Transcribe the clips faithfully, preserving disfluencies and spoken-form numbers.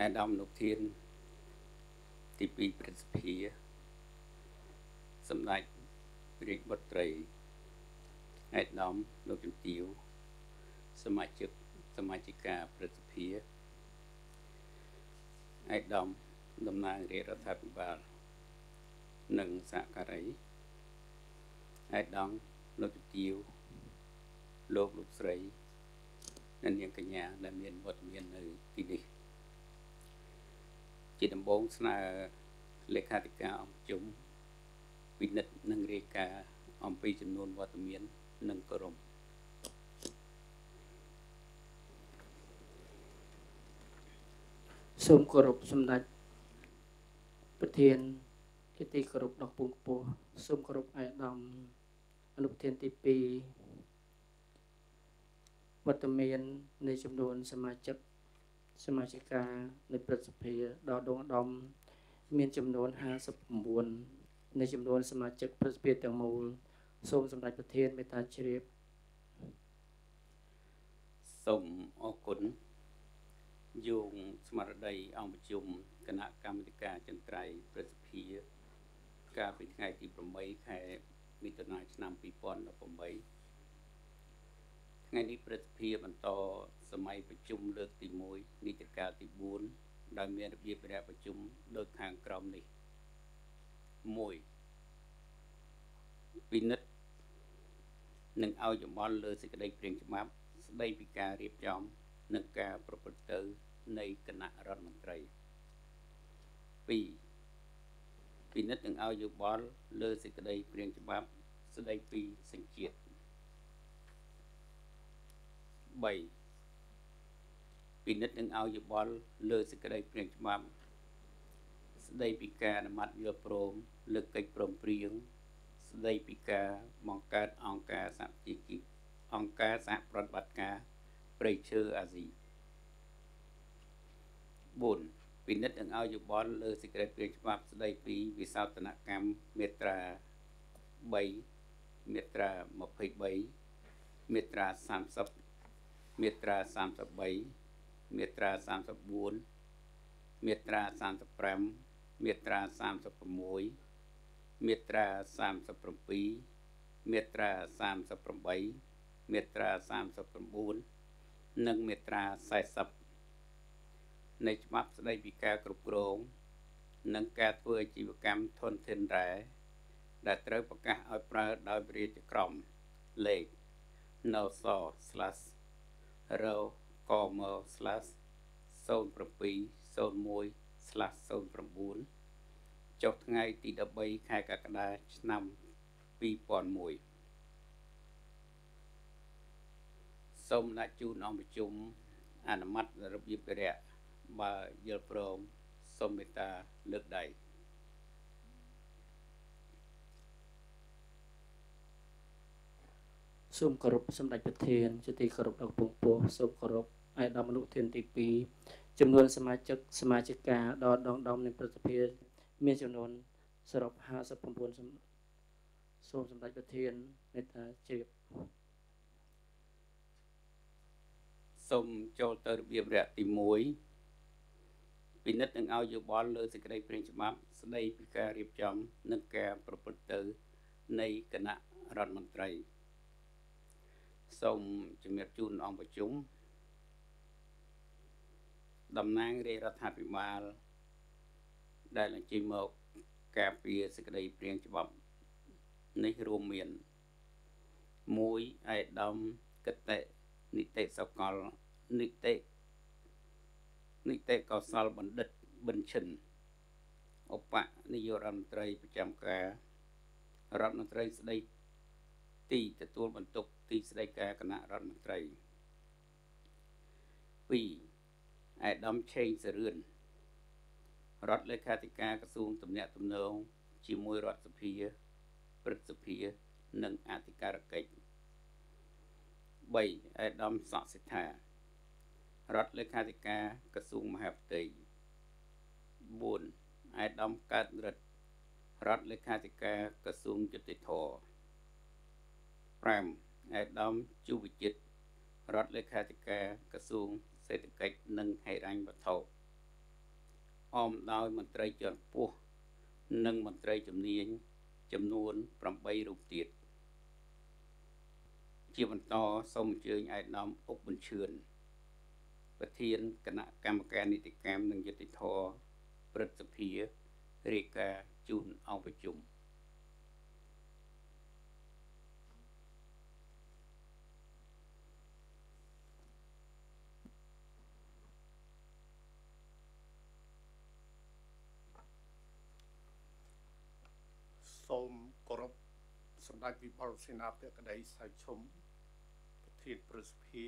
អាដាមនុធានទីពីរព្រឹទ្ធសភាសម្ដេចព្រះរាជបុត្រីអាដាមលោកជំទាវសមាជិកសមាជិកាព្រឹទ្ធសភាអាដាមតំណាងរាជរដ្ឋាភិបាលនិងសហការីអាដាមលោកជំទាវលោកលោកស្រីនិងនាងកញ្ញាដែលមានវត្តមាននៅទីនេះជាដំបូងស្នើលេខាធិការអង្គជុំពិនិត្យនិងរាយការណ៍អំពីចំនួនវត្តមាននិងគោរពសូមគោរពសម្ដេចប្រធានជាទីគោរពដ៏ខ្ពង់ខ្ពស់សូមគោរពអាយដាមអនុប្រធានទីពីរវត្តមាននៃចំនួនសមាជិកសមាជិកានៃព្រឹទ្ធសភាដ៏ដងឧត្តមមានចំនួនห้าสิบเก้าនៃចំនួនសមាជិកព្រឹទ្ធសភាទាំងមូលសូមសម្ដេចប្រធានមេត្តាជ្រាបសូមអរគុណយោងស្មារតីអង្គប្រជុំគណៈកម្មាធិការចន្ទ្រៃព្រឹទ្ធសភាកាលពីថ្ងៃទីប្រាំបីខែមិថុនាឆ្នាំពីរពាន់ដប់ប្រាំបីថ្ងៃនេះព្រឹទ្ធសភាបន្តសម័យប្រជុំលើកទីមួយនីតិកាលទីបួនដោយមានរបៀបវេលាប្រជុំដូចខាងក្រោមនេះមួយពិនិត្យនិងឲ្យយោបល់លើសេចក្តីព្រាងច្បាប់ស្តីពីការរៀបចំនិងការប្រព្រឹត្តទៅនៃគណៈរដ្ឋមន្ត្រីពីរពិនិត្យនិងឲ្យយោបល់លើសេចក្តីព្រាងច្បាប់ស្តីពីសញ្ជាតិបីពិនិត្យនិងឲ្យយោបល់លើសេចក្តីព្រាងច្បាប់ស្តីពីការអនុម័តយល់ព្រមលើកិច្ចព្រមព្រៀងស្តីពីការបង្កើតអង្គការសហជីវជាតិអង្គការសហប្រតិបត្តិការព្រៃឈើអាស៊ីបួនពិនិត្យនិងឲ្យយោបល់លើសេចក្តីព្រាងច្បាប់ស្តីពីវិសោធនកម្មមាត្រាបីមាត្រាម្ភៃបីមាត្រាសាមសិបមាត្រាសាមសិបបីមាត្រាសាមសិបបួនមាត្រាសាមសិបប្រាំមាត្រាសាមសិប៦មាត្រាសាមសិប៧មាត្រាសាមសិប៨មាត្រាសាមសិប៩និងមាត្រាសែសិបនៃច្បាប់ស្តីពីការគ្រប់គ្រងនិងការធ្វើអាជីវកម្មធនធានរ៉ែដែលត្រូវប្រកាសឲ្យប្រើដោយព្រះរាជក្រមលេខ នស/រកម/ศูนย์ เจ็ด ศูนย์ หนึ่ง ศูนย์ เก้า ចុះថ្ងៃទីដប់បីខែកក្កដាឆ្នាំពីរពាន់មួយសូមដាក់ជូនអង្គប្រជុំអនុម័តរបៀបវារៈបើយល់ព្រមសូមមេត្តាលើកដៃសូមគោរពសម្ដេចប្រធានជាទីគោរពដ៏ខ្ពង់ខ្ពស់សូមគោរពអាយដាមអនុប្រធានទីពីរចំនួនសមាជិកសមាជិកាដ៏ដងឧត្តមនៃព្រឹទ្ធសភាមានចំនួនសរុបห้าสิบเก้าសូមសម្ដេចប្រធានមេត្តាជ្រាបសូមចូលទៅរបៀបវគ្គទីមួយពិនិត្យនិងឲ្យយោបល់លើសេចក្តីព្រាងច្បាប់ស្តីពីការរៀបចំនិងការប្រព្រឹត្តទៅនៃគណៈរដ្ឋមន្ត្រីសូមជំរាបជូនអង្គប្រជុំតំណាងរាជរដ្ឋាភិបាលដែលអញ្ជើញមកការពារសេចក្តីព្រាងច្បាប់នេះរួមមានមួយឯកឧត្តមកតេនីតិសកលនីតិនីតិកោសលបណ្ឌិតប៊ិនឈិនឧបនាយករដ្ឋមន្ត្រីប្រចាំការរដ្ឋមន្ត្រីស្ដីទីទទួលបន្ទុកទីស្តីការគណៈរដ្ឋមន្ត្រីពីរឯកឧត្តមឆេងសរឿនរដ្ឋលេខាធិការក្រសួងទំនាក់ទំនងជាមួយរដ្ឋសភាព្រឹទ្ធសភានិងអធិការកិច្ចបីឯកឧត្តមសុកសិដ្ឋារដ្ឋលេខាធិការក្រសួងមហាផ្ទៃបួនឯកឧត្តមកើតរិទ្ធរដ្ឋលេខាធិការក្រសួងយុតិធម៌ប្រាំឯកឧត្តមជុវិជិតរដ្ឋលេខាធិការក្រសួងសេដ្ឋកិច្ចនិងហិរញ្ញវត្ថុអមដោយមន្ត្រីជាន់ខ្ពស់និងមន្ត្រីជំនាញចំនួនប្រាំបីរូបទៀតជាបន្តសូមអញ្ជើញឯកឧត្តមអុកប៊ុនឈឿនប្រធានគណៈកម្មការនីតិកម្មនិងយុត្តិធម៌ព្រឹទ្ធសភារាយការណ៍ជូនអង្គប្រជុំសូមគោរពសម្ដេចវិបុលសេនាបតីក្តីសៅឈុំប្រធានព្រឹទ្ធសភា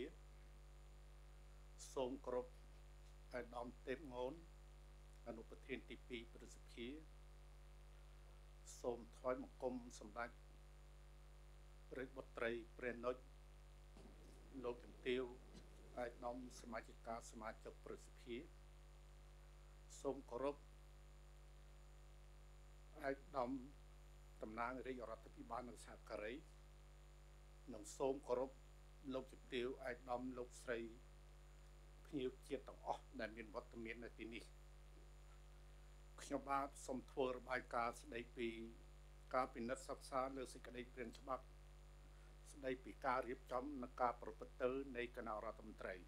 សូមគោរពអាដាមទេពងូនអនុប្រធានទីពីរព្រឹទ្ធសភាសូមថ្វាយបង្គំសម្ដេចព្រះបុត្រីព្រះនុចលោកជំទាវអាដាមសមាជិកសមាជិកព្រឹទ្ធសភាសូមគោរពអាដាមតំណាងរាជរដ្ឋាភិបាលនិងសហការីនិងសូមគោរពលោកជំទាវអាយដាមលោកស្រីភ្ញៀវជាតិទាំងអស់ដែលមានវត្តមាននៅទីនេះខ្ញុំបាទសូមធ្វើរបាយការណ៍ស្ដីពីការពិនិត្យសិក្សាលើសេចក្តីព្រាងច្បាប់ស្ដីពីការរៀបចំនិងការប្រព្រឹត្តទៅនៃគណៈរដ្ឋមន្ត្រី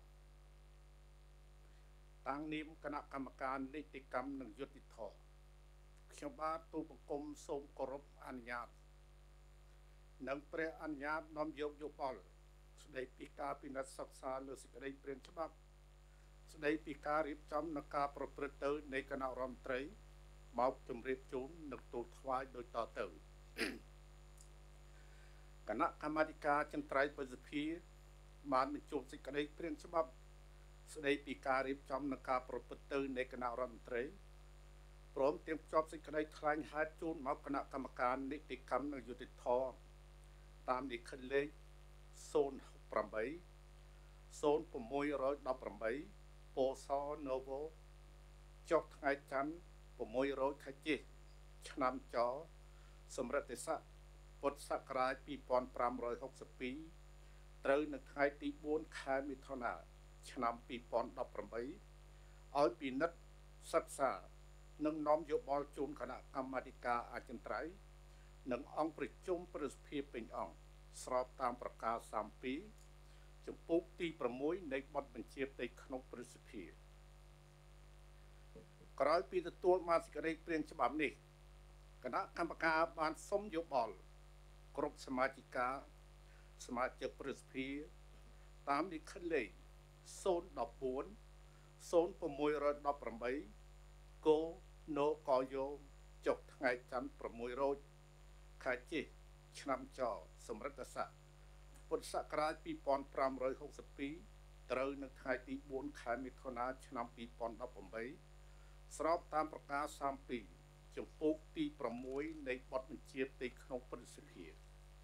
តាំងនាមគណៈកម្មការនីតិកម្មនិងយុត្តិធម៌ខ្ញុំបាទទូលបង្គំសូមគោរពអនុញ្ញាតនិងព្រះអនុញ្ញាតនាំយកយោបល់ស្ដីពីការពិនិត្យសិក្សាលើសេចក្តីព្រាងច្បាប់ស្ដីពីការរៀបចំនិងការប្រព្រឹត្តទៅនៃគណៈរដ្ឋមន្ត្រីមកជម្រាបជូននិងទូលថ្វាយដូចតទៅគណៈកម្មាធិការចិន្ត្រៃយ៍ប្រសិទ្ធិបានបញ្ចូលសេចក្តីព្រាងច្បាប់ស្ដីពីការរៀបចំនិងការប្រព្រឹត្តទៅនៃគណៈរដ្ឋមន្ត្រីព្រមទាំងភ្ជាប់សេចក្តីថ្លែងហេតុជូនមកគណៈកម្មការនីតិកម្មនិងយុត្តិធម៌តាមលិខិតលេខศูนย์ ប្រាំ ศูนย์ หก หนึ่ง แปด ពោធិ៍ស Novo ចុះថ្ងៃច័ន្ទ600ខែចេសឆ្នាំចសម្រិទ្ធស័កពុទ្ធសករាជ2562ត្រូវនៅថ្ងៃទី4ខែមិថុនាឆ្នាំ2018ឲ្យពិនិត្យសិក្សានិងនាំយោបល់ជូនគណៈកម្មាធិការអចិន្ត្រៃយ៍និងអង្គប្រជុំប្រសិទ្ធភាពពេញអង្គស្របតាមប្រការសាមពីរចំពោះទី6នៃបទបញ្ជាផ្ទៃក្នុងប្រសិទ្ធភាពក្រោយពីទទួលបានសេចក្តីព្រាងច្បាប់នេះគណៈកម្មការបានសុំយោបល់គ្រប់សមាជិកសមាជិកប្រសិទ្ធភាពតាមលិខិតលេខศูนย์ หนึ่ง สี่ ศูนย์ หก หนึ่ง แปดគោណូកយោចុះថ្ងៃច័ន្ទ600ខែចេសឆ្នាំចសម្រិទ្ធស័កពុទ្ធសករាជ2562ត្រូវនៅថ្ងៃទី4ខែមិថុនាឆ្នាំ2018ស្របតាមប្រការសាមពីរចំពោះទី6នៃបទបញ្ជាផ្ទៃក្នុងប្រសិទ្ធភាព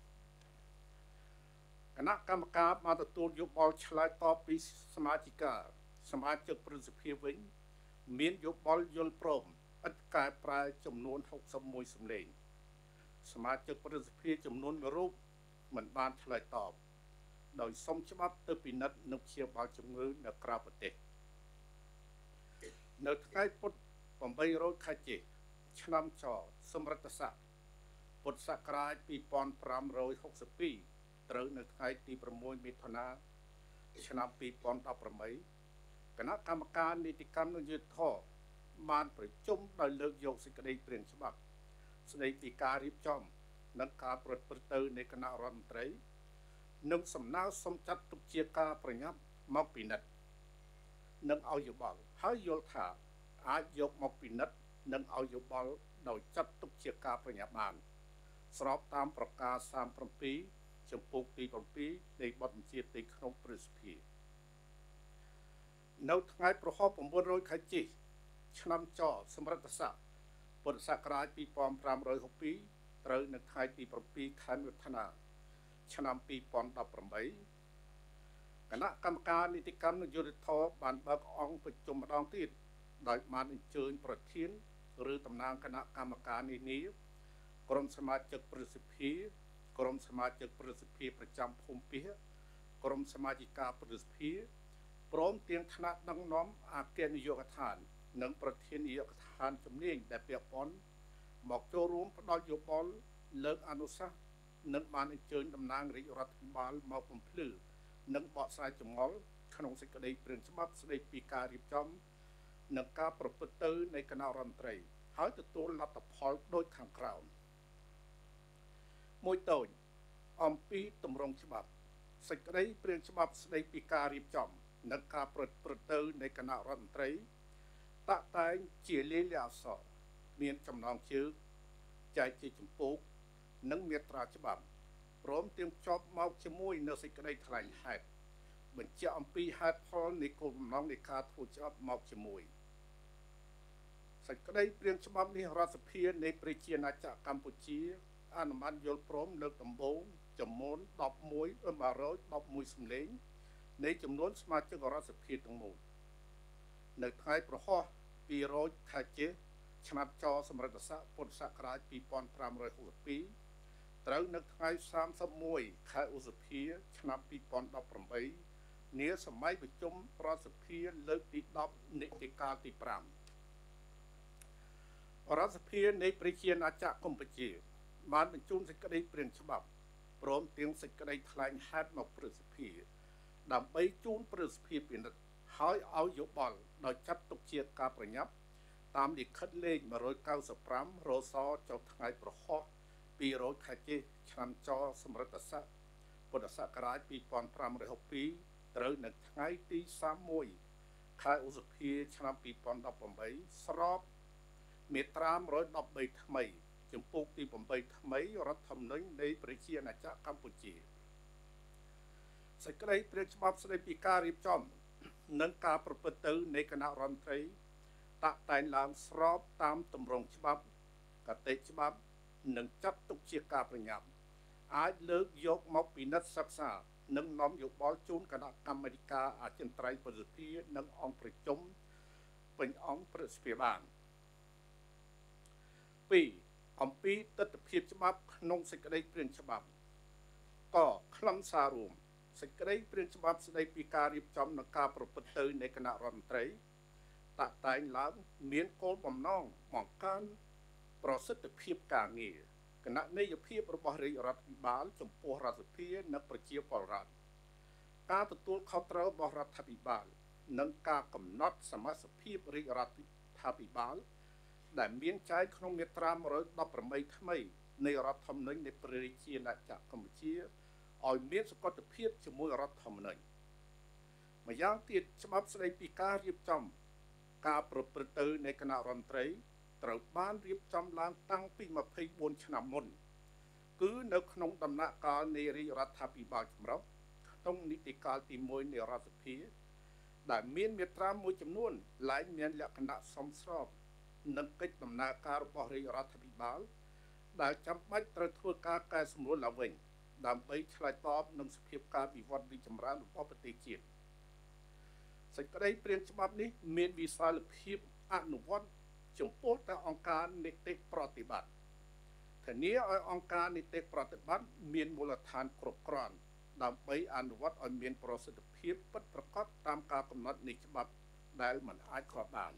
គណៈកម្មការបានទទួលយោបល់ឆ្លើយតបពីសមាជិកសមាជិកប្រសិទ្ធភាពវិញមានយោបល់យល់ព្រមឥតកែប្រែចំនួនหกสิบเอ็ดសំឡេងសមាជិកប្រសិទ្ធភាពចំនួនមួយរូបមិនបានឆ្លើយតបដោយសុំច្បាប់ទៅពិនិត្យនិងព្យាបាលជំងឺនៅក្រៅប្រទេសនៅថ្ងៃពុធ800ខែចេសឆ្នាំចសម្រិទ្ធស័កពុទ្ធសករាជ2562ត្រូវនៅថ្ងៃទី6មិថុនាឆ្នាំ2018គណៈកម្មការនីតិកម្មនិងយុត្តិធម៌បានប្រជុំដោយលើកយកសេចក្តីព្រាងច្បាប់ស្តីពីការរៀបចំនិងការប្រព្រឹត្តទៅនៃគណៈរដ្ឋមន្ត្រីនិងសំណើសុំចាត់ទុកជាការប្រញាប់មកពិនិត្យនិងឲ្យយោបល់ហើយយល់ថាអាចយកមកពិនិត្យនិងឲ្យយោបល់ដោយចាត់ទុកជាការប្រញាប់បានស្របតាមប្រការសាមពីរចំពោះទី7នៃបទបញ្ជាផ្ទៃក្នុងប្រសិទ្ធភាពនៅថ្ងៃប្រហោះ900ខែចេសឆ្នាំចសម្រិទ្ធស័កពុទ្ធសករាជ2562ត្រូវនៅថ្ងៃទី7ខែមិថុនាឆ្នាំ2018គណៈកម្មការនីតិកម្មនិងយុត្តិធម៌បានបើកអង្គប្រជុំម្ដងទៀតដោយបានអញ្ជើញប្រធានឬតំណាងគណៈកម្មការនានាក្រុមសមាជិកប្រសិទ្ធភាពក្រុមសមាជិកប្រសិទ្ធភាពប្រចាំភូមិភាគក្រុមសមាជិកាប្រសិទ្ធភាពព្រមទាំងថ្នាក់ដឹកនាំអគ្គនាយកដ្ឋាននិងប្រធានាយកដ្ឋានជំនាញដែលពាក់ព័ន្ធមកចូលរួមផ្ដល់យោបល់លើកអនុសាសន៍និងបានអញ្ជើញតំណាងរាជរដ្ឋាភិបាលមកបំភ្លឺនិងបកស្រាយចម្ងល់ក្នុងសេចក្តីព្រាងច្បាប់ស្តីពីការរៀបចំនិងការប្រព្រឹត្តទៅនៃគណៈរដ្ឋមន្ត្រីហើយទទួលលទ្ធផលដូចខាងក្រោមមួយតូចអំពីទម្រង់ច្បាប់សេចក្តីព្រាងច្បាប់ស្តីពីការរៀបចំនិងការប្រព្រឹត្តទៅនៃគណៈរដ្ឋមន្ត្រីតាក់តែងជាលាយលក្ខណ៍អក្សរមានចំណងជើងចែកជាចម្ពោះនិងមាត្រាច្បាប់ព្រមទាំងភ្ជាប់មកជាមួយនៅសេចក្តីថ្លែងហេតុបញ្ជាក់អំពីហេតុផលនៃគោលបំណងនៃការធ្វើច្បាប់មកជាមួយសេចក្តីព្រាងច្បាប់នេះរដ្ឋសភានៃប្រជាណាចក្រកម្ពុជាអនុម័តយល់ព្រមលើកដំបូងចំនួនដប់មួយសំឡេងនៃចំនួនសមាជិករដ្ឋសភាទាំងមូលនៅថ្ងៃប្រហោះពីររោចខែចេឆ្នាំចសម្រិទ្ធស័កពុទ្ធសករាជពីរពាន់ប្រាំរយហកពីរត្រូវនៅថ្ងៃសាមសិបមួយខែឧសភាឆ្នាំពីរពាន់ដប់ប្រាំបីនាសម័យប្រជុំរដ្ឋសភាលើកទីដប់នីតិកាលទីប្រាំរដ្ឋសភានៃប្រជាណាចក្រកម្ពុជាបានបញ្ជូនសេចក្តីព្រាងច្បាប់ព្រមទាំងសេចក្តីថ្លែងហេតុមកព្រឹទ្ធសភាដើម្បីជូនព្រឹទ្ធសភាពិនិត្យហើយឲ្យយោបល់ដោយចាត់ទុកជាការប្រញាប់តាមលិខិតលេខមួយរយ九十ប្រាំរសចុះថ្ងៃប្រហោះពីររោចខែចេឆ្នាំចសម្រិទ្ធស័កពុទ្ធសករាជពីរពាន់ប្រាំរយហកពីរត្រូវនៅថ្ងៃទីសាមសិបមួយខែឧសភាឆ្នាំពីរពាន់ដប់ប្រាំបីស្របមាត្រាមួយរយដប់បីថ្មីចំពោះទីប្រាំបីថ្មីរដ្ឋធម្មនុញ្ញនៃប្រជាណាចក្រកម្ពុជាសេចក្តីព្រាងច្បាប់ស្តីពីការរៀបចំនិងការប្រព្រឹត្តទៅនៃគណៈរដ្ឋមន្ត្រីតាក់តែងឡើងស្របតាមទម្រង់ច្បាប់កតិច្បាប់និងចាត់ទុកជាការប្រញាប់អាចលើកយកមកពិនិត្យសិក្សានិងនាំយោបល់ជូនគណៈកម្មាធិការអចិន្ត្រៃយ៍ប្រសិទ្ធិនិងអង្គប្រជុំពេញអង្គប្រសិទ្ធិបានពីរអំពីទស្សនវិជ្ជាច្បាប់ក្នុងសេចក្តីព្រាងច្បាប់កខ្លឹមសាររួមសេចក្តីព្រាងច្បាប់ស្តីពីការរៀបចំនិងការប្រព្រឹត្តទៅនៃគណៈរដ្ឋមន្ត្រីតាក់តែងឡើងមានគោលបំណងបង្កើនប្រសិទ្ធភាពការងារគណៈនយោបាយរបស់រាជរដ្ឋាភិបាលចំពោះរដ្ឋសភានិងប្រជាពលរដ្ឋការទទួលខុសត្រូវរបស់រដ្ឋាភិបាលនិងការកំណត់សមាជិកភាពរាជរដ្ឋាភិបាលដែលមានចែងក្នុងមាត្រាមួយរយដប់ប្រាំបីថ្មីនៃរដ្ឋធម្មនុញ្ញនៃប្រជាណាចក្រកម្ពុជាឲ្យមានសកលភាពជាមួយរដ្ឋធម្មនុញ្ញម្យ៉ាងទៀតច្បាប់ស្តីពីការរៀបចំការប្រព្រឹត្តទៅនៃគណៈរដ្ឋមន្ត្រីត្រូវបានរៀបចំឡើងតាំងពីម្ភៃបួនឆ្នាំមុនគឺនៅក្នុងដំណាក់កាលនៃរាជរដ្ឋាភិបាលចម្រុះក្នុងនីតិកាលទីមួយនៃរដ្ឋសភាដែលមានមាត្រាមួយចំនួនឡើងមានលក្ខណៈសមស្របនឹងកិច្ចដំណើរការរបស់រាជរដ្ឋាភិបាលដែលចាំបាច់ត្រូវធ្វើការកែសម្រួលឡើងវិញដើម្បីឆ្លើយតបនឹងសភាពការវិវត្តរីកចម្រើនរបស់ប្រទេសជាតិសេចក្តីព្រាងច្បាប់នេះមានវិសាលភាពអនុវត្តចំពោះតែអង្គការនីតិប្រតិបត្តិធានាឲ្យអង្គការនីតិប្រតិបត្តិមានមូលដ្ឋានគ្រប់គ្រាន់ដើម្បីអនុវត្តឲ្យមានប្រសិទ្ធភាពពិតប្រាកដតាមការកំណត់នៃច្បាប់ដែលមិនអាចខ្វះបាន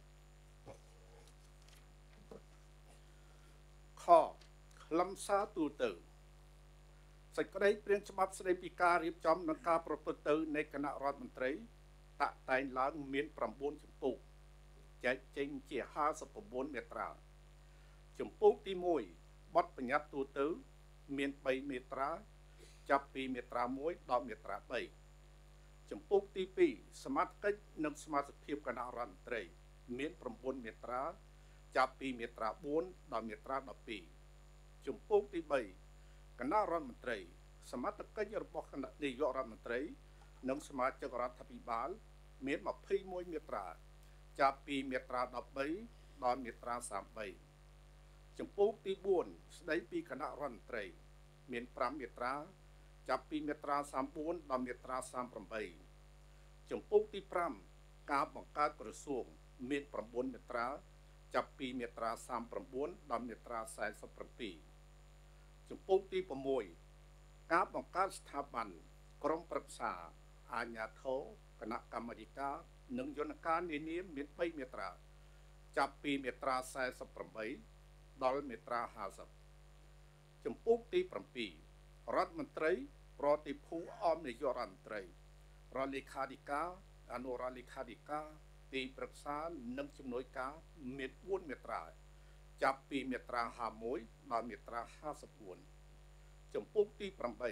ខខ្លឹមសារទូទៅសេចក្តីព្រាងច្បាប់ស្តីពីការរៀបចំនិងការប្រព្រឹត្តទៅនៃគណៈរដ្ឋមន្ត្រីតាក់តែងឡើងមានប្រាំបួនចម្ពោះចែកចេញជាห้าสิบเก้าមាត្រាចម្ពោះទីមួយបទបញ្ញត្តិទូទៅមានបីមាត្រាចាប់ពីមាត្រាមួយដល់មាត្រាបីចម្ពោះទីពីរសមាជិកនិងសមាជិកភាពគណៈរដ្ឋមន្ត្រីមានប្រាំបួនមាត្រាចាប់ពីមាត្រាបួនដល់មាត្រាដប់ពីរចម្ពោះទីបីគណៈរដ្ឋមន្ត្រីសមាជិករបស់គណៈនាយករដ្ឋមន្ត្រីនិងសមាជិករដ្ឋាភិបាលមានម្ភៃមួយមាត្រាចាប់ពីមាត្រាដប់បីដល់មាត្រាសាមបីចម្ពោះទីបួនស្តីពីគណៈរដ្ឋមន្ត្រីមានប្រាំមាត្រាចាប់ពីមាត្រាសាមបួនដល់មាត្រាសាមប្រាំបីចម្ពោះទីប្រាំការបង្កើតក្រសួងមានប្រាំបួនមាត្រាចាប់ពីមាត្រាសាមប្រាំបួនដល់មាត្រាសែសិបប្រាំចម្ពោះទី៦ការបង្កើតស្ថាប័នក្រុមប្រឹក្សាអាជ្ញាធរគណៈកម្មាធិការនិងយន្តការនានាមានបីមាត្រាចាប់ពីមាត្រាសែសិបប្រាំបីដល់មាត្រាហាសិបចំពុកទី7រដ្ឋមន្ត្រីប្រតិភូអមនាយករដ្ឋមន្ត្រីរដ្ឋលេខាធិការអនុរដ្ឋលេខាធិការទីប្រឹក្សានិងជំនួយការមានបួនមាត្រាចាប់ពីមាត្រាហាមួយដល់មាត្រាហាសិបបួនចំពុកទី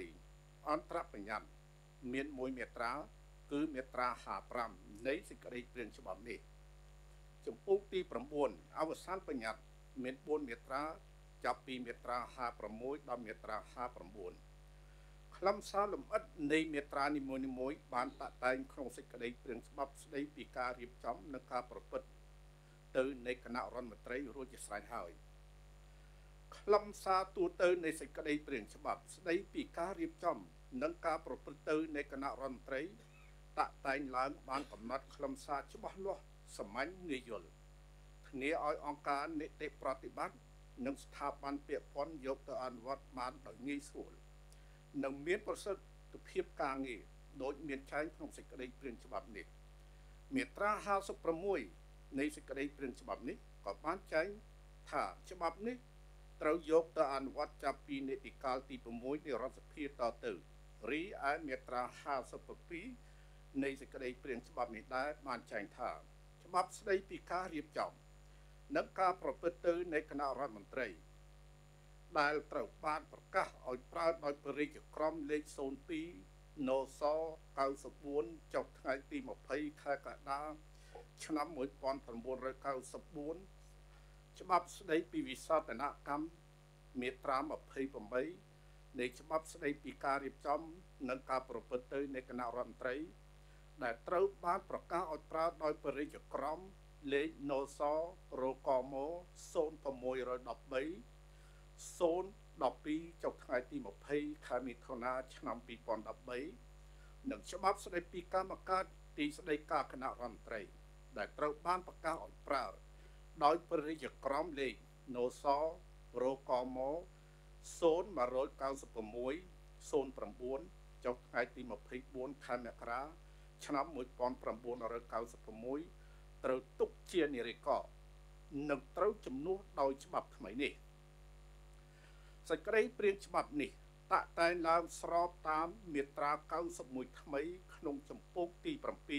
8អន្តរបញ្ញត្តិមានមួយមាត្រាគឺមាត្រាហាប្រាំនៃសេចក្តីព្រាងច្បាប់នេះចំពុកទី9អវសានបញ្ញត្តិមានបួនមាត្រាចាប់ពីមាត្រាហាប្រាំមួយដល់មាត្រាហាប្រាំបួនខ្លឹមសារលម្អិតនៃមាត្រានីមួយៗបានតាក់តែងក្នុងសេចក្តីព្រាងច្បាប់ស្តីពីការរៀបចំនិងការប្រព្រឹត្តទៅនៃគណៈរដ្ឋមន្ត្រីរួចជាស្រេចហើយខ្លឹមសារទូទៅនៃសេចក្តីព្រាងច្បាប់ស្តីពីការរៀបចំនិងការប្រព្រឹត្តទៅនៃគណៈរដ្ឋមន្ត្រីតាក់តែងឡើងបានកំណត់ខ្លឹមសារច្បាស់លាស់សាមញ្ញងាយយល់ធានាឲ្យអង្គការនីតិប្រតិបត្តិនិងស្ថាប័នពាក់ព័ន្ធយកទៅអនុវត្តបានដោយងាយស្រួលនិងមានប្រសិទ្ធភាពការងារដោយមានចែងក្នុងសេចក្តីព្រាងច្បាប់នេះមាត្រាហាសិបប្រាំមួយនៃសេចក្តីព្រាងច្បាប់នេះក៏បានចែងថាច្បាប់នេះត្រូវយកទៅអនុវត្តចាប់ពីនីតិកាលទី6នៃរដ្ឋសភាតទៅរីឯមាត្រាហាសិបពីរនៃសេចក្តីព្រាងច្បាប់នេះដែរបានចែងថាច្បាប់ស្តីពីការរៀបចំនិងការប្រព្រឹត្តទៅនៃគណៈរដ្ឋមន្ត្រីដែលត្រូវបានប្រកាសឲ្យប្រើដោយព្រះរាជក្រមលេខศูนย์ពីរ នស เก้าสิบสี่ចុះថ្ងៃទី20ខែកក្កដាឆ្នាំmột nghìn chín trăm chín mươi tưច្បាប់ស្តីពីវិសោធនកម្មមាត្រាยี่สิบแปดនៃច្បាប់ស្តីពីការរៀបចំនិងការប្រព្រឹត្តទៅនៃគណៈរដ្ឋមន្ត្រីដែលត្រូវបានប្រកាសឲ្យប្រើដោយព្រះរាជក្រមលេខនស រកម ศูนย์หกหนึ่งสาม ศูนย์ដប់ពីរចុះថ្ងៃទី20ខែមិថុនាឆ្នាំពីរពាន់ដប់បីនិងច្បាប់ស្តីពីកម្មការទីស្តីការគណៈរដ្ឋមន្ត្រីដែលត្រូវបានប្រកាសឲ្យប្រើដោយព្រះរាជក្រមលេខនស រកម ศูนย์หนึ่งเก้าหก ศูนย์9ចុះថ្ងៃទី24ខែមករាឆ្នាំmột nghìn chín trăm chín mươi sáuត្រូវទុកជានិរិកនិងត្រូវជំនួសដោយច្បាប់ថ្មីនេះសេចក្តីព្រាងច្បាប់នេះតាក់តែងឡើងស្របតាមមាត្រាเก้าสิบเอ็ดថ្មីក្នុងចម្ពោះទី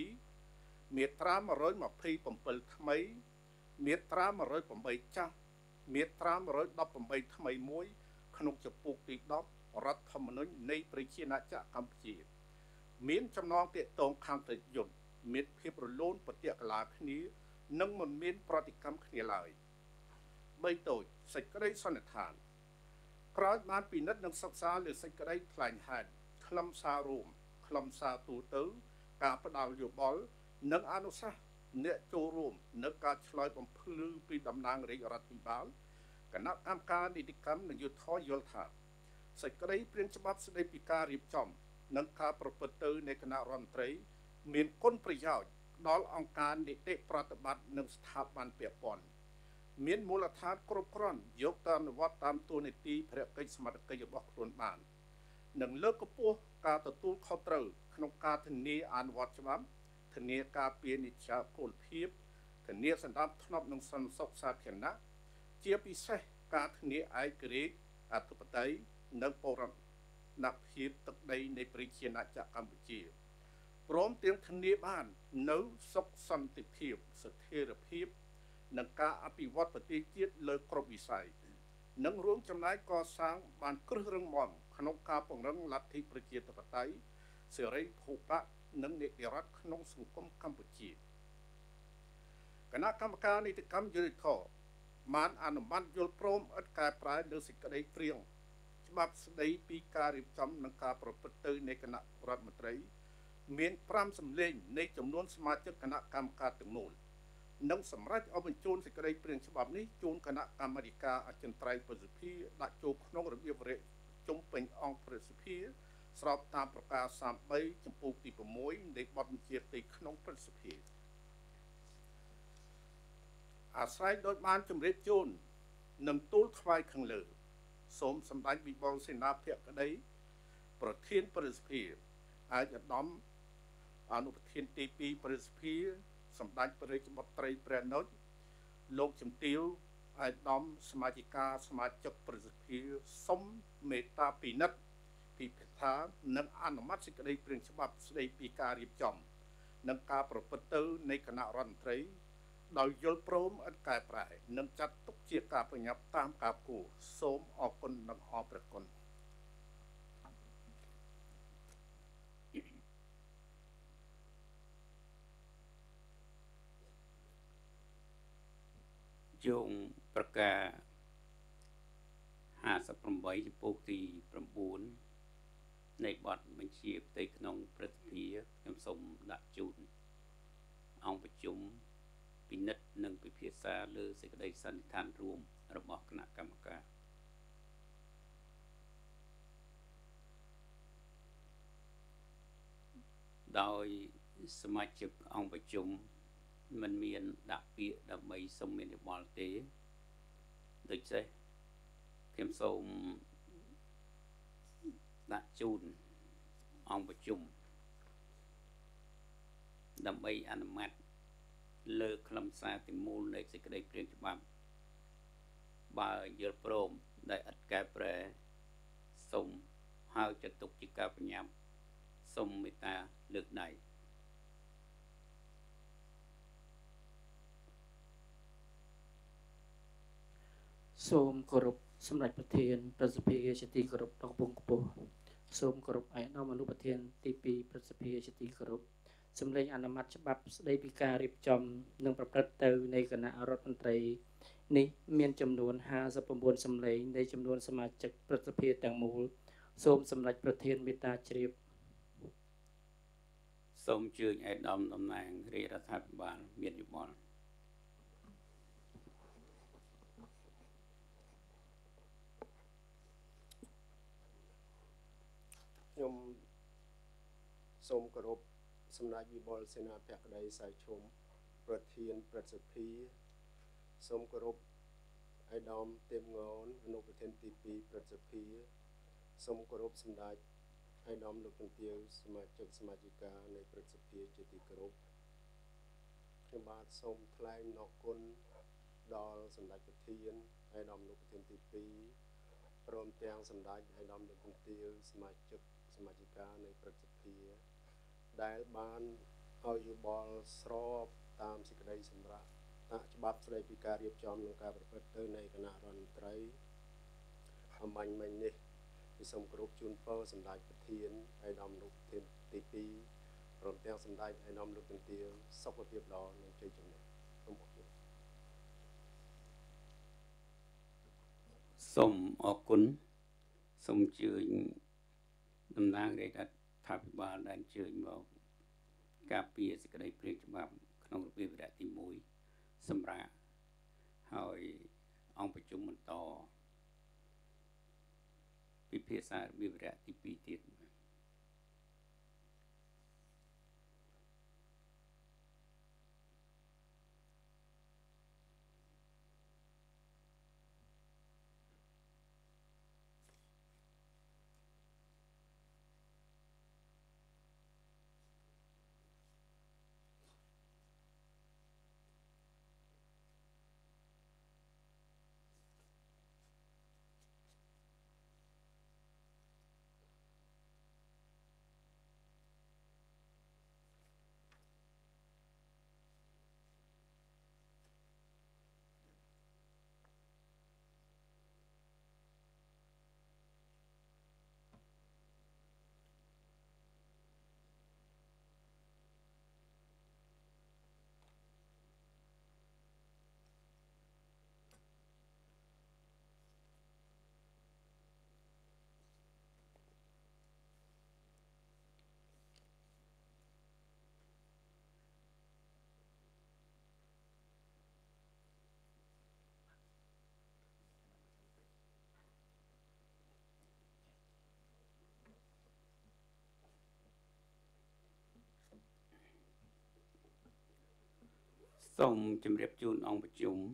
7មាត្រាmột trăm hai mươi bảyថ្មីមាត្រាmột trăm linh támចាស់មាត្រាmột trăm mười támថ្មីមួយក្នុងចម្ពោះទីដប់រដ្ឋធម្មនុញ្ញនៃប្រជាណាចក្រកម្ពុជាមានចំណងទាក់ទងខាងប្រយុទ្ធមានភាពរលូនប្រតិកលាគ្នានិងមិនមានប្រតិកម្មគ្នាឡើយបីតូចសេចក្តីសន្និដ្ឋានក្រោយបានពិនិត្យនិងសិក្សាលើសេចក្តីថ្លែងហេតុខ្លឹមសាររួមខ្លឹមសារទូទៅការផ្ដល់យោបល់និងអនុសាសន៍អ្នកចូលរួមនៅការឆ្លើយបំភ្លឺពីតំណាងរាជរដ្ឋាភិបាលគណៈកម្មការនីតិកម្មនិងយុទ្ធសាស្ត្រយល់ថាសេចក្តីព្រាងច្បាប់ស្តីពីការរៀបចំនិងការប្រព្រឹត្តទៅនៃគណៈរដ្ឋមន្ត្រីមានគុណប្រយោជន៍ដល់អង្គការនីតិប្រតិបត្តិនិងស្ថាប័នពាក់ព័ន្ធមានមូលដ្ឋានគ្រប់គ្រាន់យកទៅអនុវត្តតាមទូនីតិភារកិច្ចសមត្ថកិច្ចរបស់ខ្លួនបាននិងលើកកម្ពស់ការទទួលខុសត្រូវក្នុងការធានាអនុវត្តច្បាប់ធានាការពារនិច្ចពលភាពធានាសន្តិភាពនិងសន្តិសុខសាធារណៈជាពិសេសការធានាឯករាជ្យអធិបតេយ្យនិងបូរណភាពទឹកដីនៃប្រជាណាចក្រកម្ពុជាព្រមទាំងធានាបាននៅសុខសន្តិភាពស្ថិរភាពនិងការអភិវឌ្ឍប្រទេសជាតិលើគ្រប់វិស័យនិងរួមចំណែកកសាងបានគ្រឹះរឹងមាំក្នុងការពង្រឹងលទ្ធិប្រជាធិបតេយ្យសេរីភូប៉និងនីតិរដ្ឋក្នុងសង្គមកម្ពុជាគណៈកម្មការនីតិកម្មយុត្តិធម៌បានអនុម័តយល់ព្រមឥតកែប្រែលើសេចក្តីព្រាងច្បាប់ស្តីពីការរៀបចំនិងការប្រព្រឹត្តទៅនៃគណៈរដ្ឋមន្ត្រីមានប្រាំសម្លេងនៃចំនួនសមាជិកគណៈកម្មការទាំងនោះនិងសម្រាប់ឲ្យបញ្ជូនសេចក្តីព្រាងច្បាប់នេះជូនគណៈកម្មាធិការអចិន្ត្រៃយ៍ប្រសិទ្ធិដាក់ចូលក្នុងរបៀបរយជុំពេញអង្គប្រសិទ្ធិស្របតាមប្រការសាមបីចំពោះទី6នៃបទបញ្ជាទីក្នុងប្រសិទ្ធិអាស្រ័យដោយបានជម្រាបជូននិងទូលថ្វាយខាងលើសូមសម្ដេចវិបុលសេនាធិក្តីប្រធានប្រសិទ្ធិអាចឧត្តមអនុប្រធានទី2ប្រសិទ្ធិសម្ដេចព្រះរាជបុត្រីព្រះនុជលោកជំទាវអាយដាមសមាជិកាសមាជិកប្រសិទ្ធិសុំមេត្តាពិនិត្យពិភាក្សានិងអនុម័តសេចក្តីព្រាងច្បាប់ស្តីពីការរៀបចំនិងការប្រព្រឹត្តទៅនៃគណៈរដ្ឋមន្ត្រីដោយយល់ព្រមឥតកែប្រែនិងចាត់ទុកជាការប្រញាប់តាមការគួរសូមអរគុណនិងអរព្រគុណយោងប្រកាសห้าสิบแปดចំពោះទីnineនៃបទបញ្ជាផ្ទៃក្នុងព្រឹទ្ធសភាខ្ញុំសូមដាក់ជូនអង្គប្រជុំពិនិត្យនិងពិភាក្សាលើសេចក្តីសន្និដ្ឋានរួមរបស់គណៈកម្មការដោយសមាជិកអង្គប្រជុំមិនមានដាក់ពាក្យដើម្បីសុំមានយោបល់ទេដូច្នេះខ្ញុំសូមដាក់ជូនអង្គប្រជុំដើម្បីអនុម័តលើខ្លឹមសារទីមូលនៃសេចក្តីព្រាងច្បាប់បើយល់ព្រមដែលឥតកែប្រែសូមហៅចាត់ទុកជាការប្រញាប់សូមមេត្តាលើកដៃសូមគោរពសម្ដេចប្រធានប្រសិទ្ធិជាទីគោរពដ៏ពងខ្ពស់សូមគោរពឯកឧត្តមអនុប្រធានទីtwoប្រសិទ្ធិជាទីគោរពសម្លេងអនុម័តច្បាប់ស្តីពីការរៀបចំនិងប្រព្រឹត្តទៅនៃគណៈរដ្ឋមន្ត្រីនេះមានចំនួនห้าสิบเก้าសម្លេងនៃចំនួនសមាជិកប្រសិទ្ធិទាំងមូលសូមសម្ដេចប្រធានមេត្តាជ្រាបសូមអញ្ជើញឯកឧត្តមតំណាងរាជរដ្ឋាភិបាលមានយោបល់ខ្ញុំសូមគោរពសម្ដេចវិបុលសេនាភក្តីសៃឈុំប្រធានព្រឹទ្ធសភាសូមគោរពឯកឧត្តមទេពងនអនុប្រធានទីtwoព្រឹទ្ធសភាសូមគោរពសម្ដេចឯកឧត្តមលោកជំទាវសមាជិកសមាជិកានៃព្រឹទ្ធសភាជាទីគោរពខ្ញុំបាទសូមថ្លែងអរគុណដល់សម្ដេចប្រធានឯកឧត្តមលោកប្រធានទីtwoព្រមទាំងសម្ដេចឯកឧត្តមលោកជំទាវសមាជិកសមាជិកានៃព្រឹទ្ធសភាដែលបានឲ្យយោបល់ស្របតាមសេចក្តីសម្រាប់ច្បាប់ស្តីពីការរៀបចំនិងការប្រព្រឹត្តទៅនៃគណៈរដ្ឋមន្ត្រីអំបញ្ញមិញនេះខ្ញុំសូមគោរពជូនពរសម្ដេចប្រធានឯកឧត្តមលោកប្រធានទីtwoព្រមទាំងសម្ដេចឯកឧត្តមលោកជំទាវសុខភាពល្អនិងជ័យជំនះសូមអរគុណសូមអរគុណសូមអញ្ជើញតំណាងរាជរដ្ឋាភិបាលដែលអញ្ជើញមកការពារសេចក្តីព្រាងច្បាប់ក្នុងរបៀបវរៈទីoneសម្រាប់ហើយអង្គប្រជុំបន្តពិភាក្សារបៀបវរៈទីtwoទៀតសូមជម្រាបជូនអង្គប្រជុំ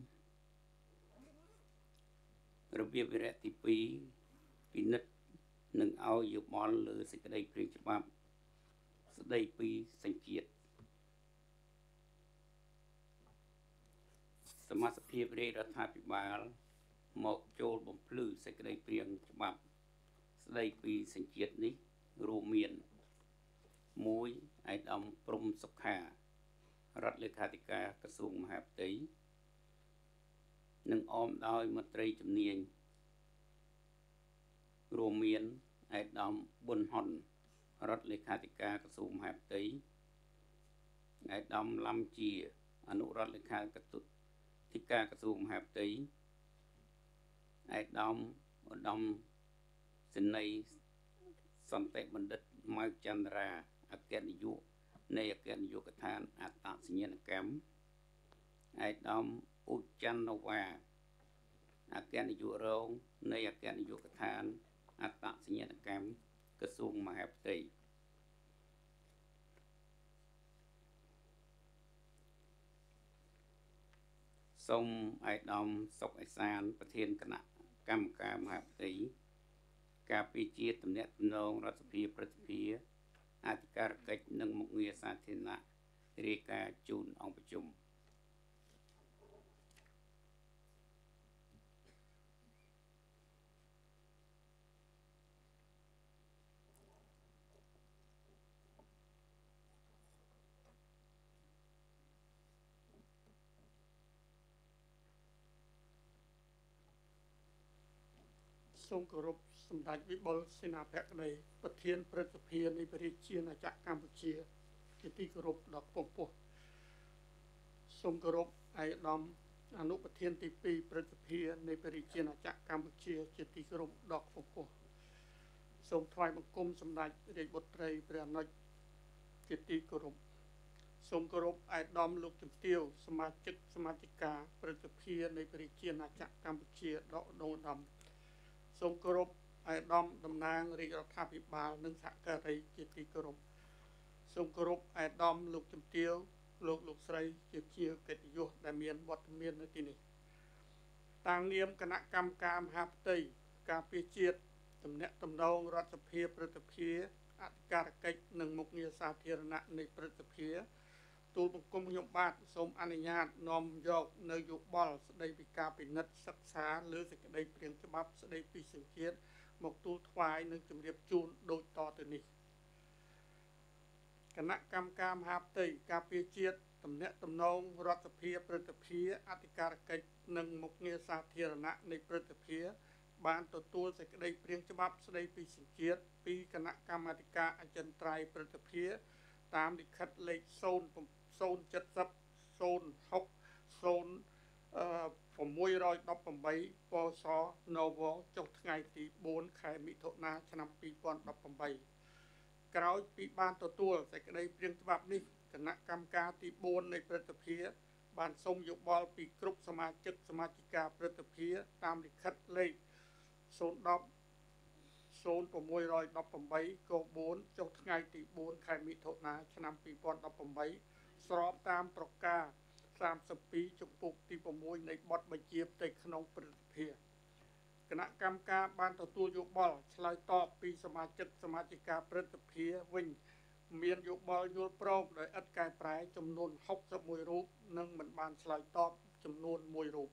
របៀបវរៈទីtwoពិនិត្យនិងឲ្យយោបល់លើសេចក្តីព្រាងច្បាប់ស្តីពីសញ្ជាតិសមាជិកភាពរាជរដ្ឋាភិបាលមកចូលបំភ្លឺសេចក្តីព្រាងច្បាប់ស្តីពីសញ្ជាតិនេះរួមមានមួយឯកឧត្តមព្រំសុខារដ្ឋលេខាធិការក្រសួងមហាផ្ទៃនិងអមដោយមន្ត្រីជំនាញរួមមានឯកឧត្តមប៊ុនហុនរដ្ឋលេខាធិការក្រសួងមហាផ្ទៃឯកឧត្តមឡំជាអនុរដ្ឋលេខាធិការក្រសួងមហាផ្ទៃឯកឧត្តមឧត្តមសេនីយ៍សន្តិបណ្ឌិតម៉ៅចន្ទរាអគ្គនាយកនៃអគ្គនាយកដ្ឋានអត្តសញ្ញាណកម្មឯកឧត្តមឧច័ន្ទនវ៉ាអគ្គនាយករងនៃអគ្គនាយកដ្ឋានអត្តសញ្ញាណកម្មក្រសួងមហាផ្ទៃសូមឯកឧត្តមសុកអេសានប្រធានគណៈកម្មការមហាផ្ទៃការពីជាតិទំនាក់ទំនងរដ្ឋសភាព្រឹទ្ធសភាអធិការកិច្ចនិងមុខងារសាធារណៈរាយការណ៍ជូនអង្គប្រជុំសូមគោរពសម្ដេចវិបុលសេនាភក្តីប្រធានព្រឹទ្ធសភានៃព្រះរាជាណាចក្រកម្ពុជាជាទីគោរពដ៏ខ្ពង់ខ្ពស់សូមគោរពឯកឧត្តមអនុប្រធានទីពីរព្រឹទ្ធសភានៃព្រះរាជាណាចក្រកម្ពុជាជាទីគោរពដ៏ខ្ពង់ខ្ពស់សូមថ្វាយបង្គំសម្ដេចរាជបុត្រីព្រះអនុជជាទីគោរពសូមគោរពឯកឧត្តមលោកជំទាវសមាជិកសមាជិកាព្រឹទ្ធសភានៃព្រះរាជាណាចក្រកម្ពុជាដកដងឧត្តមសូមគោរពឯកឧត្តមតំណាងរាជរដ្ឋាភិបាលនិងសហការីជាទីគោរពសូមគោរពឯកឧត្តមលោកជំទាវលោកលោកស្រីជាជាកិត្តិយសដែលមានវត្តមាននៅទីនេះតាំងនាមគណៈកម្មការមហាផ្ទៃការពារជាតិទំនាក់ទំនងរដ្ឋសភាព្រឹទ្ធសភាអធិការកិច្ចនិងមុខងារសាធារណៈនៃព្រឹទ្ធសភាទូលបង្គំខ្ញុំបាទសូមអនុញ្ញាតនាំយកនៅយោបល់ស្ដីពីការពិនិត្យសិក្សាលើសេចក្តីព្រាងច្បាប់ស្ដីពីសញ្ជាតិមកទូលថ្វាយនិងជម្រាបជូនដូចតទៅនេះគណៈកម្មការមហាផ្ទៃការពារជាតិទំនាក់ទំនងរដ្ឋសភាព្រឹទ្ធសភាអធិការកិច្ចនិងមុខងារសាធារណៈនៃព្រឹទ្ធសភាបានទទួលសេចក្តីព្រាងច្បាប់ស្ដីពីសញ្ជាតិពីគណៈកម្មាធិការអចិន្ត្រៃយ៍ព្រឹទ្ធសភាតាមលិខិតលេខศูนย์ ศูนย์ เจ็ด ศูนย์ ศูนย์ หก ศูนย์ หก មួយរយដប់ប្រាំបី ពស នវ ចុះថ្ងៃទីបួនខែមិថុនាឆ្នាំពីរពាន់ដប់ប្រាំបីក្រោយពីបានទទួលសេចក្តីព្រាងច្បាប់នេះគណៈកម្មការទីបួននៃព្រឹទ្ធសភាបានសូមយោបល់ពីគ្រប់សមាជិកសមាជិកាព្រឹទ្ធសភាតាមលិខិតលេខศูนย์ ដប់ ศูนย์ หก មួយរយដប់ប្រាំបី កបួន ចុះថ្ងៃទីបួនខែមិថុនាឆ្នាំពីរពាន់ដប់ប្រាំបីស្របតាមប្រការសាមសិបពីរចំពុកទី៦នៃបទបញ្ជាផ្ទៃក្នុងព្រឹទ្ធសភាគណៈកម្មការបានទទួលយោបល់ឆ្លើយតបពីសមាជិកសមាជិកាព្រឹទ្ធសភាវិញមានយោបល់យល់ព្រមដោយឥតកែប្រែចំនួនហុកសិបមួយរូបនិងមិនបានឆ្លើយតបចំនួនមួយរូប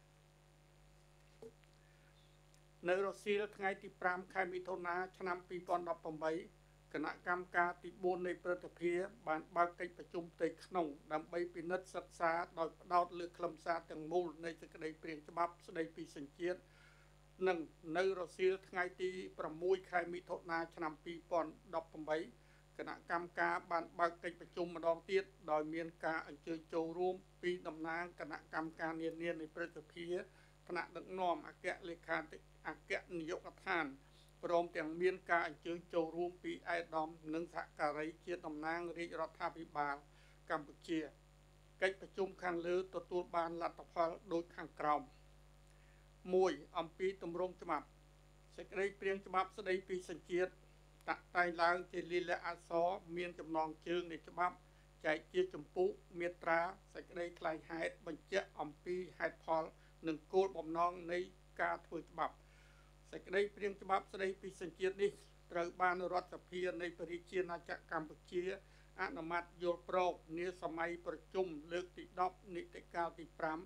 នៅរសៀលថ្ងៃទីប្រាំខែមិថុនាឆ្នាំពីរពាន់ដប់ប្រាំបីគណៈកម្មការទីបួននៃព្រឹទ្ធសភាបានបើកកិច្ចប្រជុំផ្ទៃក្នុងដើម្បីពិនិត្យសិក្សាដោយផ្ដោតលើខ្លឹមសារទាំងមូលនៃសេចក្តីព្រាងច្បាប់ស្តីពីសញ្ជាតិនិងនៅរសៀលថ្ងៃទីប្រាំមួយខែមិថុនាឆ្នាំពីរពាន់ដប់ប្រាំបីគណៈកម្មការបានបើកកិច្ចប្រជុំម្ដងទៀតដោយមានការអញ្ជើញចូលរួមពីតំណាងគណៈកម្មការនានានៃព្រឹទ្ធសភាថ្នាក់ដឹកនាំអគ្គលេខាធិការអគ្គនាយកដ្ឋានព្រមទាំងមានការអញ្ជើញចូលរួមពីឯកឧត្តមនិងសហការីជាតំណាងរាជរដ្ឋាភិបាលកម្ពុជាកិច្ចប្រជុំខាងលើទទួលបានលទ្ធផលដូចខាងក្រោមមួយអំពីទម្រង់ច្បាប់សេចក្តីព្រាងច្បាប់ស្តីពីសញ្ជាតិតាក់តែងឡើងជាលិលាអក្សរមានចំណងជើងនៃច្បាប់ចែកជាចម្ពោះមាត្រាសេចក្តីថ្លែងហេតុបញ្ជាក់អំពីហេតុផលនិងគោលបំណងនៃការធ្វើច្បាប់សេចក្តីព្រាងច្បាប់ស្តីពីសញ្ជាតិនេះត្រូវបានរដ្ឋសភានៃព្រះរាជាណាចក្រកម្ពុជាអនុម័តយល់ព្រមនាសម័យប្រជុំលើកទីដប់នីតិកាលទីប្រាំ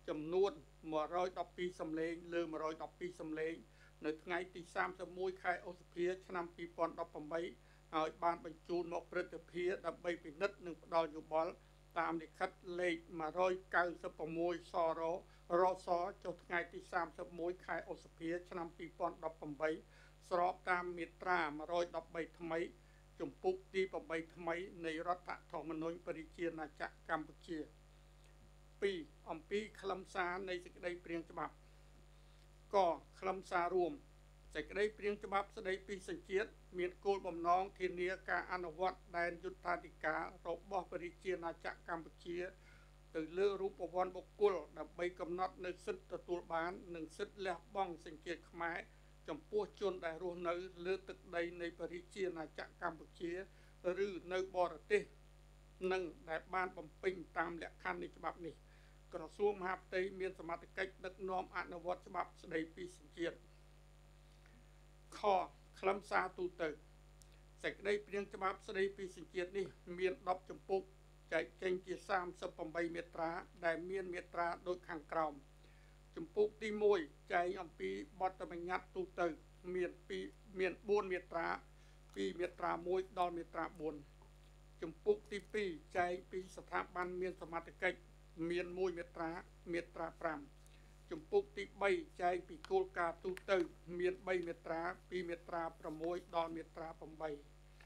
ចំនួនmột trăm mười haiសំឡេងលើmột trăm mười haiសំឡេងនៅថ្ងៃទីសាមសិបមួយខែឧសភាឆ្នាំពីរពាន់ដប់ប្រាំបីហើយបានបញ្ជូនមកព្រឹទ្ធសភាដើម្បីពិនិត្យនិងផ្ដល់យោបល់តាមលិខិតលេខmột trăm chín mươi sáuសររសចុះថ្ងៃទីសាមសិបមួយខែឧសភាឆ្នាំពីរពាន់ដប់ប្រាំបីស្របតាមមាត្រាmột trăm mười baថ្មីជំពូកទីeightថ្មីនៃរដ្ឋធម្មនុញ្ញប្រជាណាចក្រកម្ពុជាពីរអំពីខ្លឹមសារនៃសេចក្តីព្រាងច្បាប់កខ្លឹមសាររួមសេចក្តីព្រាងច្បាប់ស្តីពីសញ្ជាតិមានគោលបំណងធានាការអនុវត្តដែនយុត្តាធិការរបស់ប្រជាណាចក្រកម្ពុជាទៅលើរូបវ័ន្តបុគ្គលដើម្បីកំណត់នូវសិទ្ធិទទួលបាននិងសិទ្ធិលះបង់សញ្ជាតិខ្មែរចំពោះជនដែលរស់នៅលើទឹកដីនៃប្រជាណាចក្រកម្ពុជាឬនៅបរទេសនិងដែលបានបំពេញតាមលក្ខខណ្ឌនៃច្បាប់នេះក្រសួងមហាផ្ទៃមានសមត្ថកិច្ចដឹកនាំអនុវត្តច្បាប់ស្តីពីសញ្ជាតិខខ្លឹមសារទូទៅសេចក្តីព្រាងច្បាប់ស្តីពីសញ្ជាតិនេះមានដប់ជំពូកចែកចេញជាសាមសិបប្រាំបីមាត្រាដែលមានមាត្រាដូចខាងក្រោមជំពូកទីមួយចែងអំពីបទបញ្ញត្តិទូទៅមានពីមានbốnមាត្រាពីមាត្រាមួយដល់មាត្រាbốnជំពូកទីពីរចែងពីស្ថាប័នមានសមត្ថកិច្ចមានមួយមាត្រាមាត្រាfiveជំពូកទីបីចែងពីគោលការណ៍ទូទៅមាន3មាត្រាពីមាត្រាsixដល់មាត្រាeight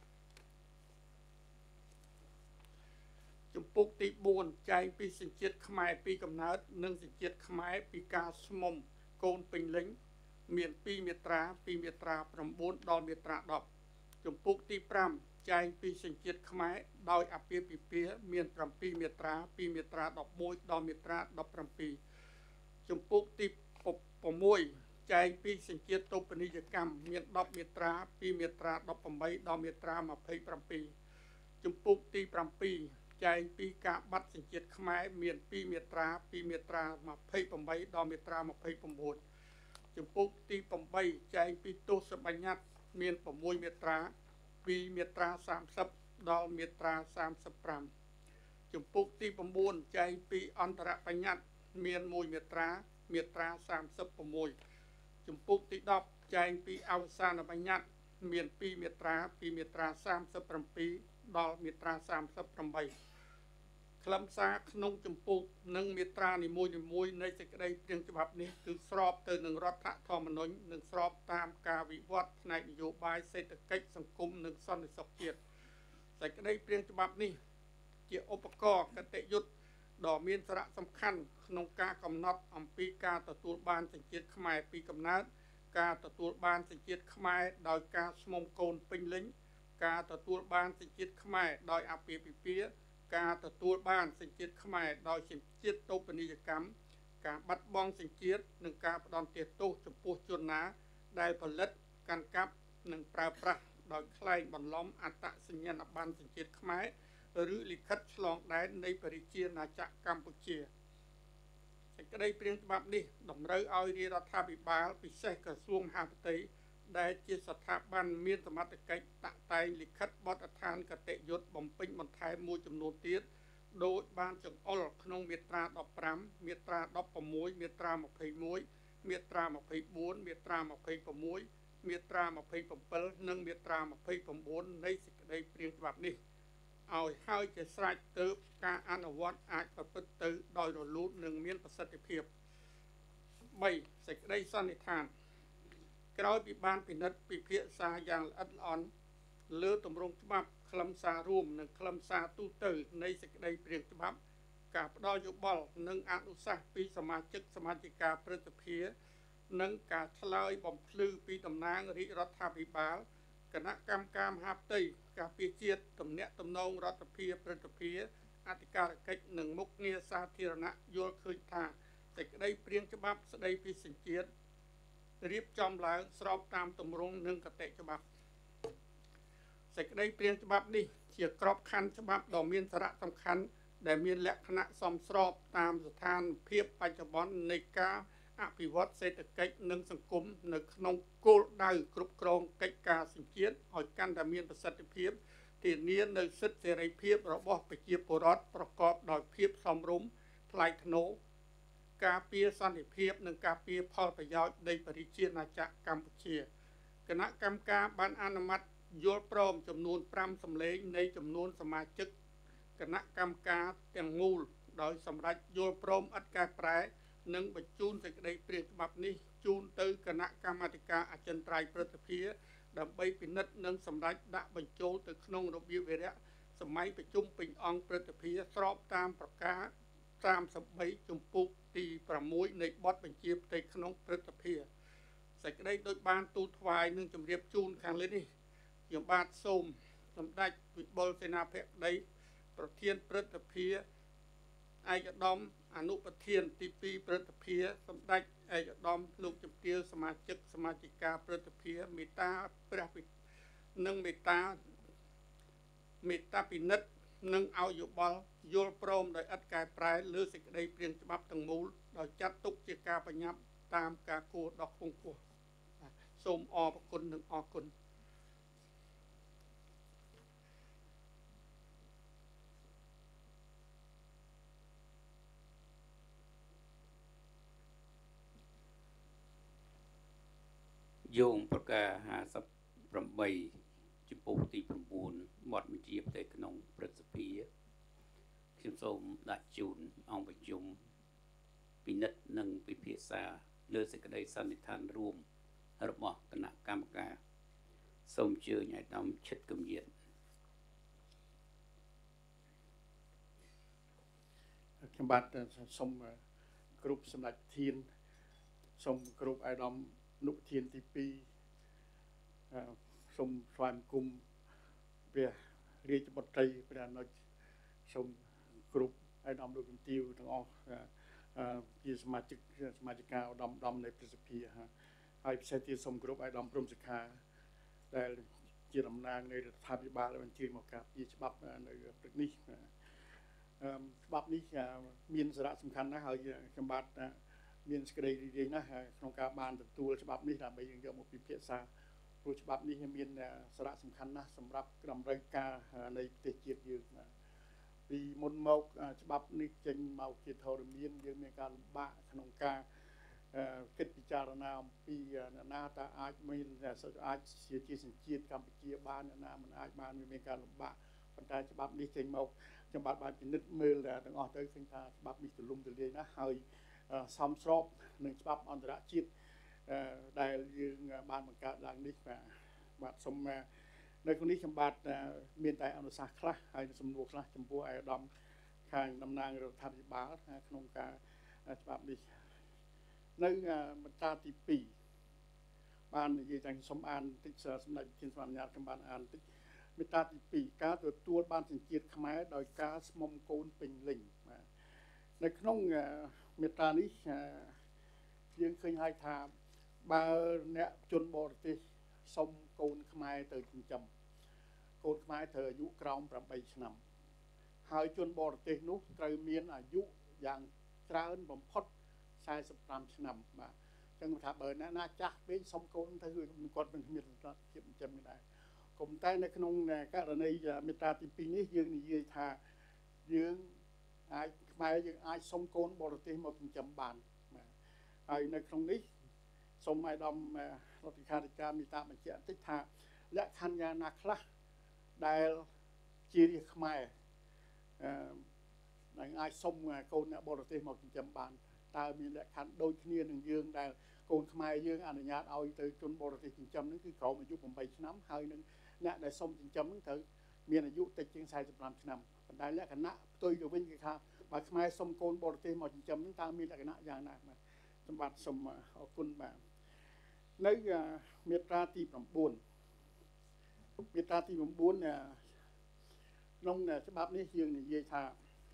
ជំពូកទីfourចែងពីសញ្ជាតិខ្មែរពីកំណើតនិងសញ្ជាតិខ្មែរពីការស្មុំកូនពេញលេញមានtwoមាត្រាពីមាត្រាnineដល់មាត្រាtenជំពូកទីfiveចែងពីសញ្ជាតិខ្មែរដោយអាពាហ៍ពិពាហ៍មានsevenមាត្រាពីមាត្រាelevenដល់មាត្រាseventeenជំពូកទីsixចែងពីសញ្ជាតិតូបនីយកម្មមានtenមាត្រាពីមាត្រាeighteenដល់មាត្រាtwenty-sevenជំពូកទីsevenចែងពីការបាត់សញ្ជាតិខ្មែរមានtwoមាត្រាពីមាត្រាtwenty-eightដល់មាត្រាtwenty-nineជំពូកទីeightចែងពីទោសបញ្ញត្តិមានsixមាត្រាពីមាត្រាthirtyដល់មាត្រាthirty-fiveជំពូកទីnineចែងពីអន្តរបញ្ញត្តិមានoneមាត្រាមាត្រាthirty-sixជំពូកទីtenចែងពីអវសានបញ្ញត្តិមានtwoមាត្រាពីមាត្រាthirty-sevenដល់មាត្រាthirty-eightខ្លឹមសារក្នុងជំពូកនិងមាត្រានីមួយៗនៃសេចក្តីព្រាងច្បាប់នេះគឺស្របទៅនឹងរដ្ឋធម្មនុញ្ញនិងស្របតាមការវិវត្តផ្នែកនយោបាយសេដ្ឋកិច្ចសង្គមនិងសន្តិសុខជាតិសេចក្តីព្រាងច្បាប់នេះជាឧបករណ៍គតិយុត្តដ៏មានសារៈសំខាន់ក្នុងការកំណត់អំពីការទទួលបានសញ្ជាតិខ្មែរពីកំណើតការទទួលបានសញ្ជាតិខ្មែរដោយការស្មុំកូនពេញលេញការទទួលបានសញ្ជាតិខ្មែរដោយអាពាហ៍ពិពាហ៍ការទទួលបានសញ្ជាតិខ្មែរដោយសញ្ជាតិតូបនីយកម្មការបាត់បង់សញ្ជាតិនិងការផ្ដន្ទាទោសចំពោះជនណាដែលផលិតកាន់កាប់និងប្រើប្រាស់ដោយក្លែងបន្លំអត្តសញ្ញាណប័ណ្ណសញ្ជាតិខ្មែរឬលិខិតឆ្លងដែននៃប្រជាណាចក្រកម្ពុជាសេចក្តីព្រាងច្បាប់នេះតម្រូវឲ្យរាជរដ្ឋាភិបាលពិសេសក្រសួងមហាផ្ទៃដែលជាស្ថាប័នមានសមត្ថកិច្ចតាក់តែងលិខិតបទដ្ឋានគតិយុត្តបំពេញបន្ថែមមួយចំនួនទៀតដោយបានចង្អុលក្នុងមាត្រាfifteenមាត្រាsixteenមាត្រាtwenty-oneមាត្រាtwenty-fourមាត្រាtwenty-sixមាត្រាtwenty-sevenនិងមាត្រាtwenty-nineនៃសេចក្តីព្រាងច្បាប់នេះឲ្យហើយជាស្រេចទើបការអនុវត្តអាចប្រព្រឹត្តទៅដោយរលូននិងមានប្រសិទ្ធភាពthreeសេចក្តីសន្និដ្ឋានក្រោយពីបានពិនិត្យពិភាក្សាយ៉ាងល្អិតល្អន់លើទម្រង់ច្បាប់ខ្លឹមសាររួមនិងខ្លឹមសារទូទៅនៃសេចក្តីព្រាងច្បាប់ការផ្ដល់យោបល់និងអនុសាសន៍ពីសមាជិកសមាជិកាព្រឹទ្ធសភានិងការឆ្លើយបំភ្លឺពីតំណាងរាជរដ្ឋាភិបាលគណៈកម្មការមហាផ្ទៃការពារជាតិទំនាក់ទំនងរដ្ឋាភិបាលព្រឹទ្ធសភាអធិការកិច្ចនិងមុខងារសាធារណៈយល់ឃើញថាសេចក្តីព្រាងច្បាប់ស្តីពីសញ្ជាតិរៀបចំឡើងស្របតាមទម្រង់និងគតិច្បាប់សេចក្តីព្រាងច្បាប់នេះជាក្របខ័ណ្ឌច្បាប់ដ៏មានសារៈសំខាន់ដែលមានលក្ខណៈសមស្របតាមស្ថានភាពបច្ចុប្បន្ននៃការអភិវឌ្ឍសេដ្ឋកិច្ចនិងសង្គមនៅក្នុងគោលដៅគ្រប់គ្រងកិច្ចការសញ្ជាតិឲ្យកាន់តែមានប្រសិទ្ធភាពធានានូវសិទ្ធិសេរីភាពរបស់ប្រជាពលរដ្ឋប្រកបដោយភាពសមរម្យថ្លៃថ្នូរការពារសន្តិភាពនិងការពារផលប្រយោជន៍នៃប្រជាជាតិអាចារ្យកម្ពុជាគណៈកម្មការបានអនុម័តយល់ព្រមចំនួនfiveសម្លេងនៃចំនួនសមាជិកគណៈកម្មការទាំងមូលដោយសម្រេចយល់ព្រមឥតកែប្រែនិងបញ្ជូនសេចក្តីព្រាងច្បាប់នេះជូនទៅគណៈកម្មាធិការអចិន្ត្រៃយ៍ព្រឹទ្ធសភាដើម្បីពិនិត្យនិងសម្រេចដាក់បញ្ចូលទៅក្នុងរបៀបវារៈសម័យប្រជុំពេញអង្គព្រឹទ្ធសភាស្របតាមប្រការthirty-threeជំពូកទីsixនៃបទបញ្ជាផ្ទៃក្នុងព្រឹទ្ធសភាសេចក្តីដោយបានទូលថ្វាយនិងជម្រាបជូនខាងលើនេះខ្ញុំបាទសូមសម្ដេចវិបុលសេនាភក្តីប្រធានព្រឹទ្ធសភាឯកឧត្តមអនុប្រធានទីtwoព្រឹទ្ធសភាសម្ដេចឯកឧត្តមលោកជំទាវសមាជិកសមាជិកាព្រឹទ្ធសភាមេត្តាព្រះនិងមេត្តាមេត្តាពិនិត្យនិងឲ្យយោបល់យល់ព្រមដោយឥតកែប្រែលើសេចក្តីព្រាងច្បាប់ទាំងមូលដោយចាត់ទុកជាការបញ្ញត្តិតាមការគួរដ៏ខ្ពង់ខ្ពស់សូមអរគុណនិងអរគុណយោងប្រការfifty-eightចំពោះទីnineបទបញ្ជាផ្ទៃក្នុងព្រឹទ្ធសភាខ្ញុំសូមដាក់ជូនអង្គប្រជុំពិនិត្យនិងពិភាក្សាលើសេចក្តីសន្និដ្ឋានរួមរបស់គណៈកម្មការសូមអញ្ជើញអាយដាមឈិតកំយាតខ្ញុំបាទសូមគ្រប់សម្ដេចប្រធានសូមគ្រប់អាយដាមអនុប្រធានទីtwoសូមស្វាគមន៍ព្រះរាជបុត្រីព្រះអនុជសូមគ្រប់អាយដាមលោកជំទាវទាំងអស់ជាសមាជិកសមាជិកាឧត្តមដំនៃព្រឹទ្ធសភាហើយពិសេសទៀតសូមគ្រប់អាយដាមព្រំសិក្ខាដែលជាតំណាងនៃរដ្ឋាភិបាលបានជឿមកការពារច្បាប់នៅព្រឹកនេះច្បាប់នេះមានសារៈសំខាន់ណាស់ហើយខ្ញុំបាទមានសេចក្តីរីករាយណាស់ក្នុងការបានទទួលច្បាប់នេះដើម្បីយើងយកមកពិភាក្សាព្រោះច្បាប់នេះមានសារៈសំខាន់ណាស់សម្រាប់តម្រូវការនៃប្រទេសជាតិយើងពីមុនមកច្បាប់នេះចេញមកជាធរមានយើងមានការលំបាកក្នុងការគិតពិចារណាអំពីអ្នកណាតើអាចមានអាចជាជាសញ្ជាតិកម្ពុជាបានអ្នកណាមិនអាចបានមានការលំបាកប៉ុន្តែច្បាប់នេះចេញមកខ្ញុំបាទបានពិនិត្យមើលទាំងអស់ទៅឃើញថាច្បាប់នេះទូលំទូលាយណាស់ហើយសមស្របនឹងច្បាប់អន្តរជាតិដែលយើងបានបង្កើតឡើងនេះបាទបាទសូមនៅក្នុងនេះខ្ញុំបាទមានតែអនុសាសន៍ខ្លះហើយសំណួរខ្លះចំពោះអាយដាមខាងតំណាងរដ្ឋាភិបាលក្នុងការច្បាប់នេះនៅមាត្រាទីtwoបាននិយាយថាសូមអានបន្តិចសម្ដេចប្រធានស្វាអនុញ្ញាតខ្ញុំបានអានបន្តិចមាត្រាទីtwoការទទួលបានសញ្ជាតិខ្មែរដោយការស្មុំកូនពេញលេញបាទនៅក្នុងមាត្រានេះយើងឃើញហើយថាបើអ្នកជនបរទេសសុំកូនខ្មែរទៅចិញ្ចឹមកូនខ្មែរត្រូវអាយុក្រោមeightឆ្នាំហើយជនបរទេសនោះត្រូវមានអាយុយ៉ាងច្រើនបំផុតforty-fiveឆ្នាំបាទអញ្ចឹងថាបើអ្នកណាចាស់ពេកសុំកូនទៅគាត់មិនមានរដ្ឋភាពចិញ្ចឹមដែរក៏ប៉ុន្តែនៅក្នុងករណីមាត្រាទីtwoនេះយើងនិយាយថាយើងអាចខ្មែរយើងអាចសុំកូនបរទេសមកចិញ្ចឹមបានបាទហើយនៅក្នុងនេះសូមអាយដាមរដ្ឋលេខាធិការមេត្តាបញ្ជាក់បន្តិចថាលក្ខខណ្ឌយ៉ាងណាខ្លះដែលជារាជខ្មែរអឺដែលអាចសុំកូនអ្នកបរទេសមកចិញ្ចឹមបានតើមានលក្ខខណ្ឌដូចគ្នានឹងយើងដែលកូនខ្មែរយើងអនុញ្ញាតឲ្យទៅជនបរទេសចិញ្ចឹមហ្នឹងគឺក្រោមអាយុeightឆ្នាំហើយនឹងអ្នកដែលសុំចិញ្ចឹមហ្នឹងត្រូវមានអាយុតិចជាងforty-fiveឆ្នាំប៉ុន្តែលក្ខណៈផ្ទុយទៅវិញគឺថាបើខ្មែរសុំកូនបរទេសមកចិញ្ចឹមហ្នឹងតើមានលក្ខណៈយ៉ាងណាបាទសម្បត្តិសូមអរគុណបាទនៅមាត្រាទីnineមាត្រាទីnineក្នុងច្បាប់នេះយើងនិយាយថា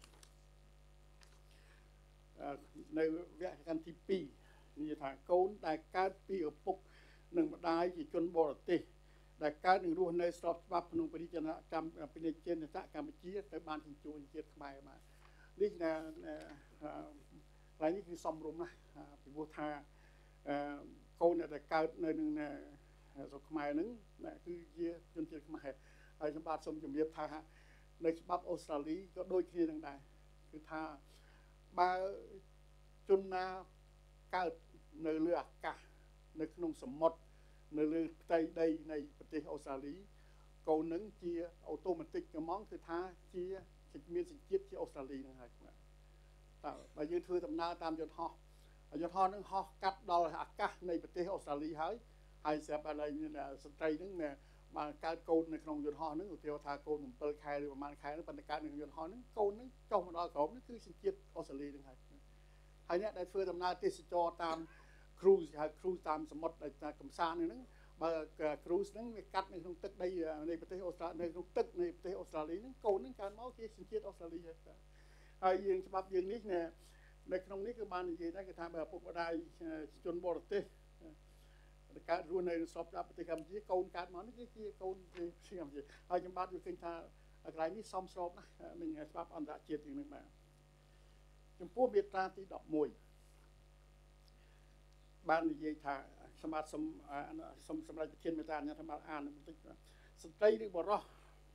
នៅវគ្គខណ្ឌទីtwoនិយាយថាកូនដែលកើតពីឪពុកនិងម្ដាយជាជនបរទេសដែលកើតនិងរស់នៅស្របច្បាប់ក្នុងប្រជាជនកម្មប្រជាជនកម្ពុជាត្រូវបានជញ្ជូនជាតិខ្មែរបាទនេះណាហើយនេះគឺសំរុំណាស់ពីព្រោះថាកូនដែលកើតនៅនឹងស្រុកខ្មែរហ្នឹងគឺជាជនជាតិខ្មែរហើយខ្ញុំបាទសូមជម្រាបថានៅច្បាប់អូស្ត្រាលីក៏ដូចគ្នានឹងដែរគឺថាបើជនណាកើតនៅលើអាកាសនៅក្នុងសមុទ្រនៅលើផ្ទៃដីនៃប្រទេសអូស្ត្រាលីកូននឹងជាអូតូម៉ាទិកហ្មងគឺថាជាមានសញ្ជាតិជាអូស្ត្រាលីហ្នឹងហើយបាទតើបើយើងធ្វើដំណើរតាមយន្តហោះយន្តហោះនឹងហោះកាត់ដល់អាកាសនៃប្រទេសអូស្ត្រាលីហើយហើយស្រាប់តែស្ត្រីហ្នឹងបានកើតកូននៅក្នុងយន្តហោះហ្នឹងឧទាហរណ៍ថាកូន7ខែឬប្រហែលខែហ្នឹងប៉ុន្តែកើតនៅក្នុងយន្តហោះហ្នឹងកូនហ្នឹងចុះមកដល់ក្រោមហ្នឹងគឺសញ្ជាតិអូស្ត្រាលីហ្នឹងហើយហើយអ្នកដែលធ្វើដំណើរទេសចរតាម cruise ហៅ cruise តាមសមុទ្រដែលកំសាន្តហ្នឹងបើ cruise ហ្នឹងវាកាត់នៅក្នុងទឹកដីនៃប្រទេសអូស្ត្រាលីនៅក្នុងទឹកនៃប្រទេសអូស្ត្រាលីហ្នឹងកូនហ្នឹងកើតមកជាសញ្ជាតិអូស្ត្រាលីហើយហើយយើងច្បាប់យើងនេះនៅក្នុងនេះគឺបាននិយាយដែរគឺថាបើឪពុកម្ដាយជនបរទេសកើតរស់នៅស្រុកប្រទេសកម្ពុជាកូនកើតមកនេះគឺជាកូនជាកម្ពុជាហើយខ្ញុំបាទយល់ឃើញថាកន្លែងនេះសមស្របណាស់នឹងច្បាប់អន្តរជាតិយ៉ាងនេះបាទចំពោះមាត្រាទីដប់មួយបាននិយាយថាសម្បត្តិសំសំសម្រាប់ប្រធានមេត្រាអ្នកសម្បត្តិអានបន្តិចស្ត្រីឬបុរស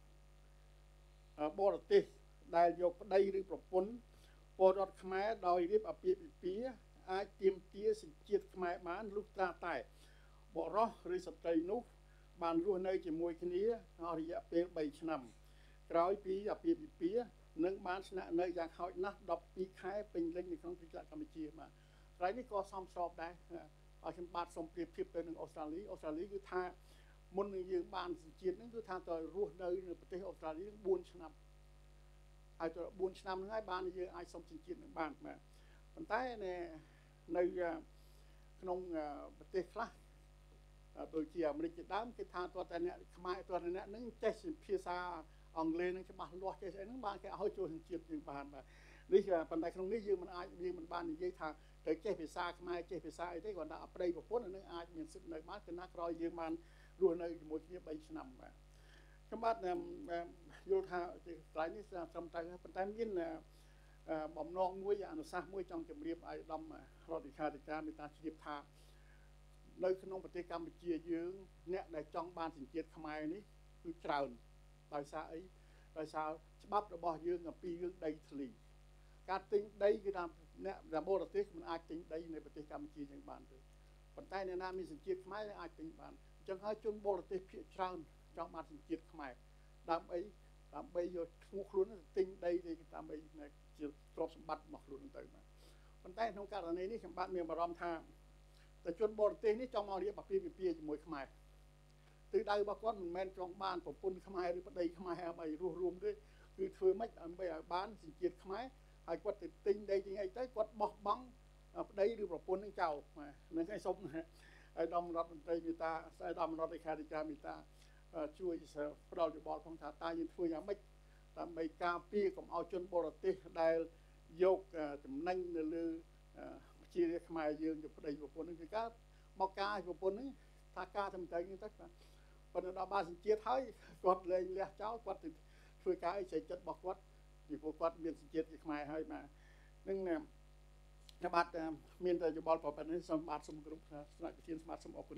បរទេសដែលយកប្តីឬប្រពន្ធពលរដ្ឋខ្មែរដោយរៀបអាពាហ៍ពិពាហ៍អាចទាមទារសញ្ជាតិខ្មែរបានលុះត្រាតែបុរសឬស្ត្រីនោះបានរស់នៅជាមួយគ្នាអស់រយៈពេល3ឆ្នាំក្រោយពីអាពាហ៍ពិពាហ៍និងបានស្នាក់នៅយ៉ាងហោចណាស់12ខែពេញលេញនៅក្នុងប្រទេសកម្ពុជាបាទក្រោយនេះក៏សមស្របដែរឲ្យខ្ញុំបាទសូមប្រៀបធៀបទៅនឹងអូស្ត្រាលីអូស្ត្រាលីគឺថាមុននឹងយើងបានសញ្ជាតិហ្នឹងគឺថាតើរស់នៅនៅប្រទេសអូស្ត្រាលី4ឆ្នាំហើយទៅ4ឆ្នាំហ្នឹងហើយបានយើងអាចសុំសញ្ជាតិនឹងបានបាទប៉ុន្តែនៅក្នុងប្រទេសខ្លះដូចជាអាមេរិកជាដើមគេថាតើតែអ្នកខ្មែរតើអ្នកហ្នឹងចេះភាសាអង់គ្លេសហ្នឹងច្បាស់លាស់ចេះស្អីហ្នឹងបានគេឲ្យចូលសញ្ជាតិយើងបានបាទនេះប៉ុន្តែក្នុងនេះយើងមិនអាចយើងមិនបាននិយាយថាត្រូវចេះភាសាខ្មែរចេះភាសាអីទេគ្រាន់តែអប្តីប្រពន្ធអានឹងអាចមានសិទ្ធិនៅបានគឺណាក្រោយយើងបានរស់នៅជាមួយគ្នា3ឆ្នាំបាទខ្ញុំបាទយល់ថាកន្លែងនេះត្រឹមត្រូវប៉ុន្តែមានបំណងមួយអនុសាសន៍មួយចង់ជម្រាបឲ្យដំរដ្ឋលេខាធិការមេត្តាជ្រាបថានៅក្នុងប្រទេសកម្ពុជាយើងអ្នកដែលចង់បានសញ្ជាតិខ្មែរនេះគឺច្រើនដោយសារអីដោយសារច្បាប់របស់យើងអំពីរឿងដីធ្លីការទិញដីគឺថាអ្នកដែលបរទេសមិនអាចទិញដីនៅប្រទេសកម្ពុជាយើងបានទេប៉ុន្តែអ្នកណាមានសញ្ជាតិខ្មែរអាចទិញបានអញ្ចឹងហើយជនបរទេសភាគច្រើនចង់បានសញ្ជាតិខ្មែរដើម្បីដើម្បីយកឈ្មោះខ្លួនទៅទិញដីទៅដើម្បីជាទ្រព្យសម្បត្តិរបស់ខ្លួនទៅបាទប៉ុន្តែក្នុងករណីនេះខ្ញុំបាទមានអារម្មណ៍ថាតែជនបរទេសនេះចង់មករៀបអាពាហ៍ពិពាហ៍ជាមួយខ្មែរទិសដៅរបស់គាត់មិនមែនចង់បានប្រពន្ធខ្មែរឬប្តីខ្មែរដើម្បីរស់រួមទេគឺធ្វើម៉េចដើម្បីឲ្យបានសញ្ជាតិខ្មែរហើយគាត់ទៅទិញដីទិញអីទៅគាត់បោះបង់ប្តីឬប្រពន្ធនឹងចោលហ្នឹងឯងសុំឲ្យដំរដ្ឋមន្ត្រីមេត្តាស្អីដំរដ្ឋលេខាធិការមេត្តាជួយផ្ដល់យោបល់ផងថាតើយើងធ្វើយ៉ាងម៉េចដើម្បីការពារកុំឲ្យជនបរទេសដែលយកចំណេញនៅលើជាខ្មែរយើងយកប្តីប្រពន្ធនឹងគឺការមកការប្រពន្ធនឹងថាការតែតែហ្នឹងទៅប៉ុន្តែដល់បានសញ្ជាតិហើយគាត់លែងលះចោលគាត់ទៅធ្វើការអីចេះចិត្តរបស់គាត់ពីព្រោះគាត់មានសញ្ជាតិជាខ្មែរហើយបាទនឹងខ្ញុំបាទមានតែយោបល់ប៉ុណ្ណេះសូមបាទសូមគ្រប់ស្នាក់ប្រធានស្មាតសូមអរគុណ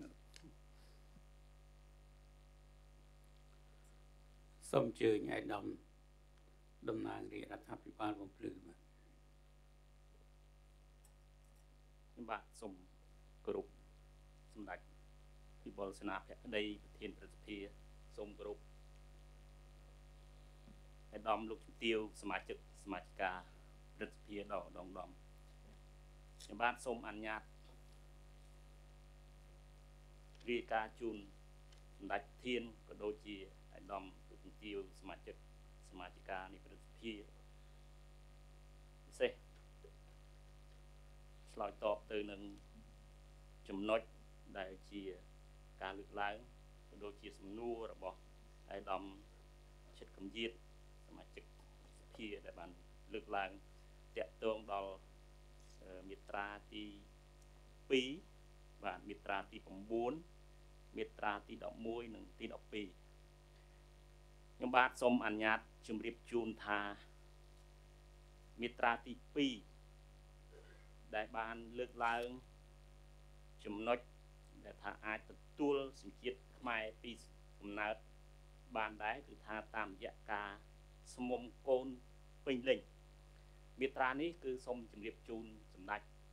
សូមអញ្ជើញឯកឧត្តមតំណាងរាជរដ្ឋាភិបាលបំភ្លឺបាទខ្ញុំបាទសូមគោរពសម្ដេចវិបុលសេនាភក្តីប្រធានព្រឹទ្ធសភាសូមគោរពឯកឧត្តមលោកជំទាវសមាជិកសមាជិកាព្រឹទ្ធសភាដ៏ដងដំខ្ញុំបាទសូមអនុញ្ញាតរាយការណ៍ជូនសម្ដេចប្រធានក៏ដូចជាឯកឧត្តមលោកជំទាវសមាជិកសមាជិកានៃព្រឹទ្ធសភាពិសេសឆ្លើយតបទៅនឹងចំណុចដែលជាការលើកឡើងក៏ដូចជាសំណួររបស់ឯកឧត្តមឈិតកំយាតសមាជិកសភាដែលបានលើកឡើងតាក់ទងដល់មាត្រាទីពីរបាទមាត្រាទី9មាត្រាទី11និងទី12ខ្ញុំបាទសូមអនុញ្ញាតជម្រាបជូនថាមាត្រាទីពីរដែលបានលើកឡើងចំណុចដែលថាអាចទទួលសញ្ជាតិខ្មែរពីកំណើតបានដែរគឺថាតាមរយៈការស្មុំកូនពេញលេញមាត្រានេះគឺសូមជម្រាបជូនសម្ដេច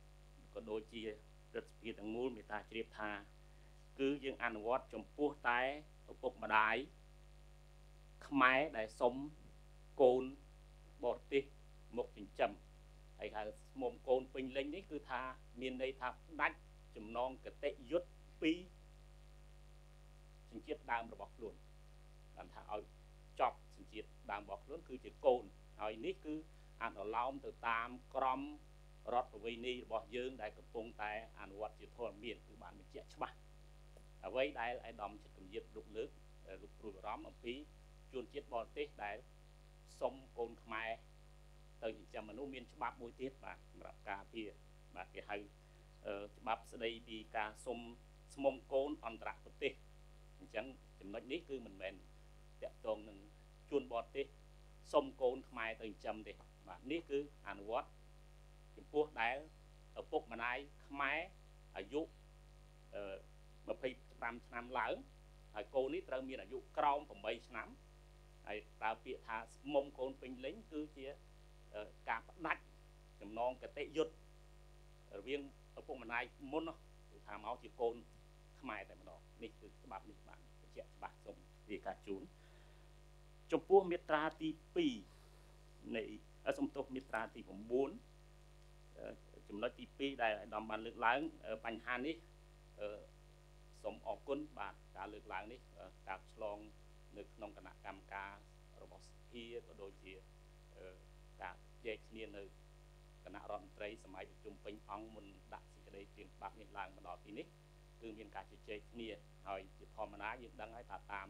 ក៏ដូចជារដ្ឋសភាទាំងមូលមេត្តាជ្រាបថាគឺយើងអនុវត្តចំពោះតែឪពុកម្ដាយខ្មែរដែលសុំកូនបរទេសមកចិញ្ចឹមហើយហៅស្មុំកូនពេញលេញនេះគឺថាមានន័យថាផ្ដាច់ចំណងគតិយុត្តពីសញ្ជាតិដើមរបស់ខ្លួនបានថាឲ្យចប់សញ្ជាតិដើមរបស់ខ្លួនគឺជាកូនហើយនេះគឺអនុលោមទៅតាមក្រមរដ្ឋប្រវេណីរបស់យើងដែលកំពុងតែអនុវត្តជាធម៌មានគឺបានបញ្ជាក់ច្បាស់អ្វីដែលអាយដាមចិត្តគំនិតលោកលើកលោកព្រួយបារម្ភអំពីជនជាតិបរទេសដែលសុំកូនខ្មែរទៅចិញ្ចឹមមនុស្សមានច្បាប់មួយទៀតបាទសម្រាប់ការពារបាទគេហៅច្បាប់ស្ដីពីការសុំស្មុំកូនអន្តរប្រទេសអញ្ចឹងចំណុចនេះគឺមិនមែនតាក់ទងនឹងជនបរទេសសុំកូនខ្មែរទៅចិញ្ចឹមទេបាទនេះគឺអនុវត្តចំពោះដែលឪពុកម្ដាយខ្មែរអាយុអឺម្ភៃប្រាំឆ្នាំឡើងហើយកូននេះត្រូវមានអាយុក្រោមប្រាំបីឆ្នាំហើយប្រើពាក្យថាស្មុំកូនពេញលេញគឺជាការផ្ដាច់ចំណងគតិយុត្តរវាងឪពុកម្ដាយមុនគឺថាមកជាកូនខ្មែរតែម្ដងនេះគឺច្បាប់នេះបានបញ្ជាក់ច្បាស់សូមរាយការណ៍ជូនចំពោះមាត្រាទីពីរនៃសំទោសមាត្រាទី៩ចំណុចទីពីរដែលអាដាមបានលើកឡើងបញ្ហានេះសូមអរគុណបាទការលើកឡើងនេះការឆ្លងនៅក្នុងគណៈកម្មការរបស់សភាក៏ដូចជាការជែកគ្នានៅគណៈរដ្ឋមន្ត្រីសម័យប្រជុំពេញអង្គមុនដាក់សេចក្តីព្រាងច្បាប់នេះឡើងមកដល់ទីនេះគឺមានការជជែកគ្នាហើយជាធម្មតាយើងដឹងហើយថាតាម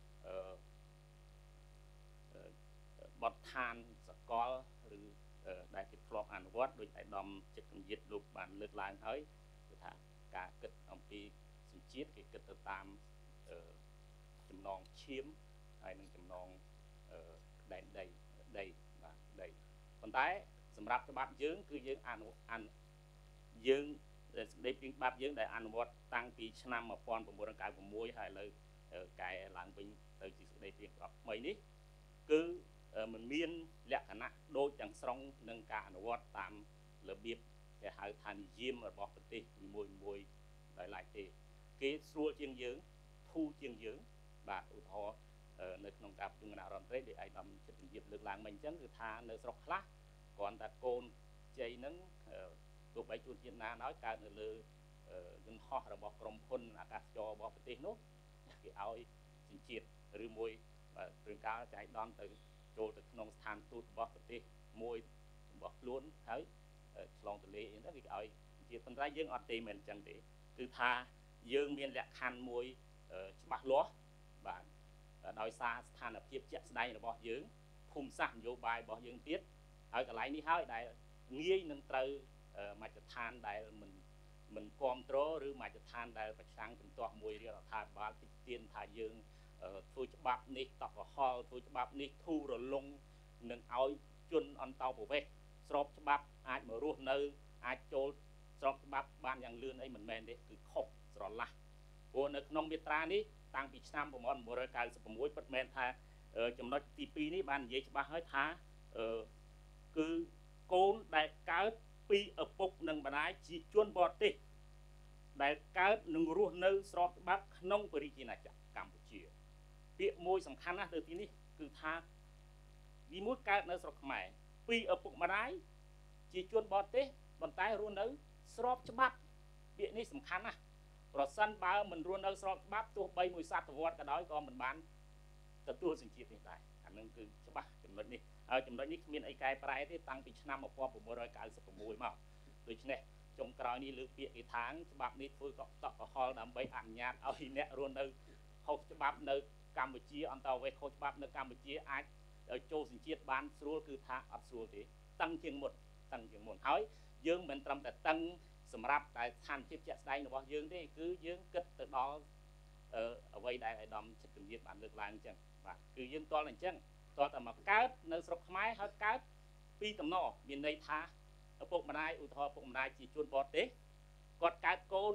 បទដ្ឋានសកលឬដែលគេធ្លាប់អនុវត្តដោយអាយដាមចិត្តគំនិតលោកបានលើកឡើងហើយគឺថាការគិតអំពីសញ្ជាតិគេគិតទៅតាមចំណងឈាមហើយនឹងចំណងដែនដីដីបាទដីប៉ុន្តែសម្រាប់ច្បាប់យើងគឺយើងអនុអនុយើងសេចក្តីព្រាងច្បាប់យើងដែលអនុវត្តតាំងពីឆ្នាំ១៩៩៦ហើយឥឡូវកែឡើងវិញទៅជាសេចក្តីព្រាងច្បាប់ថ្មីនេះគឺมันមានលក្ខណៈដូចទាំងស្រុងនឹងការអនុវត្តតាមរបៀបគេហៅថានិយមរបស់ប្រទេសនីមួយៗដោយឡែកទេគេស្រួលជាងយើងធូរជាងយើងបាទឧទាហរណ៍នៅក្នុងការប្រជុំគណៈរដ្ឋមន្ត្រីដែលអាយដាមចិត្តជំរាបលើកឡើងមកអញ្ចឹងគឺថានៅស្រុកខ្លះគ្រាន់តែកូនជ័យហ្នឹងទោះបីជួនជាតិណាហើយកើតនៅលើយន្តហោះរបស់ក្រុមហ៊ុនអាកាសចររបស់ប្រទេសនោះគេឲ្យសញ្ជាតិឬមួយបាទព្រឹងកាលចៃដន្យទៅចូលទៅក្នុងស្ថានទូតរបស់ប្រទេសមួយរបស់ខ្លួនហើយឆ្លងទន្លេអីហ្នឹងគេឲ្យជាប៉ុន្តែយើងអត់ទេមិនអញ្ចឹងទេគឺថាយើងមានលក្ខខណ្ឌមួយច្បាស់លាស់បាទដោយសារស្ថានភាពជាក់ស្ដែងរបស់យើងភូមិសាស្ត្រនយោបាយរបស់យើងទៀតហើយកន្លែងនេះហើយដែលងាយនឹងត្រូវមជ្ឈដ្ឋានដែលមិនមិនគ្រប់គ្រងឬមជ្ឈដ្ឋានដែលប្រឆាំងជំទាស់មួយរដ្ឋាភិបាលទីទានថាយើងធ្វើច្បាប់នេះតក់កុហលធ្វើច្បាប់នេះធូររលុងនឹងឲ្យជនអន្តោប្រវេសន៍ស្របច្បាប់អាចមករស់នៅអាចចូលស្របច្បាប់បានយ៉ាងលឿនអីមិនមែនទេគឺខុសស្រឡះព្រោះនៅក្នុងមាត្រានេះតាំងពីឆ្នាំ១៩៩៦ពិតមែនថាចំណុចទីពីរនេះបាននិយាយច្បាស់ហើយថាគឺកូនដែលកើតពីឪពុកនិងម្ដាយជាជនបរទេសដែលកើតនឹងរស់នៅស្របច្បាប់ក្នុងប្រជាជាតិកម្ពុជាពាក្យមួយសំខាន់ណាស់ទៅទីនេះគឺថាទីមួយកើតនៅស្រុកខ្មែរពីឪពុកម្ដាយជាជនបរទេសប៉ុន្តែរស់នៅស្របច្បាប់ពាក្យនេះសំខាន់ណាស់ប្រសិនបើមិនរស់នៅស្របច្បាប់ទោះបីមួយសតវត្សក៏ដោយក៏មិនបានទទួលសញ្ជាតិនេះដែរអានឹងគឺច្បាស់ចំណុចនេះហើយចំណុចនេះគ្មានអីកែប្រែទេតាំងពីឆ្នាំ១៩៩៦មកដូច្នេះចុងក្រោយនេះលើកពាក្យគេថាច្បាប់នេះធ្វើកក់តក់កុហលដើម្បីអនុញ្ញាតឲ្យអ្នករស់នៅខុសច្បាប់នៅកម្ពុជាអន្តរវេសខុសច្បាប់នៅកម្ពុជាអាចចូលសញ្ជាតិបានស្រួលគឺថាអត់ស្រួលទេតឹងជាងមុនតឹងជាងមុនហើយយើងមិនត្រឹមតែតឹងសម្រាប់តែស្ថានភាពជាក់ស្ដែងរបស់យើងទេគឺយើងគិតទៅដល់អ្វីដែលអាយដាមចិត្តគំនិតបានលើកឡើងអញ្ចឹងបាទគឺយើងតល់អញ្ចឹងតល់តែមកកើតនៅស្រុកខ្មែរហើយកើតពីតំណមានន័យថាឪពុកម្ដាយឧទាហរណ៍ឪពុកម្ដាយជាជនបរទេសគាត់កើតកូន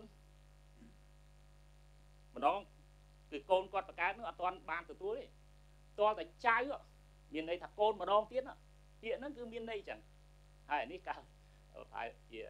ម្ដងគឺកូនគាត់បង្កើតនោះអត់ទាន់បានទទួលទេតល់តែចៅមានន័យថាកូនម្ដងទៀតពាក្យហ្នឹងគឺមានន័យអញ្ចឹងហើយនេះកាលប្រហែលជា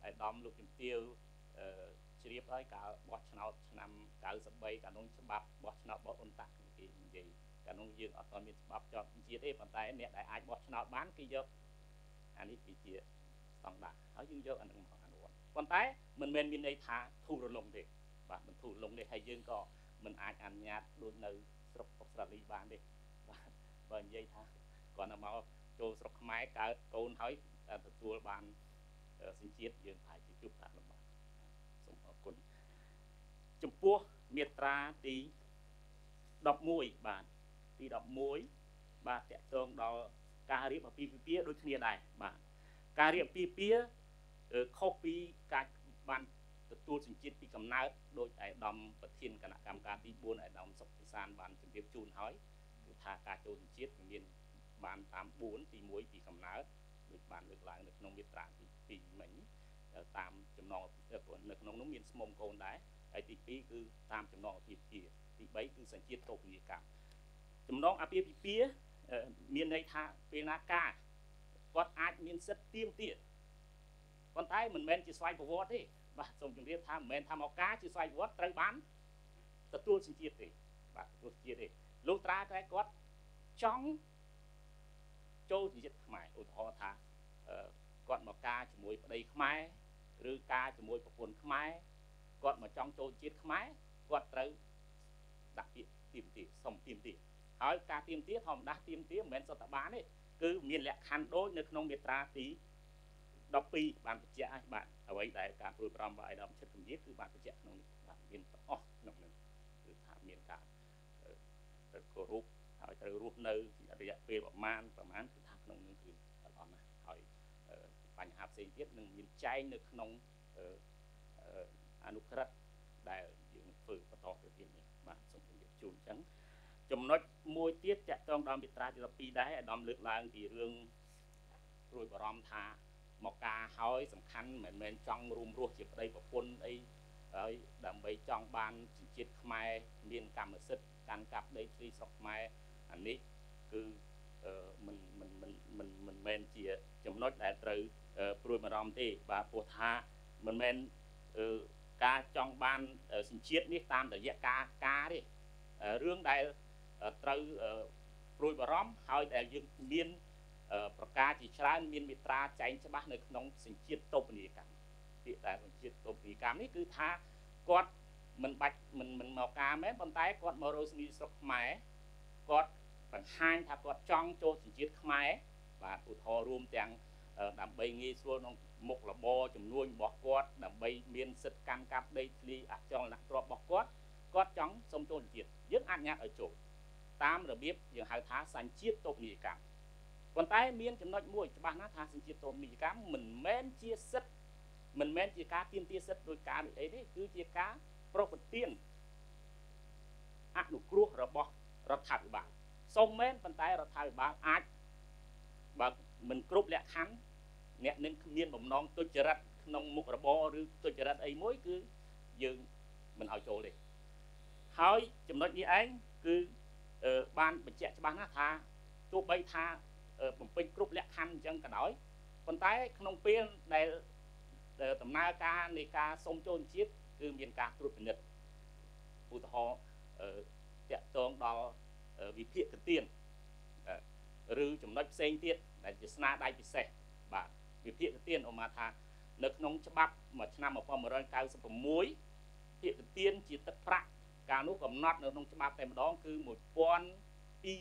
ឯកឧត្តមលោកជំទាវអឺជ្រាបហើយការបោះឆ្នោតឆ្នាំ九十三កាលនោះច្បាប់បោះឆ្នោតរបស់អ៊ុនតាក់គេនិយាយកាលនោះយើងអត់ទាន់មានច្បាប់ចោតជាតិទេប៉ុន្តែអ្នកដែលអាចបោះឆ្នោតបានគេយកអានេះគឺជាស្តង់ដារហើយយើងយកអានឹងមកអនុវត្តប៉ុន្តែមិនមែនមានន័យថាធូររលុងទេបាទមិនធូររលុងទេហើយយើងក៏មិនអាចអនុញ្ញាតដូចនៅស្រុកអូស្ត្រាលីបានទេបាទបើនិយាយថាគាត់ទៅមកចូលស្រុកខ្មែរកើតកូនហើយទទួលបានសញ្ជាតិយើងអាចជាជួបការលំបាកសូមអរគុណចំពោះមាត្រាទីដប់មួយបាទទីដប់មួយបាទតកតងដល់ការរៀបអាពាហ៍ពិពាហ៍ដូចគ្នាដែរបាទការរៀបអាពាហ៍ពិពាហ៍ខុសពីការបានទទួលសញ្ជាតិពីកំណើតដោយឯកឧត្តមប្រធានគណៈកម្មការទីបួនឯកឧត្តមសុកពិសានបានជម្រាបជូនហើយគឺថាការចូលសញ្ជាតិមានបានតាមបួនទីមួយពីកំណើតដូចបានលើកឡើងនៅក្នុងមាត្រាទីពីរមិញតាមចំណងនៅក្នុងនោះមានស្មុំកូនដែរហើយទីពីរគឺតាមចំណងអាពាហ៍ពិពាហ៍ទីបីគឺសញ្ជាតិតូបនីយកម្មចំណងអាពាហ៍ពិពាហ៍មានន័យថាពេលណាការគាត់អាចមានសិទ្ធិទាមទារប៉ុន្តែមិនមែនជាស្វ័យប្រវត្តិទេបាទសូមជម្រាបថាមិនមែនថាមកការជាស្វ័យប្រវត្តិត្រូវបានទទួលសញ្ជាតិទេបាទទទួលសញ្ជាតិទេលោកត្រាតែគាត់ចង់ចូលសញ្ជាតិខ្មែរឧទាហរណ៍ថាគាត់មកការជាមួយប្តីខ្មែរឬការជាមួយប្រពន្ធខ្មែរគាត់មកចង់ចូលជាតិខ្មែរគាត់ត្រូវដាក់ពាក្យទាមទារសុំទាមទារហើយការទាមទារធម្មតាទាមទារមិនមែនសុទ្ធតែបានទេគឺមានលក្ខខណ្ឌដូចនៅក្នុងមាត្រាទីដប់ពីរបានបញ្ជាក់ហើយបាទអ្វីដែលការព្រួយបារម្ភរបស់ឯកឧត្តមឈិតកម្រិតគឺបានបញ្ជាក់ក្នុងនេះបាទមានទាំងអស់ក្នុងនេះគឺថាមានការត្រូវគោរពហើយត្រូវរស់នៅរយៈពេលប្រមាណប្រមាណគឺថាក្នុងនេះគឺអត់អស់ណាស់ហើយបញ្ហាផ្សេងទៀតនឹងមានចែងនៅក្នុងអនុក្រឹត្យដែលយើងធ្វើបន្តទៅទៀតនេះបាទសូមជម្រាបជូនអញ្ចឹងចំណុចមួយទៀតតាក់ទងដល់មាត្រាទីដប់ពីរដែរអាដាមលើកឡើងពីរឿងព្រួយបារម្ភថាមកការហើយសំខាន់មិនមែនចង់រួមរស់ជាប្តីប្រពន្ធអីហើយដើម្បីចង់បានជីជាតិខ្មែរមានកម្មសិទ្ធិកាន់កាប់ដីធ្លីស្រុកខ្មែរអានេះគឺមិនមិនមិនមិនមិនមែនជាចំណុចដែលត្រូវព្រួយបារម្ភទេបាទព្រោះថាមិនមែនការចង់បានសញ្ជាតិនេះតាមរយៈការការទេរឿងដែលត្រូវព្រួយបារម្ភហើយដែលយើងមានប្រការជាច្រើនមានមាត្រាចែងច្បាស់នៅក្នុងសញ្ជាតិតូបនីយកម្មពាក្យតែសញ្ជាតិតូបនីយកម្មនេះគឺថាគាត់មិនបាច់មិនមិនមកការមែនប៉ុន្តែគាត់មករស់នៅស្រុកខ្មែរគាត់បង្ហាញថាគាត់ចង់ចូលសញ្ជាតិខ្មែរបាទឧទាហរណ៍រួមទាំងដើម្បីងាយស្រួលក្នុងមុខរបរចំនួនរបស់គាត់ដើម្បីមានសិទ្ធិកាន់កាប់ដីធ្លីអចលនទ្រព្យរបស់គាត់គាត់ចង់សុំចូលសញ្ជាតិយើងអនុញ្ញាតឲ្យចូលតាមរបៀបយើងហៅថាសញ្ជាតិតូបនីយកម្មប៉ុន្តែមានចំណុចមួយច្បាស់ណាស់ថាសញ្ជាតិតូបនីយកម្មមិនមែនជាសិទ្ធិមិនមែនជាការទាមទារសិទ្ធិដោយការអីទេគឺជាការប្រព្រឹត្តទានអនុគ្រោះរបស់រដ្ឋាភិបាលសូមមែនប៉ុន្តែរដ្ឋាភិបាលអាចបើមិនគ្រប់លក្ខខណ្ឌអ្នកនឹងមានបំណងទុច្ចរិតក្នុងមុខរបរឬទុច្ចរិតអីមួយគឺយើងមិនឲ្យចូលទេហើយចំណុចនេះឯងគឺបានបញ្ជាក់ច្បាស់ណាស់ថាទោះបីថាបំពេញគ្រប់លក្ខខណ្ឌអញ្ចឹងក៏ដោយប៉ុន្តែក្នុងពេលដែលដំណើរការនៃការសុំចូលជាតិគឺមានការត្រួតពិនិត្យឧទាហរណ៍តាក់ទងដល់វិភាគទានឬចំណុចផ្សេងទៀតដែលជាស្នាដៃពិសេសបាទវិភាគទានឧមាថានៅក្នុងច្បាប់មួយឆ្នាំmột nghìn chín trăm chín mươi sáuភាគទានជាទឹកប្រាក់កាលនោះកំណត់នៅក្នុងច្បាប់តែម្ដងគឺmột nghìn hai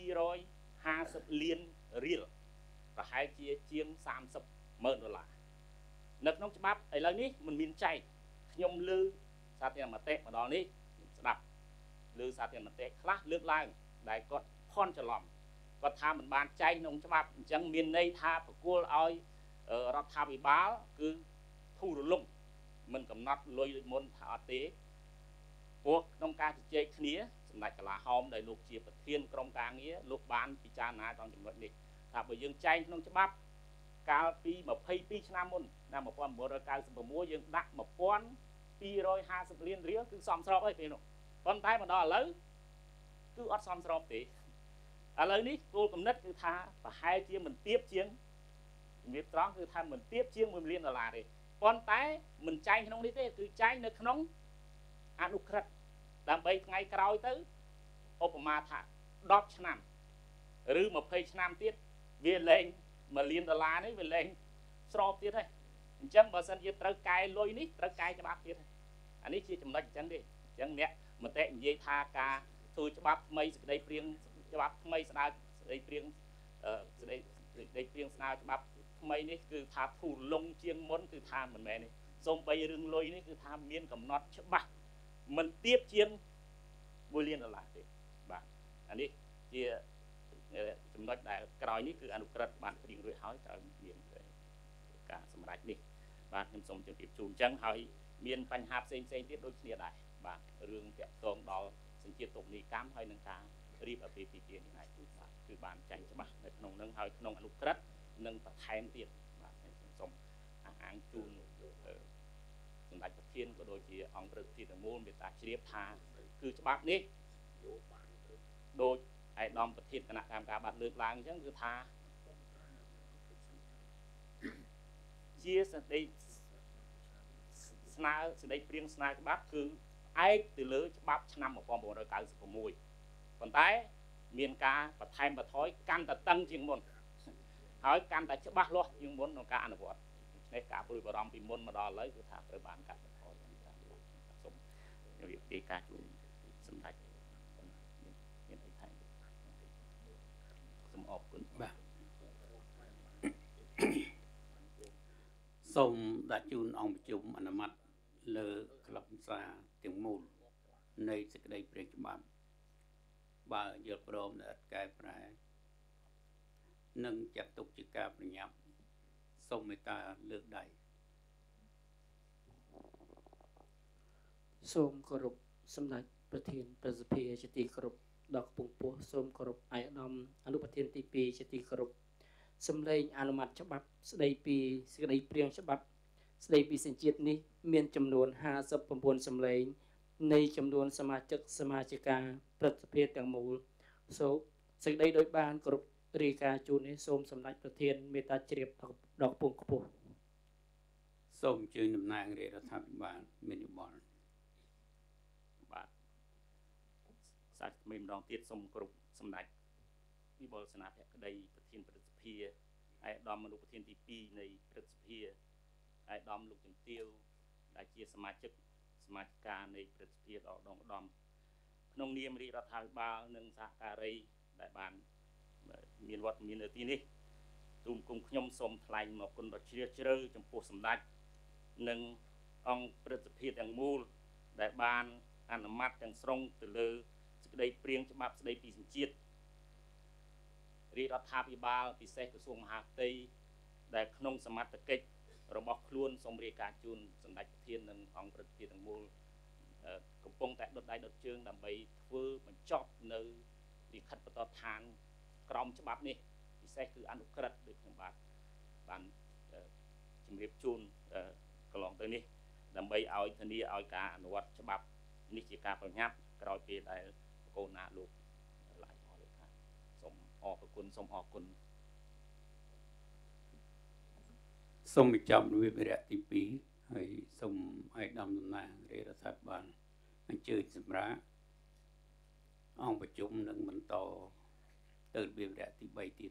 trămห้าสิบលានរៀលប្រហែលជាជាងសាមសិបម៉ឺនដុល្លារនៅក្នុងច្បាប់ឥឡូវនេះមិនមានចែកខ្ញុំលើសាធារណមតិម្ដងនេះស្ដាប់លើសាធារណមតិខ្លះលើកឡើងដែលគាត់ភ័ន្តច្រឡំគាត់ថាមិនបានចែកក្នុងច្បាប់អញ្ចឹងមានន័យថាប្រគល់ឲ្យរដ្ឋាភិបាលគឺធូររលុងមិនកំណត់លុយដូចមុនថាអត់ទេព្រោះក្នុងការជជែកគ្នាសម្ដេចកលាហោមដែលលោកជាប្រធានក្រុមការងារលោកបានពិចារណាក្នុងចំណុចនេះថាបើយើងចែកក្នុងច្បាប់កាលពីยี่สิบสองឆ្នាំមុនឆ្នាំmột nghìn chín trăm chín mươi sáuយើងដាក់một nghìn hai trămห้าสิบលានរៀលគឺសមស្របហើយពេលនោះប៉ុន្តែមកដល់ឥឡូវគឺអត់សមស្របទេឥឡូវនេះគោលគំនិតគឺថាប្រហែលជាមិនទៀបជាងជំរាបត្រង់គឺថាមិនទៀបជាងមួយលានដុល្លារទេប៉ុន្តែមិនចែងក្នុងនេះទេគឺចែងនៅក្នុងអនុក្រឹត្យដើម្បីថ្ងៃក្រោយទៅឧបមាថាដប់ឆ្នាំឬម្ភៃឆ្នាំទៀតវាលែងមួយលានដុល្លារនេះវាលែងស្របទៀតហើយអញ្ចឹងបើសិនជាត្រូវកែលុយនេះត្រូវកែច្បាប់ទៀតហើយអានេះជាចំណុចអញ្ចឹងទេអញ្ចឹងអ្នកមតិនិយាយថាការធ្វើច្បាប់ថ្មីសេចក្តីព្រៀងច្បាប់ថ្មីស្ដៅសេចក្តីព្រៀងសេចក្តីសេចក្តីព្រៀងស្ដៅច្បាប់ថ្មីនេះគឺថាធូរលងជាងមុនគឺថាមិនមែនទេសូម្បីរឿងលុយនេះគឺថាមានកំណត់ច្បាស់មិនទៀបជាងមួយលានដុល្លារទេបាទអានេះជាចំណុចដែលក្រោយនេះគឺអនុក្រឹត្យបានព្រៀងរួចហើយត្រូវមានការសម្រេចនេះបាទខ្ញុំសូមជម្រាបជូនអញ្ចឹងហើយមានបញ្ហាផ្សេងផ្សេងទៀតដូចគ្នាដែរបាទរឿងតាក់ទងដល់សញ្ជាតិទុកនីកម្មហើយនឹងការរៀបអាពាហ៍ពិពាហ៍នេះឯងបាទគឺបានចែងច្បាស់នៅក្នុងនឹងហើយក្នុងអនុក្រឹត្យនិងបន្ថែមទៀតបាទខ្ញុំសូមអះអាងជូនសម្ដេចប្រធានក៏ដូចជាអង្គព្រឹទ្ធទីទាំងមូលមេត្តាជ្រាបថាគឺច្បាប់នេះដូចឯកឧត្តមប្រធានគណៈកម្មការបានលើកឡើងអញ្ចឹងគឺថាជាសេចក្តីស្នើសេចក្តីព្រៀងស្នើច្បាប់គឺឯកទៅលើច្បាប់ឆ្នាំmột nghìn chín trăm chín mươi sáuប៉ុន្តែមានការបន្ថែមបន្ថយកាន់តែតឹងជាងមុនហើយកាន់តែច្បាស់លាស់ជាងមុនក្នុងការអនុវត្តនេះការព្រួយបារម្ភពីមុនមកដល់ឥឡូវគឺថាត្រូវបានកាត់បន្ថយសូមជំរាបពីការជួយសម្ដេចមានអីថែមសូមអរគុណបាទសូមដាក់ជូនអង្គប្រជុំអនុម័តលើក្លឹបសារទាំងមូលនៃសេចក្តីព្រាងច្បាប់បើយល់ព្រមដែលកែប្រែនិងចាត់ទុកជាការប្រញាប់សូមមេត្តាលើកដៃសូមគោរពសម្ដេចប្រធានប្រសិទ្ធិជាទីគោរពដល់កំពង់ពោះសូមគោរពឯកឧត្តមអនុប្រធានទីពីរជាទីគោរពសម្លេងអនុម័តច្បាប់ស្ដីពីសេចក្តីព្រាងច្បាប់ស្ដីពីសញ្ជាតិនេះមានចំនួនห้าสิบเก้าសម្លេងនៃចំនួនសមាជិកសមាជិកាព្រឹទ្ធសភាទាំងមូលសូមសេចក្តីដោយបានគោរពរាយការណ៍ជូននេះសូមសម្ដេចប្រធានមេត្តាជ្រាបដល់កំពង់ខ្ពស់សូមអញ្ជើញតំណាងរាជរដ្ឋាភិបាលមានយោបល់បាទសាច់ថ្មីម្ដងទៀតសូមគោរពសម្ដេចវិបុលសេនាធិក្តីប្រធានព្រឹទ្ធសភាឯកឧត្តមអនុប្រធានទីពីរនៃព្រឹទ្ធសភាឯកឧត្តមលោកជំទាវដែលជាសមាជិកសមាជិកានៃព្រឹទ្ធសភាដ៏ឧត្តមឧត្តមក្នុងនាមរាជរដ្ឋាភិបាលនិងសហការីដែលបានមានវត្តមាននៅទីនេះទូមគុំខ្ញុំសូមថ្លែងអំណរគុណដ៏ជ្រាលជ្រៅចំពោះសម្ដេចនិងអង្គព្រឹទ្ធសភាទាំងមូលដែលបានអនុម័តទាំងស្រុងទៅលើសេចក្តីព្រាងច្បាប់ស្តីពីសញ្ជាតិរាជរដ្ឋាភិបាលពិសេសក្រសួងមហាផ្ទៃដែលក្នុងសមត្ថកិច្ចរបស់ខ្លួនសូមរាយការណ៍ជូនសម្ដេចប្រធាននិងអង្គព្រឹទ្ធសភាទាំងមូលកំពុងតែដុតដៃដុតជើងដើម្បីធ្វើបញ្ចប់នៅលិខិតបទដ្ឋានក្រមច្បាប់នេះពិសេសគឺអនុក្រឹត្យដូចខ្ញុំបាទបានជំរាបជូនកន្លងទៅនេះដើម្បីឲ្យធានាឲ្យការអនុវត្តច្បាប់នេះជាការប្រញាប់ក្រោយពេលដែលកូនណាលោកឡាយអស់លេខាសូមអរគុណសូមអរគុណសូមបញ្ចប់វិភារៈទីពីរហើយសូមឲ្យដំណើររាជរដ្ឋាភិបាលអញ្ជើញសម្រាប់អង្គប្រជុំនឹងបន្តទៅវិភារៈទីបីទៀត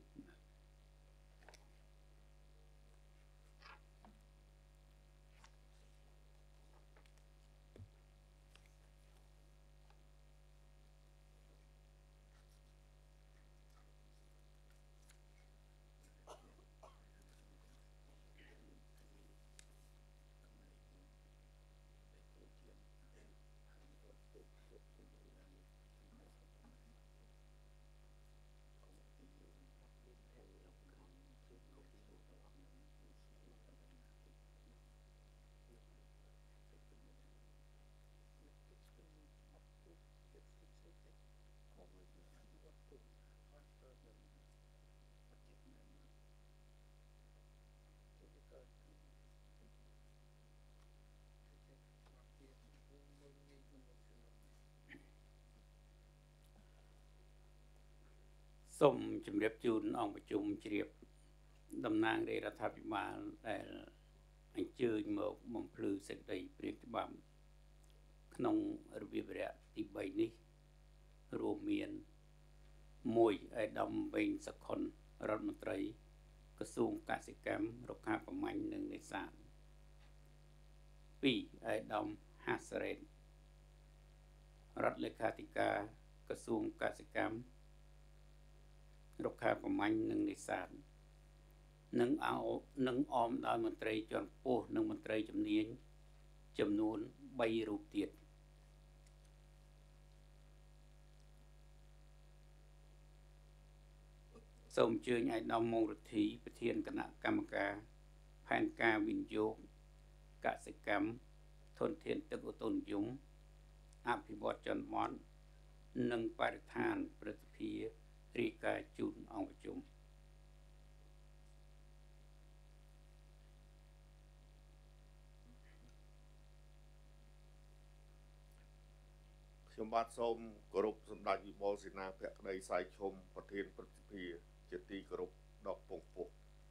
សូមជម្រាបជូនអង្គប្រជុំជ្រាបតំណាងរាជរដ្ឋាភិបាលដែលអញ្ជើញមកបំភ្លឺសេចក្តីព្រាងច្បាប់ក្នុងរបៀបវគ្គទី3នេះរួមមានមួយឯកឧត្តមវែងសុខុនរដ្ឋមន្ត្រីក្រសួងកសិកម្មរុក្ខាប្រមាញ់និងនេសាទពីរឯកឧត្តមហាសរ៉េតរដ្ឋលេខាធិការក្រសួងកសិកម្មរុក្ខាប្រមាញ់និងនេសាទនិងអោនិងអមដោយមន្ត្រីជាន់ខ្ពស់និងមន្ត្រីជំនាញចំនួន3រូបទៀតសូមអញ្ជើញឯកឧត្តមម៉ុងរទ្ធីប្រធានគណៈកម្មការផែនការវិនិយោគកសិកម្មធនធានទឹកឧតុនិយមអភិវឌ្ឍជនបទនិងបរិស្ថានព្រឹទ្ធសភារាយការណ៍ជូនអង្គប្រជុំខ្ញុំបាទសូមគោរពសម្ដេចវិបុលសេនាភក្តីសាយឈុំប្រធានព្រឹទ្ធសភាជាទីគោរពដ៏ពងពោះ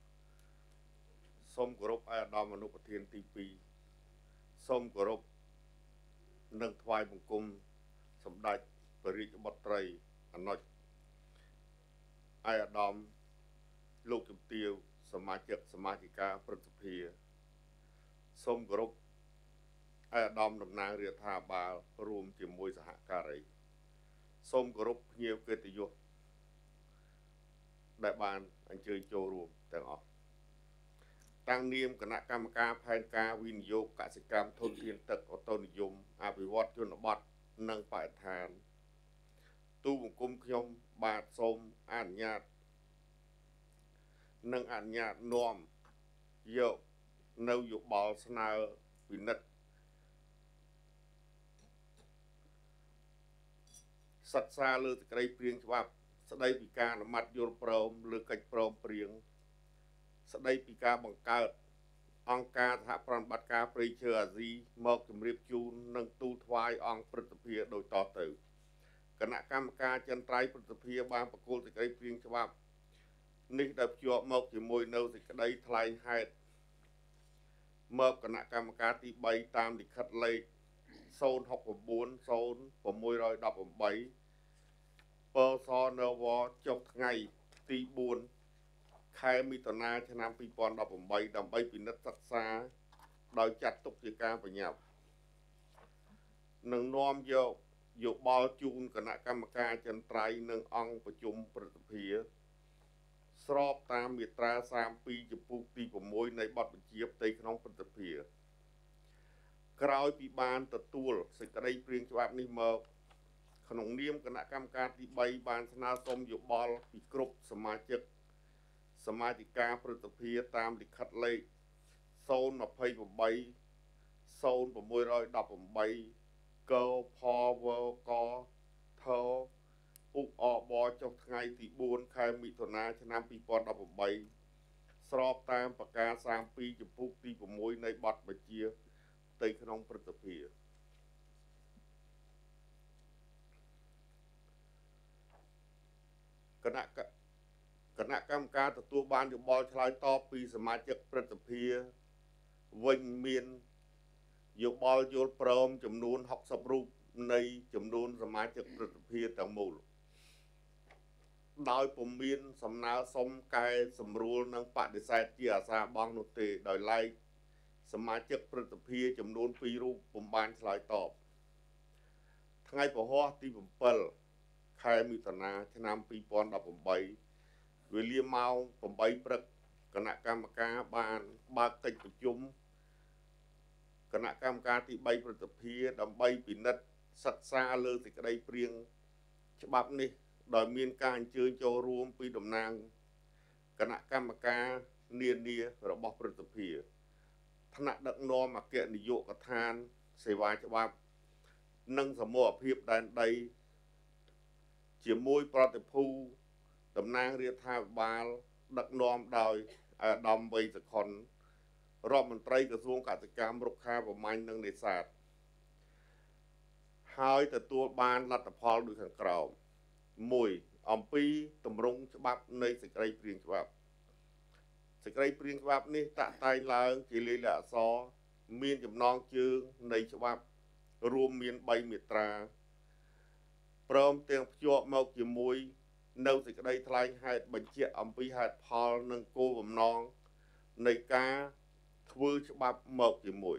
សូមគោរពឯកឧត្តមអនុប្រធានទី2សូមគោរពនិងថ្វាយបង្គំសម្ដេចព្រះរាជបុត្រីអនុជឯកឧត្តមលោកជំទាវសមាជិកសមាជិកាព្រឹទ្ធសភាសូមគោរពឯកឧត្តមតំណាងរាជរដ្ឋាភិបាលរួមជាមួយសហការីសូមគោរពភ្ញៀវកិត្តិយសដែលបានអញ្ជើញចូលរួមទាំងអស់តាំងនាមគណៈកម្មការផែនការវិនិយោគកសិកម្មធនធានទឹកឧតុនិយមអភិវឌ្ឍជនបទនិងបរិស្ថានទូបង្គំខ្ញុំបាទសូមអនុញ្ញាតនិងអនុញ្ញាតនាំយកនៅយោបល់ស្នើពិនិត្យសិក្សាលើសេចក្តីព្រាងច្បាប់ស្តីពីការអនុម័តយល់ព្រមលើកិច្ចព្រមព្រៀងស្តីពីការបង្កើតអង្គការសហប្រតិបត្តិការព្រៃឈើអាស៊ីមកជម្រាបជូននិងទូលថ្វាយអង្គព្រឹទ្ធសភាដូចតទៅគណៈកម្មការចិនត្រៃព្រឹទ្ធសភាបានប្រគល់សេចក្តីព្រាងច្បាប់នេះដែលភ្ជាប់មកជាមួយនៅសេចក្តីថ្លែងហេតុមកគណៈកម្មការទី3តាមលិខិតលេខศูนย์หกเก้า ศูนย์หกหนึ่งแปดปសនវចុះថ្ងៃទី4ខែមិថុនាឆ្នាំពីរពាន់ដប់ប្រាំបីដើម្បីពិនិត្យសិក្សាដោយចាត់ទុកជាការប្រញាប់និងនាំយកយោបល់ជូនគណៈកម្មការចិនត្រៃនិងអង្គប្រជុំព្រឹទ្ធសភាស្របតាមមាត្រាសាមពីរចំពោះទី6នៃបទបញ្ជាផ្ទៃក្នុងព្រឹទ្ធសភាក្រោយពីបានទទួលសេចក្តីព្រាងច្បាប់នេះមកក្នុងនាមគណៈកម្មការទី3បានស្នើសុំយោបល់ពីគ្រប់សមាជិកសមាជិកាព្រឹទ្ធសភាតាមលិខិតលេខศูนย์ยี่สิบแปด ศูนย์หกหนึ่งแปดកផវកថឧអបចុះថ្ងៃទី4ខែមិថុនាឆ្នាំពីរពាន់ដប់ប្រាំបីស្របតាមប្រកាសសាមពីរចំពោះទី6នៃបទបញ្ជាផ្ទៃក្នុងព្រឹទ្ធសភាគណៈគណៈកម្មការទទួលបានយោបល់ឆ្លើយតបពីសមាជិកព្រឹទ្ធសភាវិញមានយោបល់យល់ព្រមចំនួនหกสิบរូបនៃចំនួនសមាជិកព្រឹទ្ធសភាទាំងមូលដោយពុំមានសំណើសុំកែសម្រួលនិងបដិសេធជាអាសាបង់នោះទេដោយឡែកសមាជិកព្រឹទ្ធសភាចំនួនពីររូបពុំបានឆ្លើយតបថ្ងៃពហុទី7ខែមិថុនាឆ្នាំពីរពាន់ដប់ប្រាំបីវេលាម៉ោង8ព្រឹកគណៈកម្មការបានបើកកិច្ចប្រជុំគណៈកម្មការទី3ព្រឹទ្ធសភាដើម្បីពិនិត្យសិក្សាលើសេចក្តីព្រាងច្បាប់នេះដោយមានការអញ្ជើញចូលរួមពីតំណាងគណៈកម្មការនានារបស់ព្រឹទ្ធសភាថ្នាក់ដឹកនាំអគ្គនាយកដ្ឋានសេវាច្បាប់និងសមូហភាពដែនដីជាមួយប្រតិភូតំណាងរាជរដ្ឋាភិបាលដឹកនាំដោយអាដាមវៃសខុនរដ្ឋមន្ត្រីក្រសួងកសិកម្មរុក្ខាប្រមាញ់និងនេសាទហើយទទួលបានលទ្ធផលដូចខាងក្រោមមួយអំពីទម្រង់ច្បាប់នៃសេចក្តីព្រាងច្បាប់សេចក្តីព្រៀងច្បាប់នេះតាក់តែងឡើងជាលាយលក្ខណ៍អក្សរមានចំណងជើងនៃច្បាប់រួមមានបីមាត្រាព្រមទាំងភ្ជាប់មកជាមួយនៅសេចក្តីថ្លែងហេតុបញ្ជាក់អំពីហេតុផលនិងគោលបំណងនៃការធ្វើច្បាប់មកជាមួយ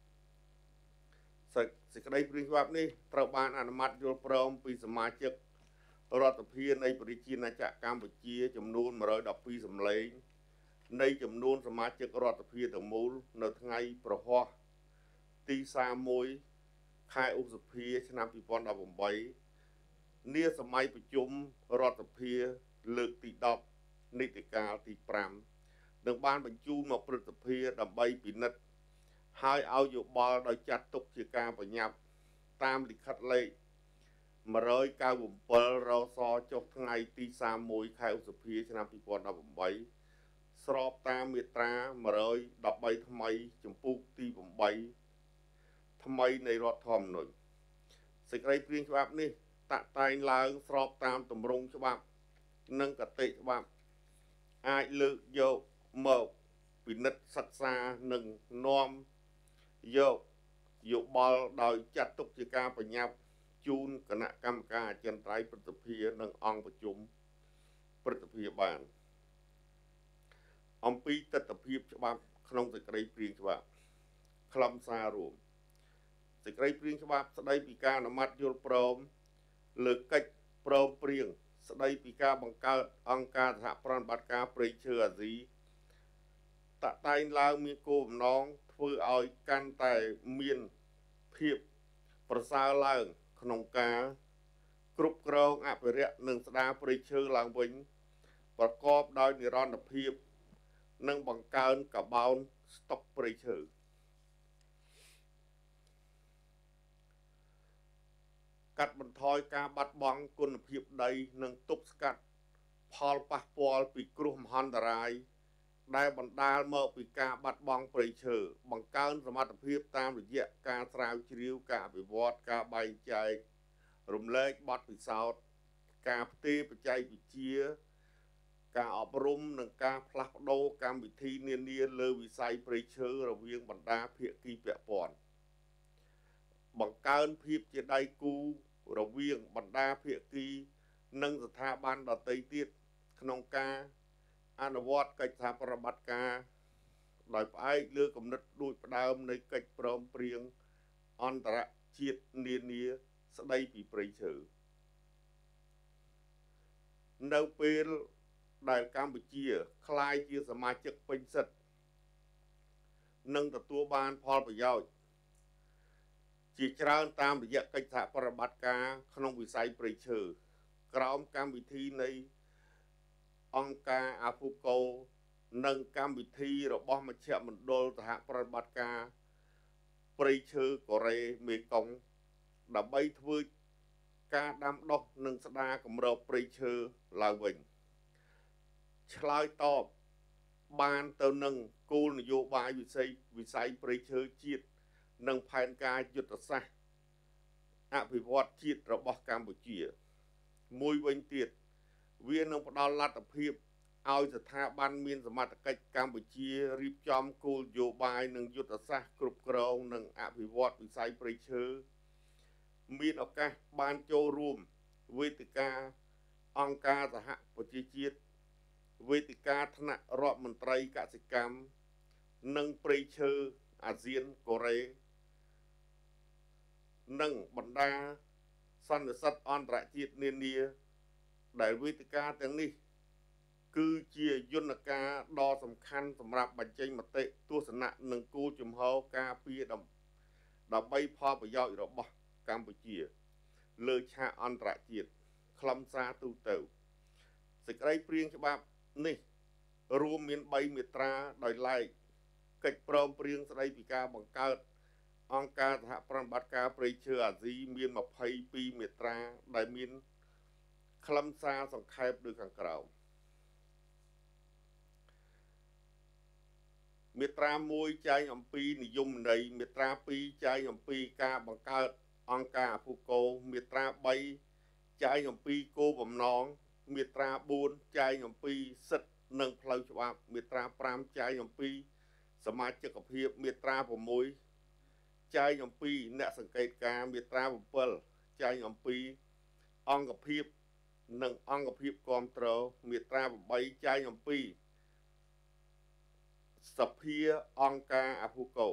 សេចក្តីព្រៀងច្បាប់នេះត្រូវបានអនុម័តយល់ព្រមពីសមាជិករដ្ឋសភានៃប្រជាណាចក្រកម្ពុជាចំនួនmột trăm mười haiសំឡេងនៃចំនួនសមាជិករដ្ឋសភាទាំងមូលនៅថ្ងៃប្រហ័សទីសាមមួយខែឧសភាឆ្នាំពីរពាន់ដប់ប្រាំបីនាសម័យប្រជុំរដ្ឋសភាលើកទីដប់នីតិកាលទីប្រាំនឹងបានបញ្ជូនមកព្រឹទ្ធសភាដើម្បីពិនិត្យហើយឲ្យយោបល់ដោយចាត់ទុកជាការបញ្ញត្តិតាមលិខិតលេខmột trăm chín mươi bảyរសចុះថ្ងៃទីសាមមួយខែឧសភាឆ្នាំពីរពាន់ដប់ប្រាំបីស្របតាមមាត្រាmột trăm mười baថ្មីចំពុកទីeightថ្មីនៃរដ្ឋធម្មនុញ្ញសេចក្តីព្រៀងច្បាប់នេះតាក់តែងឡើងស្របតាមទម្រង់ច្បាប់និងគតិច្បាប់អាចលើកយកមកពិនិត្យសិក្សានិងនាំយកយោបល់ដោយចាត់ទុកជាការបញ្ញត្តិជូនគណៈកម្មការអចិន្ត្រៃយ៍ព្រឹទ្ធសភានិងអង្គប្រជុំព្រឹទ្ធសភាបានអំពីទស្សនវិជ្ជាច្បាប់ក្នុងសេចក្តីព្រៀងច្បាប់ខ្លឹមសាររួមសេចក្តីព្រៀងច្បាប់ស្តីពីការអនុម័តយល់ព្រមលើកិច្ចព្រមព្រៀងស្តីពីការបង្កើតអង្គការសហប្រតិបត្តិការព្រៃឈើអាស៊ីតាក់តែងឡើងមានគោលបំណងធ្វើឲ្យកាន់តែមានភាពប្រសើរឡើងក្នុងការគ្រប់គ្រងអភិរក្សនិងស្ដារព្រៃឈើឡើងវិញប្រកបដោយនិរន្តរភាពនិងបង្កើនកបោនស្តុកព្រៃឈើកាត់បន្ថយការបាត់បង់គុណភាពដីនិងទប់ស្កាត់ផលប៉ះពាល់ពីគ្រោះមហន្តរាយដែលបណ្ដាលមកពីការបាត់បង់ព្រៃឈើបង្កើនសមត្ថភាពតាមរយៈការស្រាវជ្រាវការអភិវឌ្ឍការបែងចែករំលែកបទពិសោធន៍ការផ្ទេរបច្ចេកវិទ្យាការអប់រំនិងការផ្លាស់ប្ដូរកម្មវិធីនានាលើវិស័យព្រៃឈើរវាងបណ្ដាភាគីពាក់ព័ន្ធបង្កើនភាពជាដៃគូរវាងបណ្ដាភាគីនិងស្ថាប័នដទៃទៀតក្នុងការអនុវត្តកិច្ចសហប្រតិបត្តិការដោយផ្អែកលើគំនិតដូចផ្ដើមនៃកិច្ចព្រមព្រៀងអន្តរជាតិនានាស្ដីពីព្រៃឈើនៅពេលដែលកម្ពុជាក្លាយជាសមាជិកពេញសិទ្ធិនិងទទួលបានផលប្រយោជន៍ជាច្រើនតាមរយៈកិច្ចសហប្រតិបត្តិការក្នុងវិស័យព្រៃឈើក្រោមកម្មវិធីនៃអង្គការអាហ្វូកូនិងកម្មវិធីរបស់មជ្ឈមណ្ឌលសហប្រតិបត្តិការព្រៃឈើកូរ៉េមេគង្គដើម្បីធ្វើការដាំដុះនិងស្ដារគម្របព្រៃឈើឡើងវិញឆ្លើយតបបានទៅនឹងគោលនយោបាយវិស័យវិស័យព្រៃឈើជាតិនិងផែនការយុទ្ធសាស្ត្រអភិវឌ្ឍជាតិរបស់កម្ពុជាមួយវិញទៀតវានឹងផ្ដល់លទ្ធភាពឲ្យស្ថាប័នមានសមត្ថកិច្ចកម្ពុជារៀបចំគោលនយោបាយនិងយុទ្ធសាស្ត្រគ្រប់គ្រងនិងអភិវឌ្ឍវិស័យព្រៃឈើមានឱកាសបានចូលរួមវេទិកាអង្គការសហប្រជាជាតិវេទិកាថ្នាក់រដ្ឋមន្ត្រីកសិកម្មនិងព្រៃឈើអាស៊ានកូរ៉េនិងបណ្ដាសន្និសីទអន្តរជាតិនានាដែលវេទិកាទាំងនេះគឺជាយន្តការដ៏សំខាន់សម្រាប់បញ្ចេញមតិទស្សនៈនិងគោលជំហរការពារដើម្បីផលប្រយោជន៍របស់កម្ពុជាលើឆាកអន្តរជាតិខ្លឹមសារទូទៅសេចក្តីព្រៀងច្បាប់នេះរួមមានបីមាត្រាដោយឡែកកិច្ចព្រមព្រៀងស្តីពីការបង្កើតអង្គការសហប្រតិបត្តិការព្រៃឈើអាស៊ីមានยี่สิบสองមាត្រាដែលមានខ្លឹមសារសង្ខេបដូចខាងក្រោមមាត្រាមួយចែងអំពីនិយមន័យមាត្រាពីរចែងអំពីការបង្កើតអង្គការអាហ្វូកូមាត្រាបីចែងអំពីគោលបំណងមាត្រាបួនចែងអំពីសិទ្ធិនិងផ្លូវច្បាប់មាត្រាប្រាំចែងអំពីសមាជិកភាពមាត្រាប្រាំមួយចែងអំពីអ្នកសង្កេតការមាត្រាbảyចែងអំពីអង្គភាពនិងអង្គភាពគ្រប់គ្រងមាត្រាប្រាំចែងអំពីសភាអង្គការអភូកោ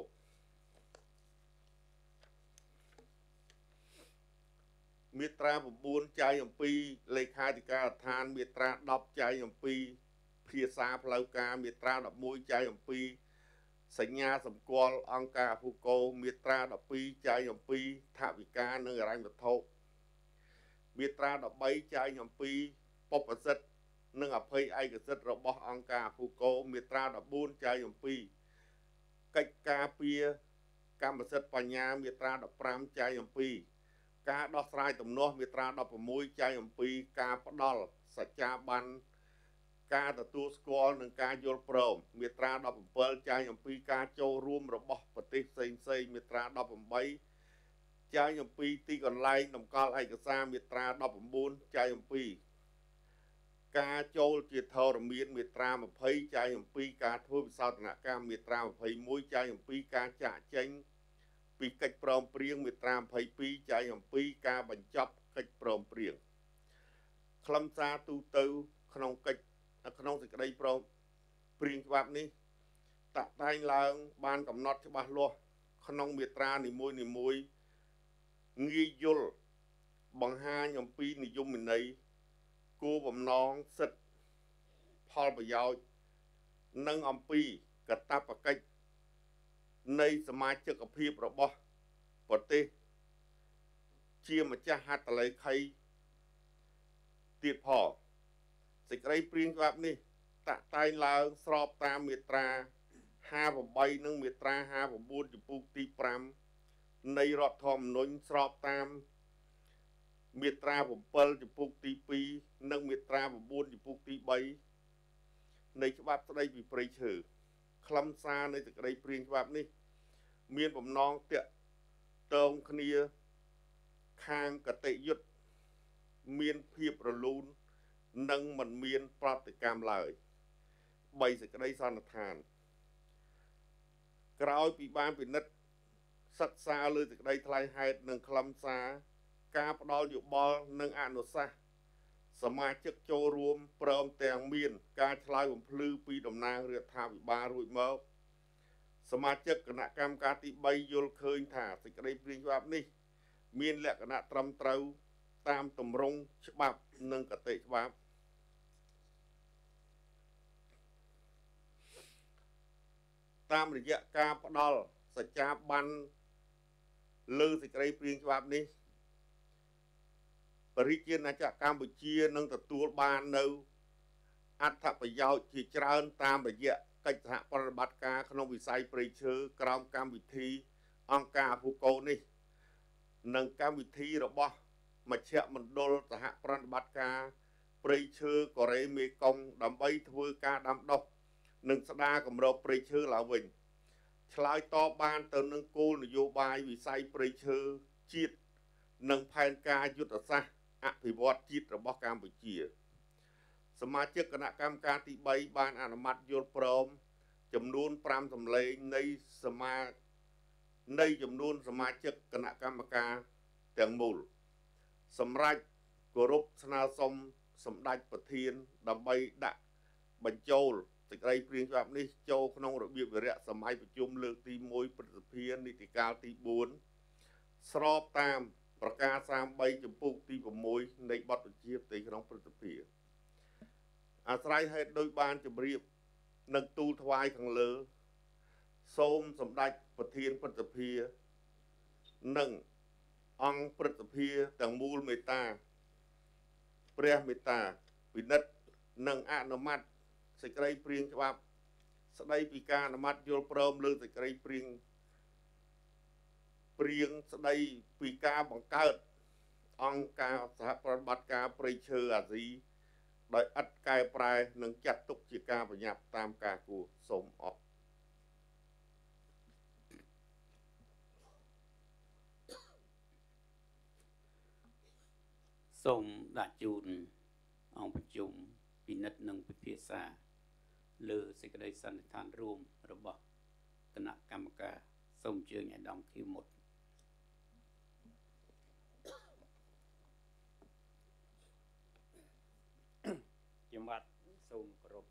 មាត្រា៩ចែងអំពីលេខាធិការដ្ឋានមាត្រាដប់ចែងអំពីភាសាផ្លូវការមាត្រាដប់មួយចែងអំពីសញ្ញាសម្គាល់អង្គការអភូកោមាត្រាដប់ពីរចែងអំពីថវិកានិងហិរញ្ញវត្ថុមាត្រាដប់បីចែងអំពីបុព្វសិទ្ធិនិងអភ័យឯកសិទ្ធិរបស់អង្គការអភូកោមាត្រាដប់បួនចែងអំពីកិច្ចការពារកម្មសិទ្ធិបញ្ញាមាត្រាដប់ប្រាំចែងអំពីការដោះស្រាយទំនាស់មាត្រាដប់៦ចែងអំពីការផ្ដល់សច្ចាប័នការទទួលស្គាល់និងការយល់ព្រមមាត្រាដប់៧ចែងអំពីការចូលរួមរបស់ប្រទេសផ្សេងផ្សេងមាត្រាដប់៨ចែងអំពីទីកន្លែងតម្កល់ឯកសារមាត្រាដប់៩ចែងអំពីការចូលជាធរមានមាត្រា២០ចែងអំពីការធ្វើវិសោធនកម្មមាត្រា២១ចែងអំពីការចាក់ចេញពីកិច្ចព្រមព្រៀងមាត្រា២២ចែងអំពីការបញ្ចប់កិច្ចព្រមព្រៀងខ្លឹមសារទូទៅក្នុងកិច្ចក្នុងសេចក្តីព្រមព្រៀងច្បាប់នេះតាក់តែងឡើងបានកំណត់ច្បាស់លាស់ក្នុងមាត្រានីមួយនីមួយងាយយល់បង្ហាញអំពីនិយមន័យគោលបំណងសិទ្ធិផលប្រយោជន៍និងអំពីកាតព្វកិច្ចនៃសមាជិកភាពរបស់ប្រទេសជាម្ចាស់ហត្ថលេខីទៀតផងសេចក្តីព្រៀងច្បាប់នេះតាក់តែងឡើងស្របតាមមាត្រាห้าสิบแปดនិងមាត្រាห้าสิบเก้าចំពោះទីប្រាំនៃរដ្ឋធម្មនុញ្ញស្របតាមមាត្រាเจ็ดចំពោះទីពីរនិងមាត្រាเก้าចំពោះទីបីនៃច្បាប់ស្តីពីព្រៃឈើខ្លឹមសារនៃសេចក្តីព្រៀងច្បាប់នេះមានបំណងតាក់ទងគ្នាខាងកតិយុត្តមានភាពរលូននិងមិនមានប្រតិកម្មឡើយបីសេចក្តីសន្និដ្ឋានក្រោយពីបានពិនិត្យសិក្សាលើសេចក្តីថ្លែងហេតុនិងខ្លឹមសារការផ្ដល់យោបល់និងអនុសាសន៍សមាជិកចូលរួមព្រមទាំងមានការឆ្លើយបំភ្លឺពីតំណាងរដ្ឋាភិបាលរួចមកសមាជិកគណៈកម្មការទីបីយល់ឃើញថាសេចក្តីព្រៀងច្បាប់នេះមានលក្ខណៈត្រឹមត្រូវតាមទម្រង់ច្បាប់និងគតិច្បាប់តាមរយៈការផ្ដល់សច្ចាប័នលើសេចក្តីព្រៀងច្បាប់នេះប្រជាជាតិណាចក្រកម្ពុជានឹងទទួលបាននៅអត្ថប្រយោជន៍ជាច្រើនតាមរយៈកិច្ចសហប្រតិបត្តិការក្នុងវិស័យព្រៃឈើក្រោមកម្មវិធីអង្គការអភូកោនេះនិងកម្មវិធីរបស់មជ្ឈមណ្ឌលសហប្រតិបត្តិការព្រៃឈើកូរ៉េមេគង្គដើម្បីធ្វើការដាំដុះនិងស្ដារគម្របព្រៃឈើឡើងវិញឆ្លើយតបបានទៅនឹងគោលនយោបាយវិស័យព្រៃឈើជាតិនិងផែនការយុទ្ធសាស្ត្រអភិវឌ្ឍជាតិរបស់កម្ពុជាសមាជិកគណៈកម្មការទីបីបានអនុម័តយល់ព្រមចំនួនប្រាំសម្លេងនៃសមានៃចំនួនសមាជិកគណៈកម្មការទាំងមូលសម្រាប់គោរពស្នើសុំសម្ដេចប្រធានដើម្បីដាក់បញ្ចូលសេចក្តីព្រៀងច្បាប់នេះចូលក្នុងរបៀបវារៈសម័យប្រជុំលើកទីមួយព្រឹទ្ធសភានីតិកាលទីបួនស្របតាមប្រការសាមបីចំពោះទី៦នៃបទបញ្ជាផ្ទៃក្នុងព្រឹទ្ធសភាអាស្រ័យហេតុដោយបានជម្រាបនិងទូលថ្វាយខាងលើសូមសម្ដេចប្រធានព្រឹទ្ធសភានិងអង្គព្រឹទ្ធសភាទាំងមូលមេត្តាព្រះមេត្តាពិនិត្យនិងអនុម័តសេចក្តីព្រៀងច្បាប់ស្តីពីការអនុម័តយល់ព្រមលើសេចក្តីព្រៀងព្រៀងស្តីពីការបង្កើតអង្គការសហប្រតិបត្តិការព្រៃឈើអាស៊ីដោយឥតកែប្រែនិងចាត់ទុកជាការប្រញាប់តាមការគួរសូមអរសូមដាក់ជូនអង្គប្រជុំពិនិត្យនិងពិភាក្សាលើសេចក្តីសន្និដ្ឋានរួមរបស់គណៈកម្មការសូមអញ្ជើញអាដាមខៀវមុតជាមាត់សូមគោរព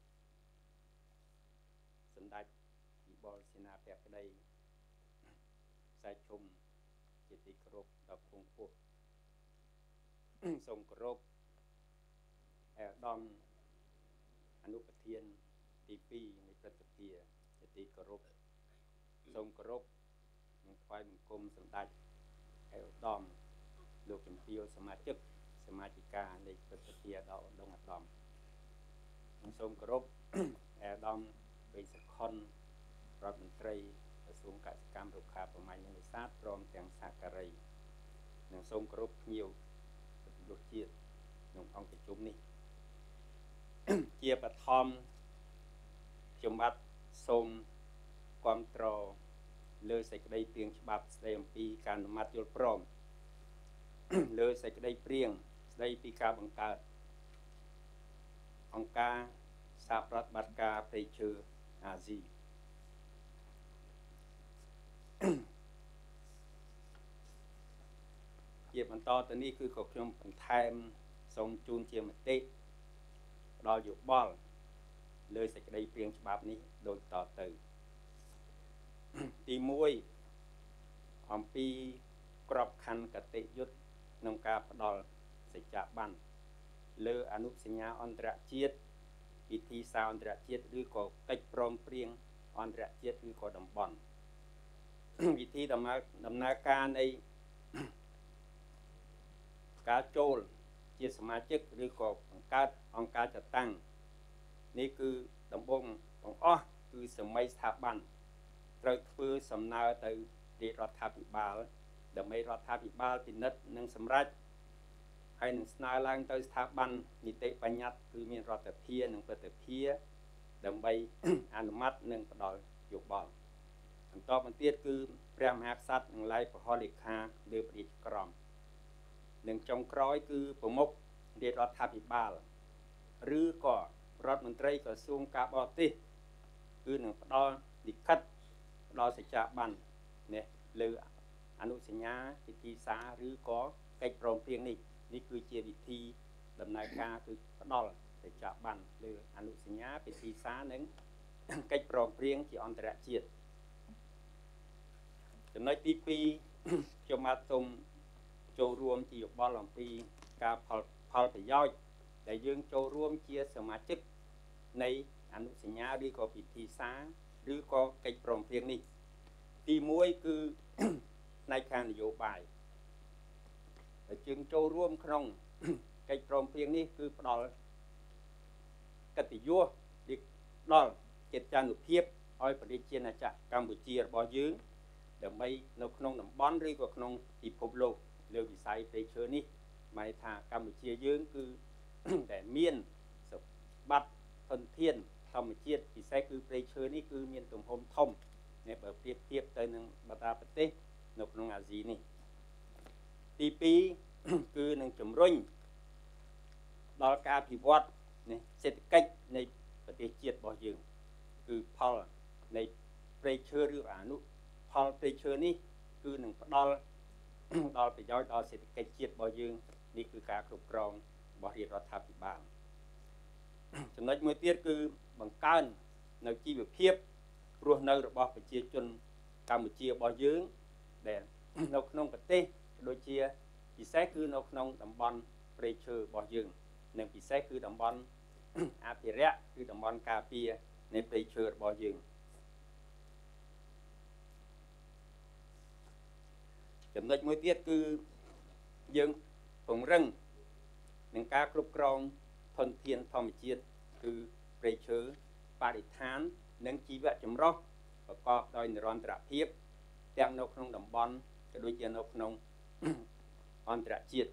សម្ដេចវិបុលសេនាបក្តីខ្សែឈុំជាទីគោរពដល់ពងពោះ សូមគោរពអាដាមអនុប្រធានទីពីរនៃព្រឹទ្ធសភាជាទីគោរពសូមគោរពនិងថ្វាយបង្គំសម្ដេចអាដាមលោកជំទាវសមាជិកសមាជិកានៃព្រឹទ្ធសភាដល់ឧត្តមអាដាម សូមគោរពអាដាមវេសខុនរដ្ឋមន្ត្រីក្រសួងកសិកម្មរុក្ខាប្រមាញ់និងនេសាទព្រមទាំងសហការីនិងសូមគោរពភ្ញៀវប្រទេសជាតិក្នុងអង្គប្រជុំនេះ ជាបឋមខ្ញុំបាទសូមគាំទ្រលើសេចក្តីព្រាងច្បាប់ស្តីអំពីការអនុម័តយល់ព្រម លើសេចក្តីព្រាងស្តីពីការបង្កើត អង្គការសហប្រតិបត្តិការព្រៃឈើអាស៊ី ជាបន្តទៅនេះគឺក៏ខ្ញុំបន្ថែមសូមជូនជាមតិផ្ដល់យោបល់លើសេចក្តីព្រាងច្បាប់នេះដូចតទៅ ទីមួយ អំពីក្របខ័ណ្ឌកតិយុត្តក្នុងការផ្ដល់សច្ចៈប័ណ្ណ លើអនុសញ្ញាអន្តរជាតិពិធីសារអន្តរជាតិឬក៏កិច្ចព្រមព្រៀងអន្តរជាតិឬក៏តំបន់ វិធីដំណើរដំណើរការនៃ ការចូលជាសមាជិកឬក៏បង្កើតអង្គការចាត់តាំងនេះគឺដំបូងបង្អស់គឺសម័យស្ថាប័នត្រូវធ្វើសំណើទៅរាជរដ្ឋាភិបាលដើម្បីរដ្ឋាភិបាលពិនិត្យនិងសម្រេច ហើយនឹងស្នើឡើងទៅស្ថាប័ននីតិបញ្ញត្តិគឺមានរដ្ឋាភិបាលនិងប្រតិភិដើម្បី អនុម័តនិងផ្ដល់យោបល់បន្តមកទៀតគឺព្រះមហាក្សត្រនិងឡាយប្រហោះលេខាលើព្រះរាជក្រមនិងចុងក្រោយគឺប្រមុខរាជរដ្ឋាភិបាលឬក៏រដ្ឋមន្ត្រីក្រសួងការបរទេសគឺនឹងផ្ដល់លិខិតផ្ដល់សច្ចៈប័ណ្ណនេះលើអនុសញ្ញាពិធីសារឬក៏កិច្ចព្រមព្រៀងនេះ នេះគឺជាវិធីដំណើរការគឺផ្ដល់សច្ចៈប័ណ្ណលើអនុសញ្ញាពិធីសារនិងកិច្ចព្រមព្រៀងជាអន្តរជាតិចំណុចទីពីរ ខ្ញុំបាទសូមចូលរួមជាយោបល់អំពីការផលផលប្រយោជន៍ដែលយើងចូលរួមជាសមាជិកនៃអនុសញ្ញាឬក៏ពិធីសារឬក៏កិច្ចព្រមព្រៀងនេះទីមួយគឺ ផ្នែកខាងនយោបាយ ជើងចូលរួមក្នុង កិច្ចព្រមព្រៀងនេះគឺផ្ដល់កិត្តិយសដល់កិច្ចចានុភាពឲ្យប្រជាជាតិណាចក្រកម្ពុជារបស់យើងដើម្បីនៅក្នុងតំបន់ឬក៏ក្នុងពិភពលោកលើវិស័យព្រៃឈើនេះหมายថាកម្ពុជាយើងគឺ តែមានសម្បត្តិធនធានធម្មជាតិពិសេសគឺព្រៃឈើនេះគឺមានទំហំធំនេះបើប្រៀបធៀបទៅនឹងបណ្ដាប្រទេសនៅក្នុងអាស៊ីនេះ ទីពីរ គឺនឹងជំរុញដល់ការអភិវឌ្ឍនេះសេដ្ឋកិច្ចនៃប្រទេសជាតិរបស់យើងគឺផលនៃព្រៃឈើឬអនុផលព្រៃឈើនេះគឺនឹងផ្ដល់ ដល់ប្រយោជន៍ដល់សេដ្ឋកិច្ចជាតិរបស់យើងនេះគឺការគ្រប់គ្រងរបស់រាជរដ្ឋាភិបាល ចំណុចមួយទៀតគឺបង្កើននៅជីវភាពរស់នៅរបស់ប្រជាជនកម្ពុជារបស់យើងដែលនៅក្នុងប្រទេសដូចជាពិសេសគឺនៅក្នុងតំបន់ព្រៃឈើរបស់យើងនិងពិសេសគឺតំបន់ អភិរក្សគឺតំបន់ការពារនៃព្រៃឈើរបស់យើង ចំណុចមួយទៀតគឺយើងពង្រឹងនឹងការគ្រប់គ្រងធនធានធម្មជាតិគឺព្រៃឈើបរិស្ថាននិងជីវៈចម្រុះប្រកបដោយនិរន្តរភាពទាំងនៅក្នុងតំបន់ក៏ដូចជានៅក្នុង អន្តរជាតិ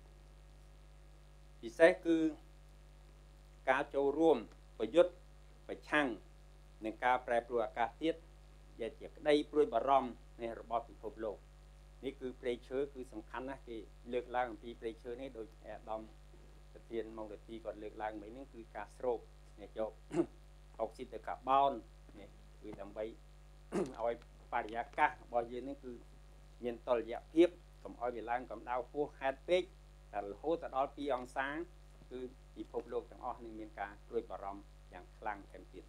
ពិសេសគឺការចូលរួមប្រយុទ្ធប្រឆាំងនឹងការប្រែប្រួលអាកាសធាតុដែលជាក្តីព្រួយបារម្ភនៃរបស់ពិភពលោក នេះគឺព្រៃឈើគឺសំខាន់ណាស់គេលើកឡើងអំពីព្រៃឈើនេះដោយអាដាមប្រធានមករាទីគាត់លើកឡើងមិញហ្នឹងគឺការស្រោបនេះយកអុកស៊ីតកាបូននេះគឺដើម្បីឲ្យបរិយាកាសរបស់យើងនេះគឺមានតុល្យភាពកុំឲ្យវាឡើងកម្ដៅហួសហេតុពេកតែរហូតដល់ពីរអង្សាគឺពិភពលោកទាំងអស់នឹងមានការព្រួយបារម្ភយ៉ាងខ្លាំងថែមទៀត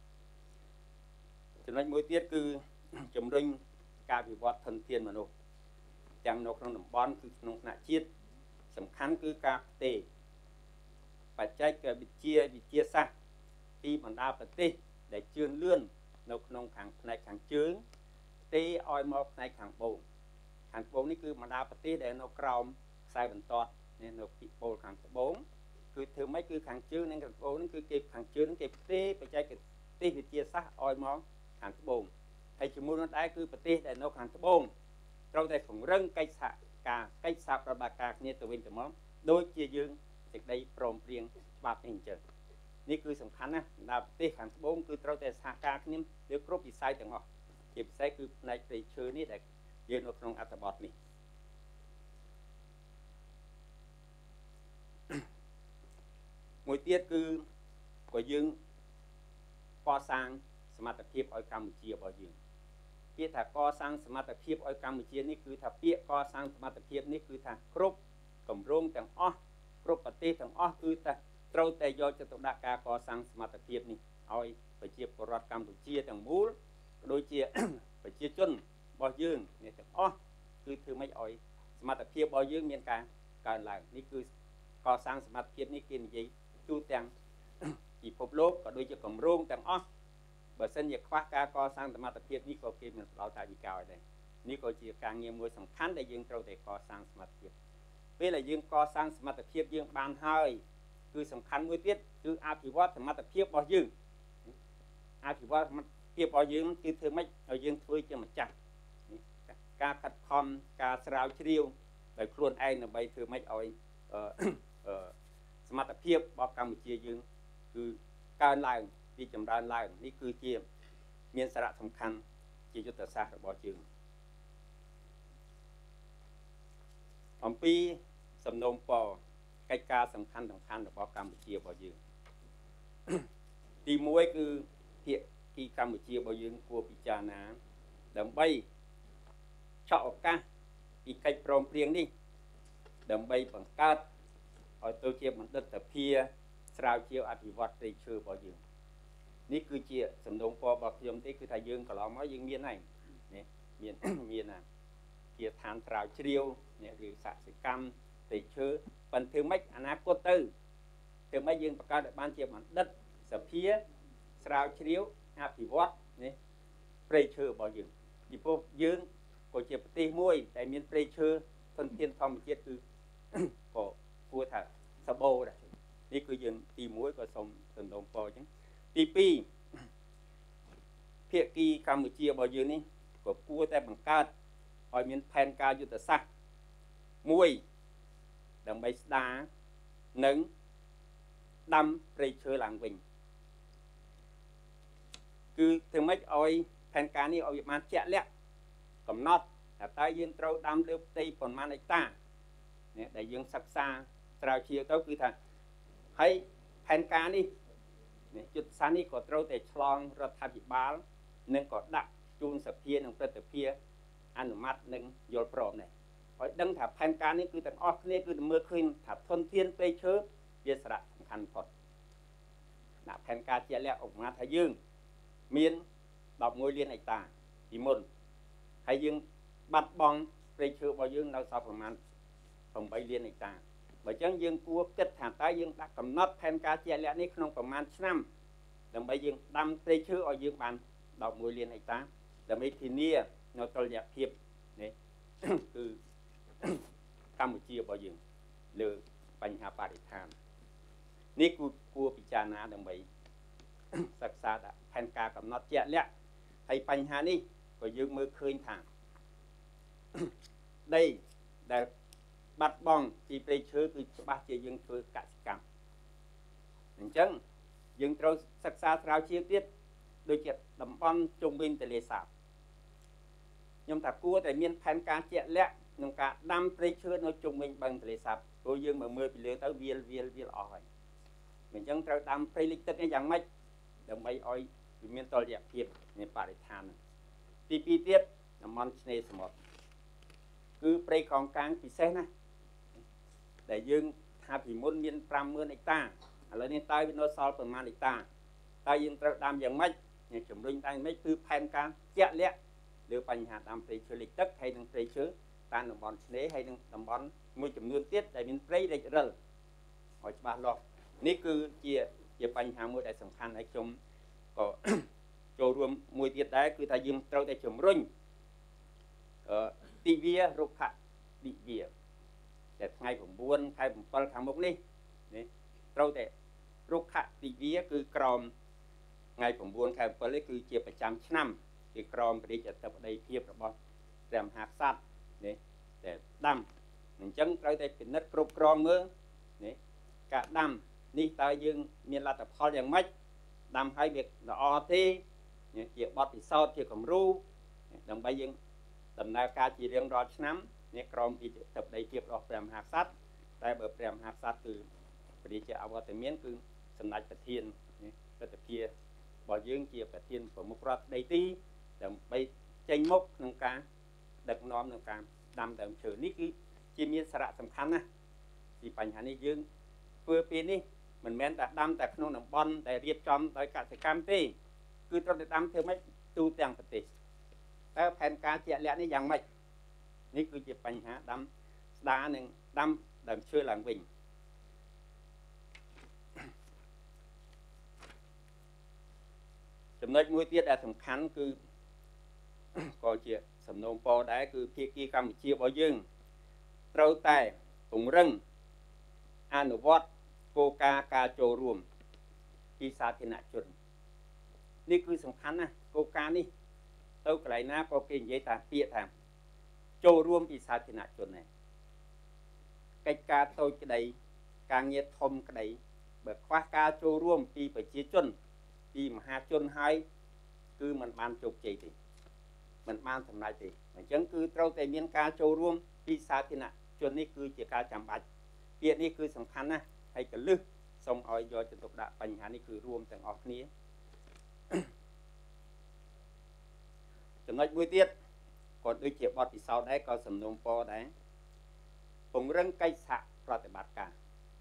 ចំណុចមួយទៀតគឺជំរុញការវិវត្តធនធានមនុស្សទាំងនៅក្នុងតំបន់គឺក្នុងថ្នាក់ជាតិសំខាន់គឺការផ្ទេរបច្ចេកវិទ្យាវិទ្យាសាស្ត្រពីបណ្ដាប្រទេសដែលជឿនលឿននៅក្នុងខាងផ្នែកខាងជើងផ្ទេឲ្យមកផ្នែកខាងត្បូងខាងត្បូងនេះគឺបណ្ដាប្រទេសដែលនៅក្រោមខ្សែបន្ទាត់នេះនៅពីប៉ូលខាងត្បូងគឺធ្វើម៉េចគឺខាងជើងនិងខាងត្បូងនេះគឺគេខាងជើងគេផ្ទេបច្ចេកទេសវិទ្យាសាស្ត្រឲ្យមកខាងត្បូងហើយជាមួយនោះដែរគឺប្រទេសដែលនៅខាងត្បូងត្រូវតែពង្រឹងកិច្ចសហការកិច្ចសហប្រតិបត្តិការគ្នាទៅវិញទៅមកដូចជាយើងសេចក្តីព្រមព្រៀងច្បាប់នេះអញ្ចឹងនេះគឺសំខាន់ណាស់បណ្ដាប្រទេសខាងត្បូងគឺត្រូវតែសហការគ្នាលើគ្រប់វិស័យទាំងអស់ជាពិសេសគឺផ្នែកព្រៃឈើនេះដែលយើងនៅក្នុងអត្ថបទនេះមួយទៀតគឺក៏យើងកសាងសមត្ថភាពឲ្យកម្ពុជារបស់យើងពាក្យថាកសាងសមត្ថភាពឲ្យកម្ពុជានេះគឺថាពាក្យកសាងសមត្ថភាពនេះគឺថាគ្រប់គម្រោងទាំងអស់គ្រប់ប្រទេសទាំងអស់គឺថាត្រូវតែយកចិត្តទុកដាក់ការកសាងសមត្ថភាពនេះឲ្យប្រជាពលរដ្ឋកម្ពុជាទាំងមូលដូចជា ប្រជាជនរបស់យើងនេះទាំងអស់គឺធ្វើម៉េចឲ្យសមត្ថភាពរបស់យើងមានការកើនឡើងនេះគឺកសាងសមត្ថភាពនេះគេនិយាយទូទាំង ពិភពលោកក៏ដូចជាគម្រោងទាំងអស់បើសិនជាខ្វះការកសាងសមត្ថភាពនេះក៏គេមិនផ្ដល់ថាវិការឲ្យដែរនេះក៏ជាការងារមួយសំខាន់ដែលយើងត្រូវតែកសាងសមត្ថភាពពេលដែលយើងកសាងសមត្ថភាពយើងបានហើយគឺសំខាន់មួយទៀតគឺអភិវឌ្ឍសមត្ថភាពរបស់យើងអភិវឌ្ឍសមត្ថភាពរបស់យើងគឺធ្វើម៉េចឲ្យយើងធ្វើជាម្ចាស់ការខិតខំការស្រាវជ្រាវដោយខ្លួនឯងដើម្បីធ្វើម៉េចឲ្យសមត្ថភាពរបស់កម្ពុជាយើងគឺកើនឡើងពីចម្រើនឡើងនេះគឺជាមានសារៈសំខាន់ជាយុទ្ធសាស្ត្ររបស់យើងអំពីសំណូមពរកិច្ចការសំខាន់សំខាន់របស់កម្ពុជារបស់យើង ទីមួយគឺភាគីកម្ពុជារបស់យើងគួរពិចារណាដើម្បីឆក់ឱកាសពីកិច្ចព្រមព្រៀងនេះដើម្បីបង្កើតឲ្យទៅជាបណ្ឌិតភាស្រាវជ្រាវអភិវឌ្ឍព្រៃឈើរបស់យើងនេះគឺជាសំណូមពររបស់ខ្ញុំទេគឺថាយើងកន្លងមកយើងមានហើយនេះមានមានណាជាឋានស្រាវជ្រាវនេះឬកសិកម្មព្រៃឈើប៉ុន្តែធ្វើម៉េចអនាគតទៅធ្វើម៉េចយើងបង្កើតឲ្យបានជាបណ្ឌិតសភាស្រាវជ្រាវអភិវឌ្ឍនេះព្រៃឈើរបស់យើងពីព្រោះយើងក៏ជាប្រទេសមួយដែលមានព្រៃឈើធនធានធម្មជាតិគឺក៏គួរថាសបោដែរនេះគឺយើងទីមួយក៏សូមសំណូមពរអញ្ចឹងទីពីរភាគីកម្ពុជារបស់យើងនេះក៏គួរតែបង្កើតឲ្យមានផែនការយុទ្ធសាស្ត្រមួយដើម្បីស្ដារនិងដាំព្រៃឈើឡើងវិញគឺធ្វើម៉េចឲ្យផែនការនេះឲ្យវាបានជាក់លាក់កំណត់ថាតើយើងត្រូវដាំលើផ្ទៃប៉ុន្មានហិកតានេះដែលយើងសិក្សាស្រាវជ្រាវទៅគឺថាហើយផែនការនេះនេះយុទ្ធសាស្ត្រនេះក៏ត្រូវតែឆ្លងរដ្ឋាភិបាលនិងក៏ដាក់ជូនសភានិងព្រឹទ្ធសភាអនុម័តនិងយល់ព្រមដែរឲ្យដឹងថាផែនការនេះគឺទាំងអស់គ្នាគឺមើលឃើញថាធនធានព្រៃឈើវាសារៈសំខាន់បំផុតដាក់ផែនការជាក់លាក់ឧបមាថាយើងមានដប់មួយលានហិកតាពីមុនហើយយើងបាត់បង់ព្រៃឈើរបស់យើងនៅសល់ប្រមាណប្រាំបីលានហិកតាបើអញ្ចឹងយើងគួរគិតថាតើយើងដាក់កំណត់ផែនការជាក់លាក់នេះក្នុងប្រមាណឆ្នាំដើម្បីយើងដាំព្រៃឈើឲ្យយើងបានដប់មួយលានហិកតាដើម្បីធានានៅតុល្យភាពនេះគឺកម្ពុជារបស់យើងលើបញ្ហាបរិស្ថាននេះគឺគួរពិចារណាដើម្បីសិក្សាដាក់ផែនការកំណត់ជាក់លាក់ហើយបញ្ហានេះក៏យើងមើលឃើញថាដីដែលបាត់បង់ពីព្រៃឈើគឺច្បាស់ជាយើងធ្វើកសិកម្មអញ្ចឹងយើងត្រូវសិក្សាស្រាវជ្រាវទៀតដូចជាតំបន់ជុំវិញទន្លេសាបខ្ញុំថាគួរតែមានផែនការជាក់លាក់ក្នុងការដាំព្រៃឈើនៅជុំវិញបឹងទន្លេសាបព្រោះយើងមើលមើលពីលើទៅវាលវាលវាលអស់ហើយអញ្ចឹងត្រូវដាំព្រៃលិចទឹកនេះយ៉ាងម៉េចដើម្បីឲ្យវាមានតលយៈភាពនៃបរិស្ថានទីពីរទៀតតំបន់ឆ្នេរសមុទ្រគឺព្រៃកោងកាងពិសេសណាស់ដែលយើងថាពីមុនមានfiveម៉ឺនហិកតាឥឡូវនេះតើវានៅសល់ប្រមាណហិកតាតើយើងត្រូវដាំយ៉ាងម៉េចជំរុញដាំយ៉ាងម៉េចគឺផែនការជាក់លាក់លើបញ្ហាដាំព្រៃឈើលិចទឹកហើយនិងព្រៃឈើតាមតំបន់ឆ្នេរហើយនិងតំបន់មួយចំនួនទៀតដែលមានព្រៃរិចរិលឲ្យច្បាស់លាស់នេះគឺជាជាបញ្ហាមួយដែលសំខាន់ហើយខ្ញុំក៏ ចូលរួមមួយទៀតដែរគឺថាយើងត្រូវតែជំរុញអឺទិវារុក្ខទិវាតែថ្ងៃnineខែsevenខាងមុខនេះនេះត្រូវតែរុក្ខទិវាគឺក្រមថ្ងៃnineខែsevenនេះគឺជាប្រចាំឆ្នាំគឺក្រមព្រះរាជអធិបតីភាពរបស់ព្រះមហាក្សត្រនេះតែដាំអញ្ចឹងត្រូវតែពិនិត្យគ្រប់គ្រងមើលនេះការដាំនេះតើយើងមានលទ្ធផលយ៉ាងម៉េចដាំឲ្យវាល្អទេជាបទពិសោធន៍ជាគំរូដើម្បីយើងដំណើរការជារៀងរាល់ឆ្នាំនេះក្រមវិទ្យាអធិបតីភាពរបស់ព្រះមហាក្សត្រតែបើព្រះមហាក្សត្រគឺព្រះរាជាអវត្តមានគឺសម្ដេចប្រធាននេះព្រឹទ្ធសភារបស់យើងជាប្រធានប្រមុខរដ្ឋដីទីដើម្បីចេញមុខក្នុងការដឹកនាំក្នុងការដាំដើមឈើនេះគឺជាមានសារៈសំខាន់ណាស់ពីបញ្ហានេះយើងធ្វើពេលនេះមិនមែនតែដាំតែក្នុងតំបន់ដែលរៀបចំដោយកសិកម្មទេគឺត្រូវតែដាំធ្វើម៉េចទូទាំងប្រទេសតើផែនការជាក់លាក់នេះយ៉ាងម៉េចនេះគឺជាបញ្ហាដាំស្ដារនិងដាំដើមឈើឡើងវិញចំណុចមួយទៀតដែលសំខាន់គឺក៏ជាសំណូមពរដែរគឺភាគីកម្ពុជារបស់យើងត្រូវតែពង្រឹងអនុវត្តគោលការណ៍ការចូលរួមពីសាធារណជននេះគឺសំខាន់ណាស់គោលការណ៍នេះទៅកន្លែងណាក៏គេនិយាយថាពាក្យថាចូលរួមពីសាធារណជនដែរកិច្ចការតូចក្តីការងារធំក្តីបើខ្វះការចូលរួមពីប្រជាជនពីមហាជនហើយគឺมันបានជោគជ័យទេมันបានសម្រេចទេអញ្ចឹងគឺត្រូវតែមានការចូលរួមពីសាធារណជននេះគឺជាការចាំបាច់ពាក្យនេះគឺសំខាន់ណាស់ហើយកលឹះសូមឲ្យយកចិត្តទុកដាក់បញ្ហានេះគឺរួមទាំងអស់គ្នាចំណុចមួយទៀតក៏ដូចជាបទពិសោធន៍ដែរក៏សំណូមពរដែរពង្រឹងកិច្ចសហប្រតិបត្តិការ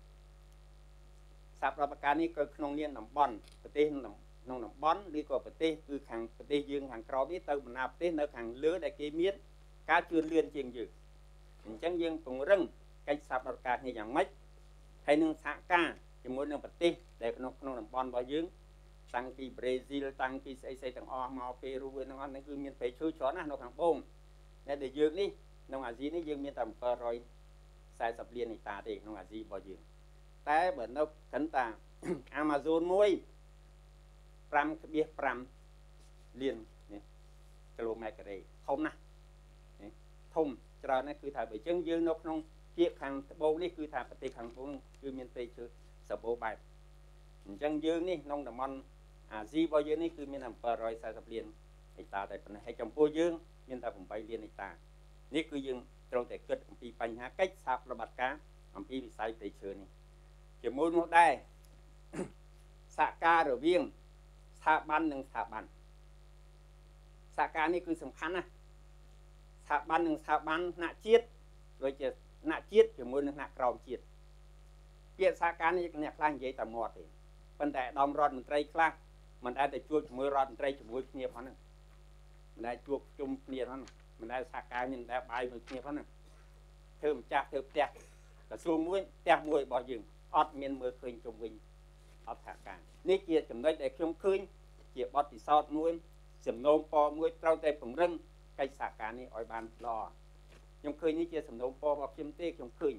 សហប្រតិបត្តិការនេះគឺក្នុងនាមតំបន់ប្រទេសក្នុងតំបន់ឬក៏ប្រទេសគឺខាងប្រទេសយើងខាងក្រោមនេះទៅបណ្ដាប្រទេសនៅខាងលើដែលគេមានការជឿនលឿនជាងយើងអញ្ចឹងយើងពង្រឹងកិច្ចសហប្រតិបត្តិការនេះយ៉ាងម៉េចហើយនឹងសហការជាមួយនឹងប្រទេសដែលក្នុងក្នុងតំបន់របស់យើងតាំងពីប្រេស៊ីលតាំងពីស្អីស្អីទាំងអស់មកពេរូទាំងអស់នេះគឺមានព្រៃឈើច្រើនណាស់នៅខាងបូងតែដែលយើងនេះក្នុងអាស៊ីនេះយើងមានតែseven hundred fortyលានហិកតាទេក្នុងអាស៊ីរបស់យើងតែបើនៅគិតថា Amazon មួយfive point fiveលាននេះគីឡូម៉ែត្រការ៉េធំណាស់នេះធំច្រើនណាស់គឺថាបើយើងយើងនៅក្នុងភាគខាងត្បូងនេះគឺថាប្រទេសខាងត្បូងគឺមានព្រៃឈើសម្បូរបែបអញ្ចឹងយើងនេះក្នុងតំបន់អាស៊ីរបស់យើងនេះគឺមានតែseven hundred fortyលានហិកតាតែប៉ុណ្ណេះហើយចំពោះយើងមានតែeightលានហិកតានេះគឺយើងត្រូវតែគិតអំពីបញ្ហាកិច្ចសហប្រតិបត្តិការអំពីវិស័យព្រៃឈើនេះជាមួយនោះដែរសហការរវាងស្ថាប័ននិងស្ថាប័នសហការនេះគឺសំខាន់ណាស់ស្ថាប័ននិងស្ថាប័នថ្នាក់ជាតិដូចជាថ្នាក់ជាតិជាមួយនឹងថ្នាក់ក្រោមជាតិពាក្យសហការនេះអ្នកខ្លះនិយាយតែមាត់ទេប៉ុន្តែឧត្តមរដ្ឋមន្ត្រីខ្លះមិនដែលតែជួបជាមួយរដ្ឋមន្ត្រីជាមួយគ្នាផងហ្នឹងមិនដែលជួបជុំគ្នាផងមិនដែលសហការមានតែបាយមួយគ្នាផងហ្នឹងធ្វើម្ចាស់ធ្វើផ្ទះក្រសួងមួយផ្ទះមួយរបស់យើងអត់មានមើលឃើញជុំវិញអត់សហការនេះជាចំណុចដែលខ្ញុំឃើញជាបទពិសោធន៍មួយសំណូមពរមួយត្រូវតែពង្រឹងកិច្ចសហការនេះឲ្យបានល្អខ្ញុំឃើញនេះជាសំណូមពររបស់ខ្ញុំទេខ្ញុំឃើញ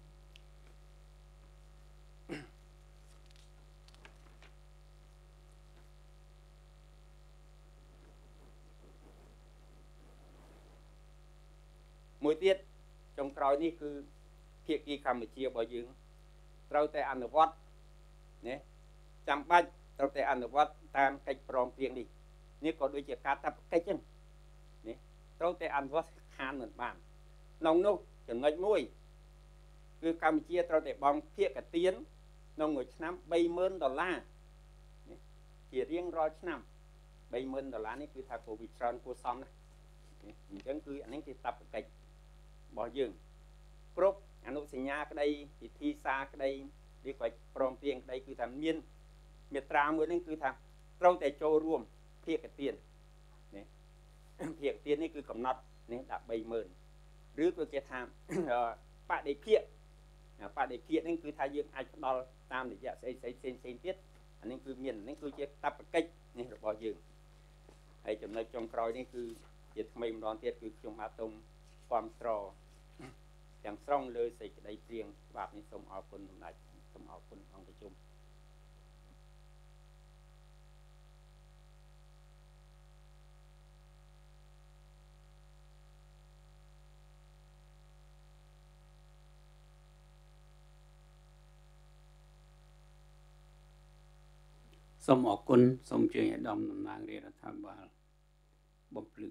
មួយទៀតចុងក្រោយនេះគឺភាគីកម្ពុជារបស់យើងត្រូវតែអនុវត្តណាចាំបាច់ត្រូវតែអនុវត្តតាមកិច្ចព្រមព្រៀងនេះនេះក៏ដូចជាការតាប់កិច្ចហ្នឹងនេះត្រូវតែអនុវត្តខានមិនបានក្នុងនោះចំណុចមួយគឺកម្ពុជាត្រូវតែបង់ភាគទានក្នុងមួយឆ្នាំthreeម៉ឺនដុល្លារនេះជារៀងរាល់ឆ្នាំបីម៉ឺនដុល្លារនេះគឺថាគួរវិច្រើនគួរសមណាស់អញ្ចឹងគឺអានេះជាតបកិច្ចរបស់យើងគ្រប់អនុសញ្ញាក្តីពិធីសារក្តីវាក៏ព្រមព្រៀងក្តីគឺថាមានមាត្រាមួយនេះគឺថាត្រូវតែចូលរួមភាគទាននេះភាគទាននេះគឺកំណត់នេះដាក់បីម៉ឺនឬក៏គេថាបដិភាគបដិភាគនេះគឺថាយើងអាចផ្ដល់តាមរយៈស្អីស្អីផ្សេងផ្សេងទៀតអានេះគឺមាននេះគឺជាតបកិច្ចនេះរបស់យើងហើយចំណុចចុងក្រោយនេះគឺជាថ្មីម្ដងទៀតគឺខ្ញុំបាទសូមគាំទ្រទាំងស្រុងលើសេចក្តីព្រៀងច្បាប់នេះសូមអរគុណសម្ដេចសូមអរគុណអង្គប្រជុំសូមអរគុណសូមជើញអាដាមតំណាងរាជរដ្ឋាភិបាលបំភ្លឺ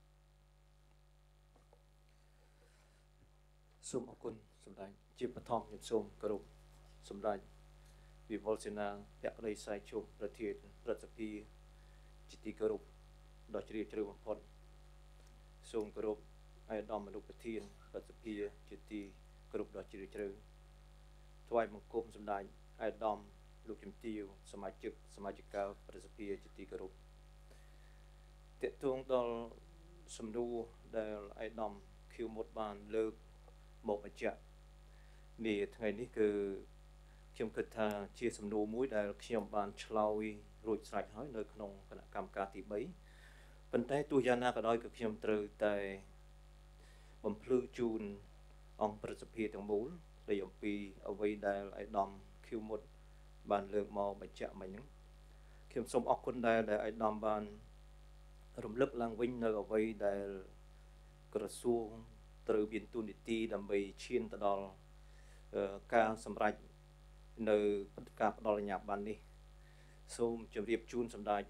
សូមអរគុណសម្ដេចជាបឋមខ្ញុំសូមគោរពសម្ដេចវិវលសេនាភក្តីស័យជុំប្រធានព្រឹទ្ធសភាជាទីគោរពដ៏ជ្រាលជ្រៅបំផុតសូមគោរពអាយដាមមនុស្សប្រធានព្រឹទ្ធសភាជាទីគោរពដ៏ជ្រាលជ្រៅថ្វាយបង្គំសម្ដេចអាយដាមលោកជំទាវសមាជិកសមាជិកាព្រឹទ្ធសភាជាទីគោរពតេតងដល់សំណួរដែលអាយដាមខៀវមុតបានលើកមកបញ្ជាក់នាថ្ងៃនេះគឺខ្ញុំគិតថាជាសំណួរមួយដែលខ្ញុំបានឆ្លើយរួចស្រេចហើយនៅក្នុងគណៈកម្មការទីបីប៉ុន្តែទោះយ៉ាងណាក៏ដោយក៏ខ្ញុំត្រូវតែបំភ្លឺជូនអង្គប្រសិទ្ធភាពទាំងមូលដែលអំពីអ្វីដែលអាយដាមខៀវមុតបានលើកមកបញ្ជាក់មិញហ្នឹងខ្ញុំសូមអរគុណដែរដែលអាយដាមបានរំលឹកឡើងវិញនៅអ្វីដែលក្រសួងត្រូវមានទូនីតិដើម្បីឈានទៅដល់ការសម្រេចនៅការផ្ដល់អាជ្ញាប័ណ្ណនេះសូមជម្រាបជូនសម្ដេច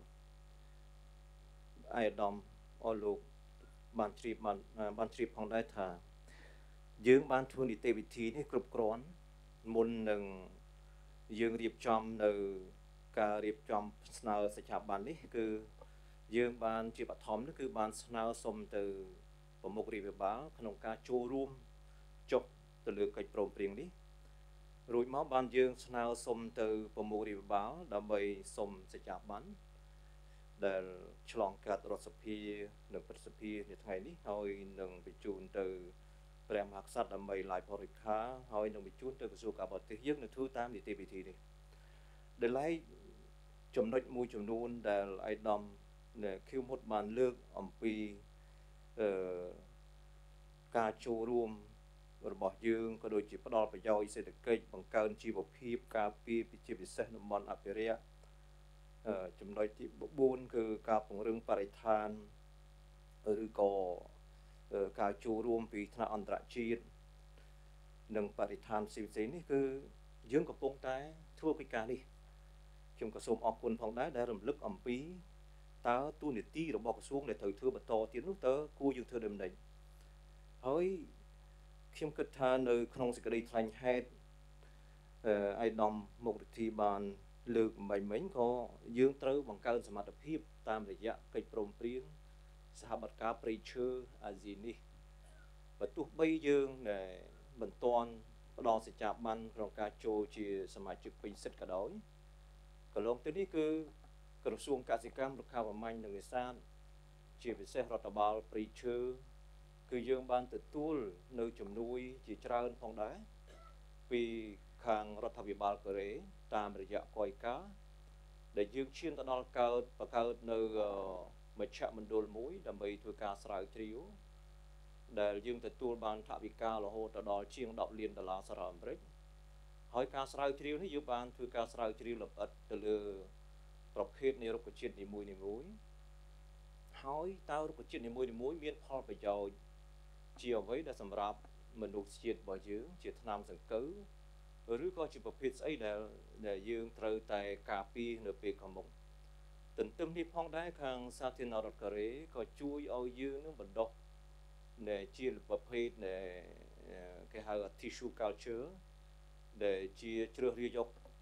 អាយដាមអរលោកបានជ្រាបបានបានជ្រាបផងដែរថាយើងបានធ្វើនីតិវិធីនេះគ្រប់គ្រាន់មុននឹងយើងរៀបចំនៅការរៀបចំស្នើសច្ចាប័ននេះគឺយើងបានជាបឋមនោះគឺបានស្នើសុំទៅប្រមុខរាជបាលក្នុងការចូលរួមចុះទៅលើកិច្ចព្រមព្រៀងនេះរួចមកបានយើងស្នើសុំទៅប្រមុខរាជបាលដើម្បីសុំសច្ចាប័នដែលឆ្លងកាត់រដ្ឋសភានិងព្រឹទ្ធសភានៅថ្ងៃនេះហើយនឹងបញ្ជូនទៅព្រះមហាក្សត្រដើម្បីឡាយផលរិក្ខាហើយនឹងបញ្ជូនទៅក្រសួងការបរទេសយើងនឹងធ្វើតាមនីតិវិធីនេះដែលឡែកចំណុចមួយចំនួនដែលអាយដាមខៀវមុតបានលើកអំពីអឺការចូលរួមរបស់យើងក៏ដូចជាផ្ដល់ប្រយោជន៍សេដ្ឋកិច្ចបង្កើនជីវភាពការពារជាពិសេសតំបន់អភិរក្សចំណុចទីបួនគឺការពង្រឹងបរិស្ថានឬក៏ការចូលរួមពីថ្នាក់អន្តរជាតិនិងបរិស្ថានផ្សេងៗនេះគឺយើងកំពុងតែធ្វើកិច្ចការនេះខ្ញុំក៏សូមអរគុណផងដែរដែលរំលឹកអំពីតើទូនីតិរបស់ក្រសួងដែលត្រូវធ្វើបន្តទៀតនោះតើគួរយើងធ្វើដូចម្ដេចហើយខ្ញុំគិតថានៅក្នុងសេចក្តីថ្លែងហេតុអាយដាមមុខរិទ្ធីបានលើកមិញមិញក៏យើងត្រូវបង្កើនសមត្ថភាពតាមរយៈកិច្ចព្រមព្រៀងសហបត្តិការព្រៃឈើអាស៊ីនេះបើទោះបីយើងមិនទាន់ផ្ដល់សច្ចាប័នក្នុងការចូលជាសមាជិកពេញសិទ្ធិក៏ដោយកន្លងទៅនេះគឺក្រសួងកសិកម្មរុក្ខាប្រមាញ់និងនេសាទជាពិសេសរដ្ឋបាលព្រៃឈើគឺយើងបានទទួលនៅជំនួយជាច្រើនផងដែរពីខាងរដ្ឋាភិបាលកូរ៉េតាមរយៈកយកាដែលយើងឈានទៅដល់កើតបង្កើតនៅមជ្ឈមណ្ឌលមួយដើម្បីធ្វើការស្រាវជ្រាវដែលយើងទទួលបានថវិការហូតដល់ជាងដប់លានដុល្លារសហរដ្ឋអាមេរិកហើយការស្រាវជ្រាវនេះយើងបានធ្វើការស្រាវជ្រាវលម្អិតទៅលើប្រភេទនៃរុក្ខជាតិនីមួយៗហើយតើរុក្ខជាតិនីមួយៗមានផលប្រយោជន៍ជាអ្វីដែលសម្រាប់មនុស្សជាតិរបស់យើងជាថ្នាំសង្កូវឬក៏ជាប្រភេទស្អីដែលដែលយើងត្រូវតែការពារនៅពេលខាងមុខទន្ទឹមនេះផងដែរខាងសាធារណរដ្ឋកូរ៉េក៏ជួយឲ្យយើងនឹងបណ្ដុះដែលជាប្រភេទដែលគេហៅ tissue culture ដែលជាជ្រើសរើសយក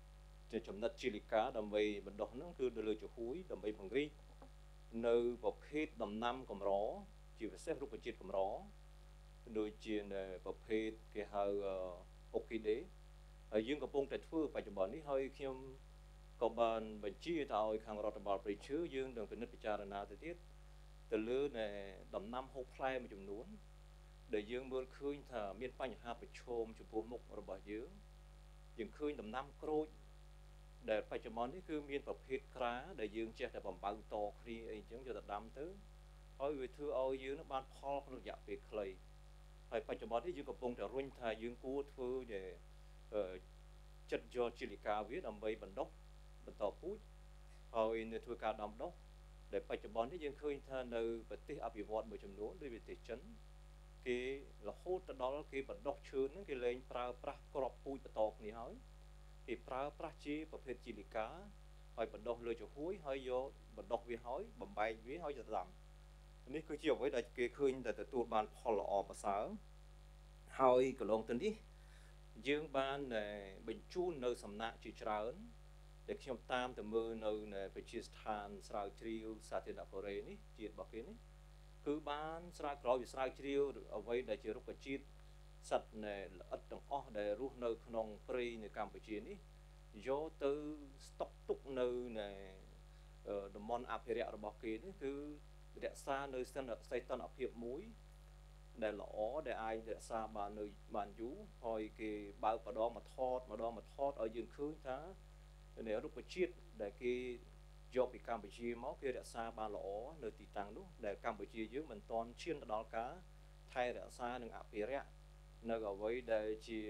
ជាចំណិតជីលីកាដើម្បីបណ្ដោះហ្នឹងគឺទៅលើចំហួយដើម្បីពង្រីកនៅប្រភេទដំណាំកម្រជាពិសេសរុក្ខជាតិកម្រដូចជាប្រភេទគេហៅអូគីដេហើយយើងកំពុងតែធ្វើបច្ចុប្បន្ននេះហើយខ្ញុំក៏បានបញ្ជាទៅឲ្យខាងរដ្ឋបាលព្រៃឈើយើងនឹងពិនិត្យពិចារណាទៅទៀតទៅលើដំណាំហូបផ្លែមួយចំនួនដែលយើងមើលឃើញថាមានបញ្ហាប្រឈមចំពោះមុខរបស់យើងយើងឃើញដំណាំក្រូចដែលបច្ចុប្បន្ននេះគឺមានប្រភេទក្រាដែលយើងចេះតែបំបើតគ្នាអីចឹងយកទៅដាំទៅហើយវាធ្វើឲ្យយើងនឹងបានផលក្នុងរយៈពេលខ្លីហើយបច្ចុប្បន្ននេះយើងកំពុងតែរុញថាយើងគួរធ្វើដែលចិត្តយកជីលីកាវាដើម្បីបណ្ដុះបន្តពូជហើយនៅធ្វើការដាំដុះដែលបច្ចុប្បន្ននេះយើងឃើញថានៅប្រទេសអភិវឌ្ឍមួយចំនួនដូចប្រទេសចិនគេរហូតទៅដល់គេបណ្ដុះឈើហ្នឹងគេលែងប្រើប្រាស់គ្រាប់ពូជបន្តគ្នាហើយគេប្រើប្រាស់ជាប្រភេទជីលីកាហើយបណ្ដុះលើចំហួយហើយយកបណ្ដុះវាហើយបំបែកវាហើយទៅដាំនេះគឺជាអ្វីដែលគេឃើញតែទទួលបានផលល្អប្រសើរហើយកន្លងទៅនេះយើងបានបញ្ជូននៅសំណាក់ជាច្រើនដែលខ្ញុំតាមទៅមើលនៅប្រជាស្ថានស្រាវជ្រាវសាធារណកូរ៉េនេះជាតិរបស់គេនេះគឺបានស្រាវក្រោយវាស្រាវជ្រាវអ្វីដែលជារុក្ខជាតិសត្វល្អិតទាំងអស់ដែលរស់នៅក្នុងព្រៃនៅកម្ពុជានេះយកទៅស្តុកទុកនៅតំបន់អភិរក្សរបស់គេនេះគឺរក្សានៅសន្តិតុល្យភាពមួយដែលល្អដែលអាចរក្សាបាននៅបានយូរហើយគេបើកម្ដងមកថតម្ដងមកថតឲ្យយើងឃើញថានៅរុក្ខជាតិដែលគេយកពីកម្ពុជាមកគេរក្សាបានល្អនៅទីតាំងនោះដែលកម្ពុជាយើងមិនទាន់ឈានទៅដល់ការថែរក្សានិងអភិរក្សនៅអ្វីដែលជា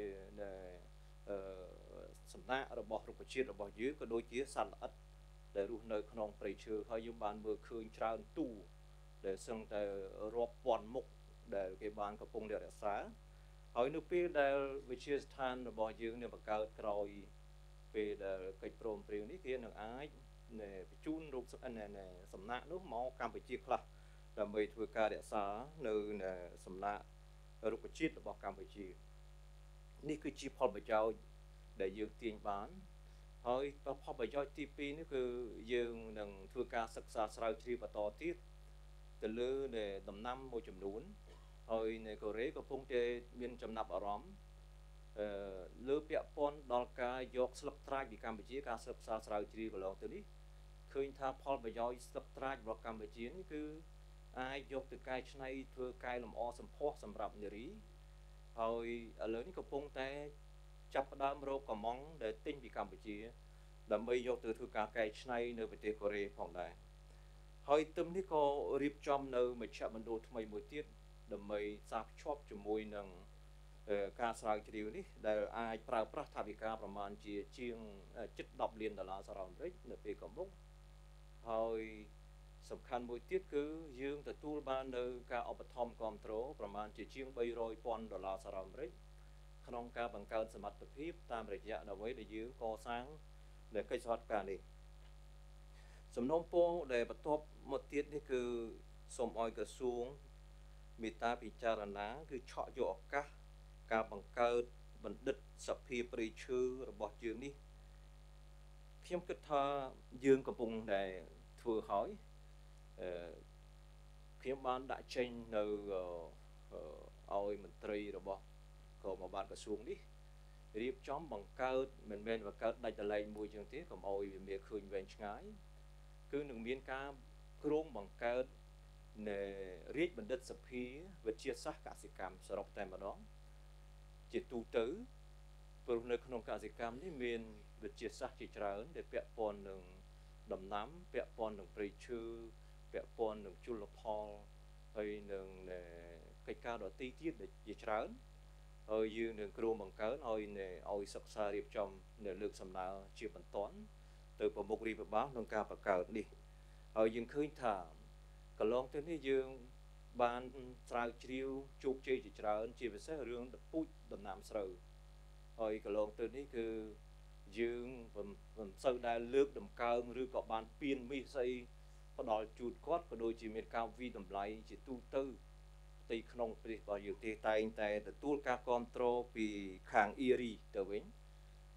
សំណាក់របស់រុក្ខជាតិរបស់យើងក៏ដូចជាសត្វល្អិតដែលរស់នៅក្នុងព្រៃឈើហើយយើងបានមើលឃើញច្រើនទូដែលសឹងតែរាប់ពាន់មុខដែលគេបានកំពុងតែរក្សាហើយនៅពេលដែលវិទ្យាស្ថានរបស់យើងនឹងបង្កើតក្រោយពេលដែលកិច្ចព្រមព្រៀងនេះគេនឹងអាចបញ្ជូនរូបសំណាក់នោះមកកម្ពុជាខ្លះដើម្បីធ្វើការរក្សានៅសំណាក់រុក្ខជាតិរបស់កម្ពុជានេះគឺជាផលប្រយោជន៍ដែលយើងទាញបានហើយផលប្រយោជន៍ទីពីរនេះគឺយើងនឹងធ្វើការសិក្សាស្រាវជ្រាវបន្តទៀតទៅលើដំណាំមួយចំនួនហើយនៅកូរ៉េកំពុងតែមានចំណាប់អារម្មណ៍អឺលើពាក់ព័ន្ធដល់ការយកស្លឹកត្រាចពីកម្ពុជាការសិក្សាស្រាវជ្រាវកន្លងទៅនេះឃើញថាផលប្រយោជន៍ស្លឹកត្រាចរបស់កម្ពុជានេះគឺអាចយកទៅកែច្នៃធ្វើកែលម្អសម្ផស្សសម្រាប់នារីហើយឥឡូវនេះកំពុងតែចាប់ផ្ដើមរកកំងដែលទិញពីកម្ពុជាដើម្បីយកទៅធ្វើការកែច្នៃនៅប្រទេសកូរ៉េផងដែរហើយទើបនេះក៏រៀបចំនៅមជ្ឈមណ្ឌលថ្មីមួយទៀតដើម្បីផ្សារភ្ជាប់ជាមួយនឹងការស្រាវជ្រាវនេះដែលអាចប្រើប្រាស់ថវិកាប្រមាណជាជាងជិតដប់លានដុល្លារសហរដ្ឋអាមេរិកនៅពេលកំពុងហើយសំខាន់មួយទៀតគឺយើងទទួលបាននៅការឧបត្ថម្ភគាំទ្រប្រមាណជាជាងបីរយពាន់ដុល្លារសហរដ្ឋអាមេរិកក្នុងការបង្កើនសមត្ថភាពតាមរយៈអ្វីដែលយើងកសាងនៅកិច្ចសហការនេះសំណូមពរដែលបន្ទាប់មកទៀតនេះគឺសូមឲ្យក្រសួងមេត្តាពិចារណាគឺឆក់យកឱកាសការបង្កើតបណ្ឌិតសភាព្រៃឈើរបស់យើងនេះខ្ញុំគិតថាយើងកំពុងតែធ្វើហើយអឺខ្ញុំបានដាក់ចេញនៅឲ្យមន្ត្រីរបស់ក្រមអាក្រសួងនេះរៀបចំបង្កើតមិនមែនបង្កើតដាច់ដライមួយជាងទេកុំឲ្យវាមានឃើញវែងឆ្ងាយគឺនឹងមានការគ្រោងបង្កើតនៃរាជបណ្ឌិតសភាវិទ្យាសាស្ត្រកសិកម្មសរុបតែម្ដងជាទូទៅព្រោះនៅក្នុងកសិកម្មនេះមានវិទ្យាសាស្ត្រជាច្រើនដែលពាក់ព័ន្ធនឹងដំណាំពាក់ព័ន្ធនឹងព្រៃឈើពាក់ព័ន្ធនឹងជលផលហើយនឹងកិច្ចការដទៃទៀតដែលជាច្រើនហើយយើងនឹងគ្រោងបង្កើនឲ្យឲ្យសិក្សារៀបចំនៅលើកសំណើជាបន្ទាន់ទៅប្រមុខរដ្ឋាភិបាលក្នុងការបង្កើតនេះហើយយើងឃើញថាកន្លងទៅនេះយើងបានស្រាវជ្រាវជោគជ័យជាច្រើនជាពិសេសរឿងពូជដំណាំស្រូវហើយកន្លងទៅនេះគឺយើងមិនសូវដែលលើកតម្កើងឬក៏បានពៀនមាសស្អីផ្ដល់ជូនគាត់ក៏ដូចជាមានការវិតម្លៃជាទូទៅផ្ទៃក្នុងប្រទេសរបស់យើងទេតែងតែទទួលការគ្រប់គ្រងពីខាងអ៊ីរីទៅវិញ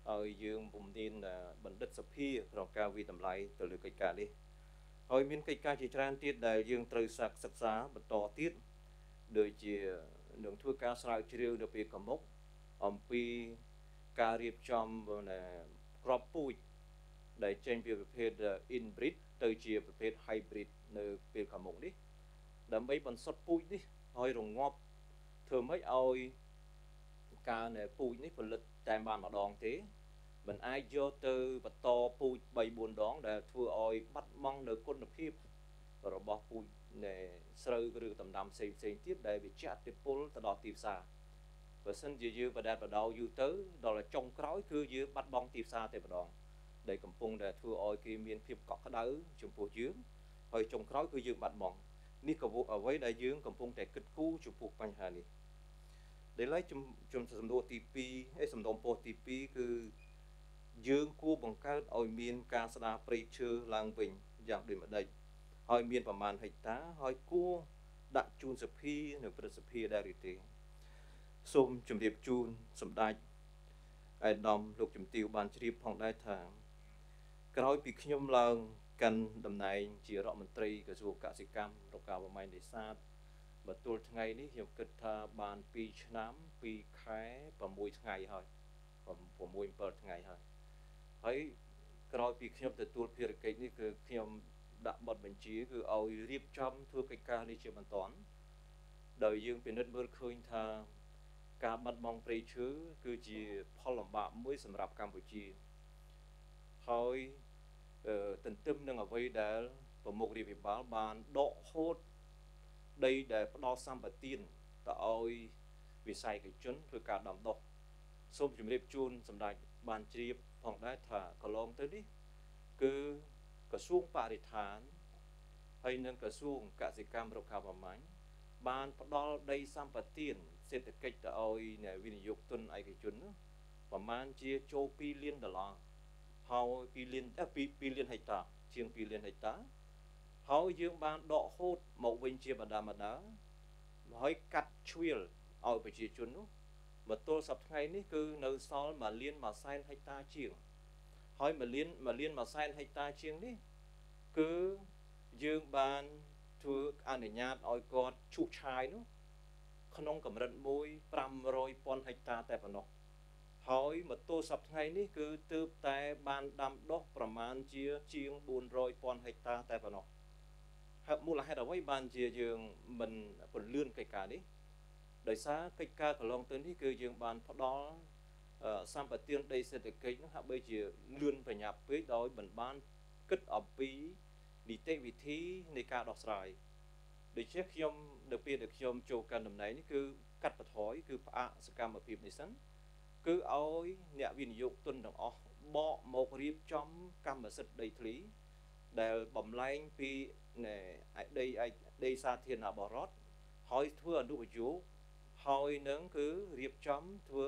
ឲ្យយើងពុំមានបណ្ឌិតសភាក្នុងការវិតម្លៃទៅលើកិច្ចការនេះហើយមានកិច្ចការជាច្រើនទៀតដែលយើងត្រូវសិក្សាបន្តទៀតដូចជានឹងធ្វើការស្រាវជ្រាវនៅពេលខាងមុខអំពីការរៀបចំក្របពូជដែលចេញពីប្រភេទ inbreed ទៅជាប្រភេទ hybrid នៅពេលខាងមុខនេះដើម្បីបន្សុទ្ធពូជនេះឲ្យរងាប់ធ្វើម៉េចឲ្យការពូជនេះផលិតតែបានម្ដងទេមិនអាចយកទៅបន្តពូជបីបួនដងដែលធ្វើឲ្យបាត់បង់នៅគុណភាពរបស់ពូជនៃស្រូវឬដំណាំផ្សេងផ្សេងទៀតដែលវាជះឥទ្ធិពលទៅដល់ទីផ្សារបើសិនជាយើងបដិបដោយូរទៅដល់ចុងក្រោយគឺយើងបាត់បង់ទីផ្សារតែម្ដងដែលកំពុងតែធ្វើឲ្យគេមានភាពកក់ក្ដៅចំពោះយើងហើយចុងក្រោយគឺយើងបាត់បង់នេះក៏អ្វីដែលយើងកំពុងតែគិតគូរចំពោះបញ្ហានេះដែលឡែកជំសំណួរទីពីរឯសំណុំពោះទីពីរគឺយើងគួរបង្កើតឲ្យមានការស្ដារព្រៃឈើឡើងវិញយ៉ាងដូចម្ដេចហើយមានប្រមាណហិកតាហើយគួរដាក់ជូនសភានៅព្រឹទ្ធសភាដែរឬទេសូមជម្រាបជូនសម្ដេចអាយដាមលោកជំទាវបានជ្រាបផងដែរថាក្រោយពីខ្ញុំឡើងកាន់តំណែងជារដ្ឋមន្ត្រីក្រសួងកសិកម្មរុក្ខាប្រមាញ់នេសាទបើទល់ថ្ងៃនេះខ្ញុំគិតថាបានពីរឆ្នាំពីរខែប្រាំមួយថ្ងៃហើយប្រាំមួយ 7ថ្ងៃហើយហើយក្រោយពីខ្ញុំទទួលភារកិច្ចនេះគឺខ្ញុំដាក់បទបញ្ជាគឺឲ្យរៀបចំធ្វើកិច្ចការនេះជាបន្តដោយយើងពិនិត្យមើលឃើញថាការបាត់បង់ព្រៃឈើគឺជាផលលំបាកមួយសម្រាប់កម្ពុជាហើយទន្ទឹមនឹងអ្វីដែលប្រមុខរាជវិបាលបានដកហូតដីដែលផ្ដល់សម្បទានទៅឲ្យវិស័យឯកជនធ្វើការដាំដុះសូមជម្រាបជូនសម្ដេចបានជ្រាបផងដែរថាកន្លងទៅនេះគឺក្រសួងបរិស្ថានហើយនិងក្រសួងកសិកម្មរុក្ខាប្រមាញ់បានផ្ដល់ដីសម្បទានសេដ្ឋកិច្ចទៅឲ្យអ្នកវិនិយោគទុនឯកជននោះប្រមាណជាចូលពីរលានដុល្លារហើយពីរលានពីរលានហិកតាជាងពីរលានហិកតាហើយយើងបានដកហូតមកវិញជាបណ្ដាបណ្ដាហើយកាត់ជ្រៀលឲ្យប្រជាជននោះមកទល់សប្តាហ៍ថ្ងៃនេះគឺនៅសល់មួយលានមួយសែនហិកតាជាងហើយមួយលានមួយលានមួយសែនហិកតាជាងនេះគឺយើងបានធ្វើអនុញ្ញាតឲ្យគាត់ឈូសឆាយនោះក្នុងកម្រិតមួយប្រាំរយពាន់ហិកតាតែប៉ុណ្ណោះហើយមកទល់សប្តាហ៍ថ្ងៃនេះគឺទើបតែបានដាំដុះប្រមាណជាជាងបួនរយពាន់ហិកតាតែប៉ុណ្ណោះហើយមូលហេតុអ្វីបានជាយើងមិនពន្លឿនកិច្ចការនេះដោយសារកិច្ចការកន្លងទៅនេះគឺយើងបានផ្ដល់សម្បទានដីសេដ្ឋកិច្ចនោះហាក់បីជាលឿនប្រញាប់ពេកដោយមិនបានគិតអំពីនីតិវិធីនៃការដោះស្រាយដូច្នេះខ្ញុំនៅពេលដែលខ្ញុំចូលកាន់តំណែងនេះគឺកាត់បន្ថយគឺផ្អាកសកម្មភាពនេះសិនគឺឲ្យអ្នកវិនិយោគទុនទាំងអស់បកមករៀបចំកម្មសិទ្ធិដីធ្លីដែលបំលែងពីដីដីសាធារណបរដ្ឋហើយធ្វើអនុប្រយោគហើយនឹងគឺរៀបចំធ្វើ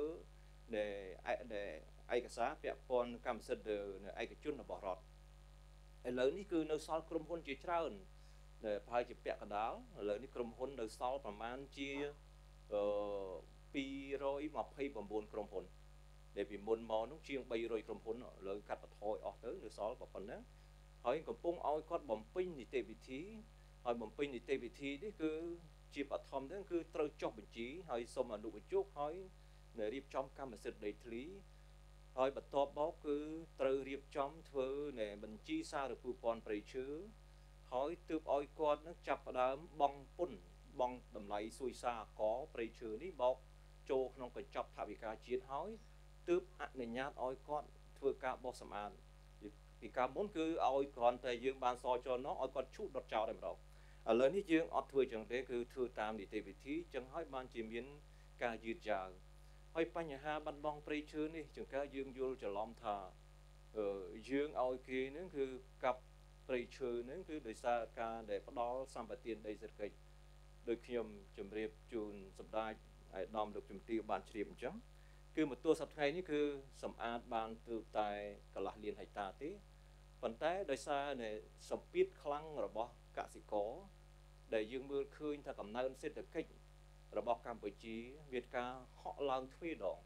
ឯកសារពាក់ព័ន្ធកម្មសិទ្ធិឯកជនរបស់រដ្ឋឥឡូវនេះគឺនៅសល់ក្រុមហ៊ុនជាច្រើនដែលប្រហែលជាពាក់កណ្ដាលឥឡូវនេះក្រុមហ៊ុននៅសល់ប្រមាណជាពីររយម្ភៃប្រាំបួនក្រុមហ៊ុនដែលពីមុនមកនោះជាងបីរយក្រុមហ៊ុនឥឡូវកាត់បន្ថយអស់ទៅនៅសល់ប៉ុណ្ណឹងហើយកំពុងឲ្យគាត់បំពេញនីតិវិធីហើយបំពេញនីតិវិធីនេះគឺជាបឋមទៅគឺត្រូវចុះបញ្ជីហើយសូមអនុបញ្ជោគហើយរៀបចំកម្មសិទ្ធិដីធ្លីហើយបន្ទាប់មកគឺត្រូវរៀបចំធ្វើនៅបញ្ជីសារពើព័ន្ធព្រៃឈើហើយទើបឲ្យគាត់នឹងចាប់ផ្ដើមបង់ពន្ធបង់តម្លៃសួយសារកព្រៃឈើនេះមកចូលក្នុងកញ្ចប់ថវិកាជាតិហើយទើបអនុញ្ញាតឲ្យគាត់ធ្វើការបោះសម្អាតពីកាលមុនគឺឲ្យគ្រាន់តែយើងបានសចលនោះឲ្យគាត់ឈូសដុតចោលតែម្ដងឥឡូវនេះយើងអត់ធ្វើចឹងទេគឺធ្វើតាមនីតិវិធីចឹងហើយបានជាមានការយឺតយ៉ាវហើយបញ្ហាបាត់បង់ព្រៃឈើនេះចង្ការយើងយល់ច្រឡំថាយើងឲ្យគេនឹងគឺកាប់ព្រៃឈើនឹងគឺដោយសារការដែលផ្ដល់សម្បទានដីសេដ្ឋកិច្ចដោយខ្ញុំជម្រាបជូនសម្ដេចអាយដាមលោកជំទាវបានជ្រាបអញ្ចឹងគឺមកទល់សប្តាហ៍ថ្ងៃនេះគឺសម្អាតបានទើបតែកន្លះលានហិកតាទេប៉ុន្តែដោយសារនៃសម្ពាធខ្លាំងរបស់កសិករដែលយើងមើលឃើញថាកំណើនសេដ្ឋកិច្ចរបស់កម្ពុជាមានការហក់ឡើងទ្វេដង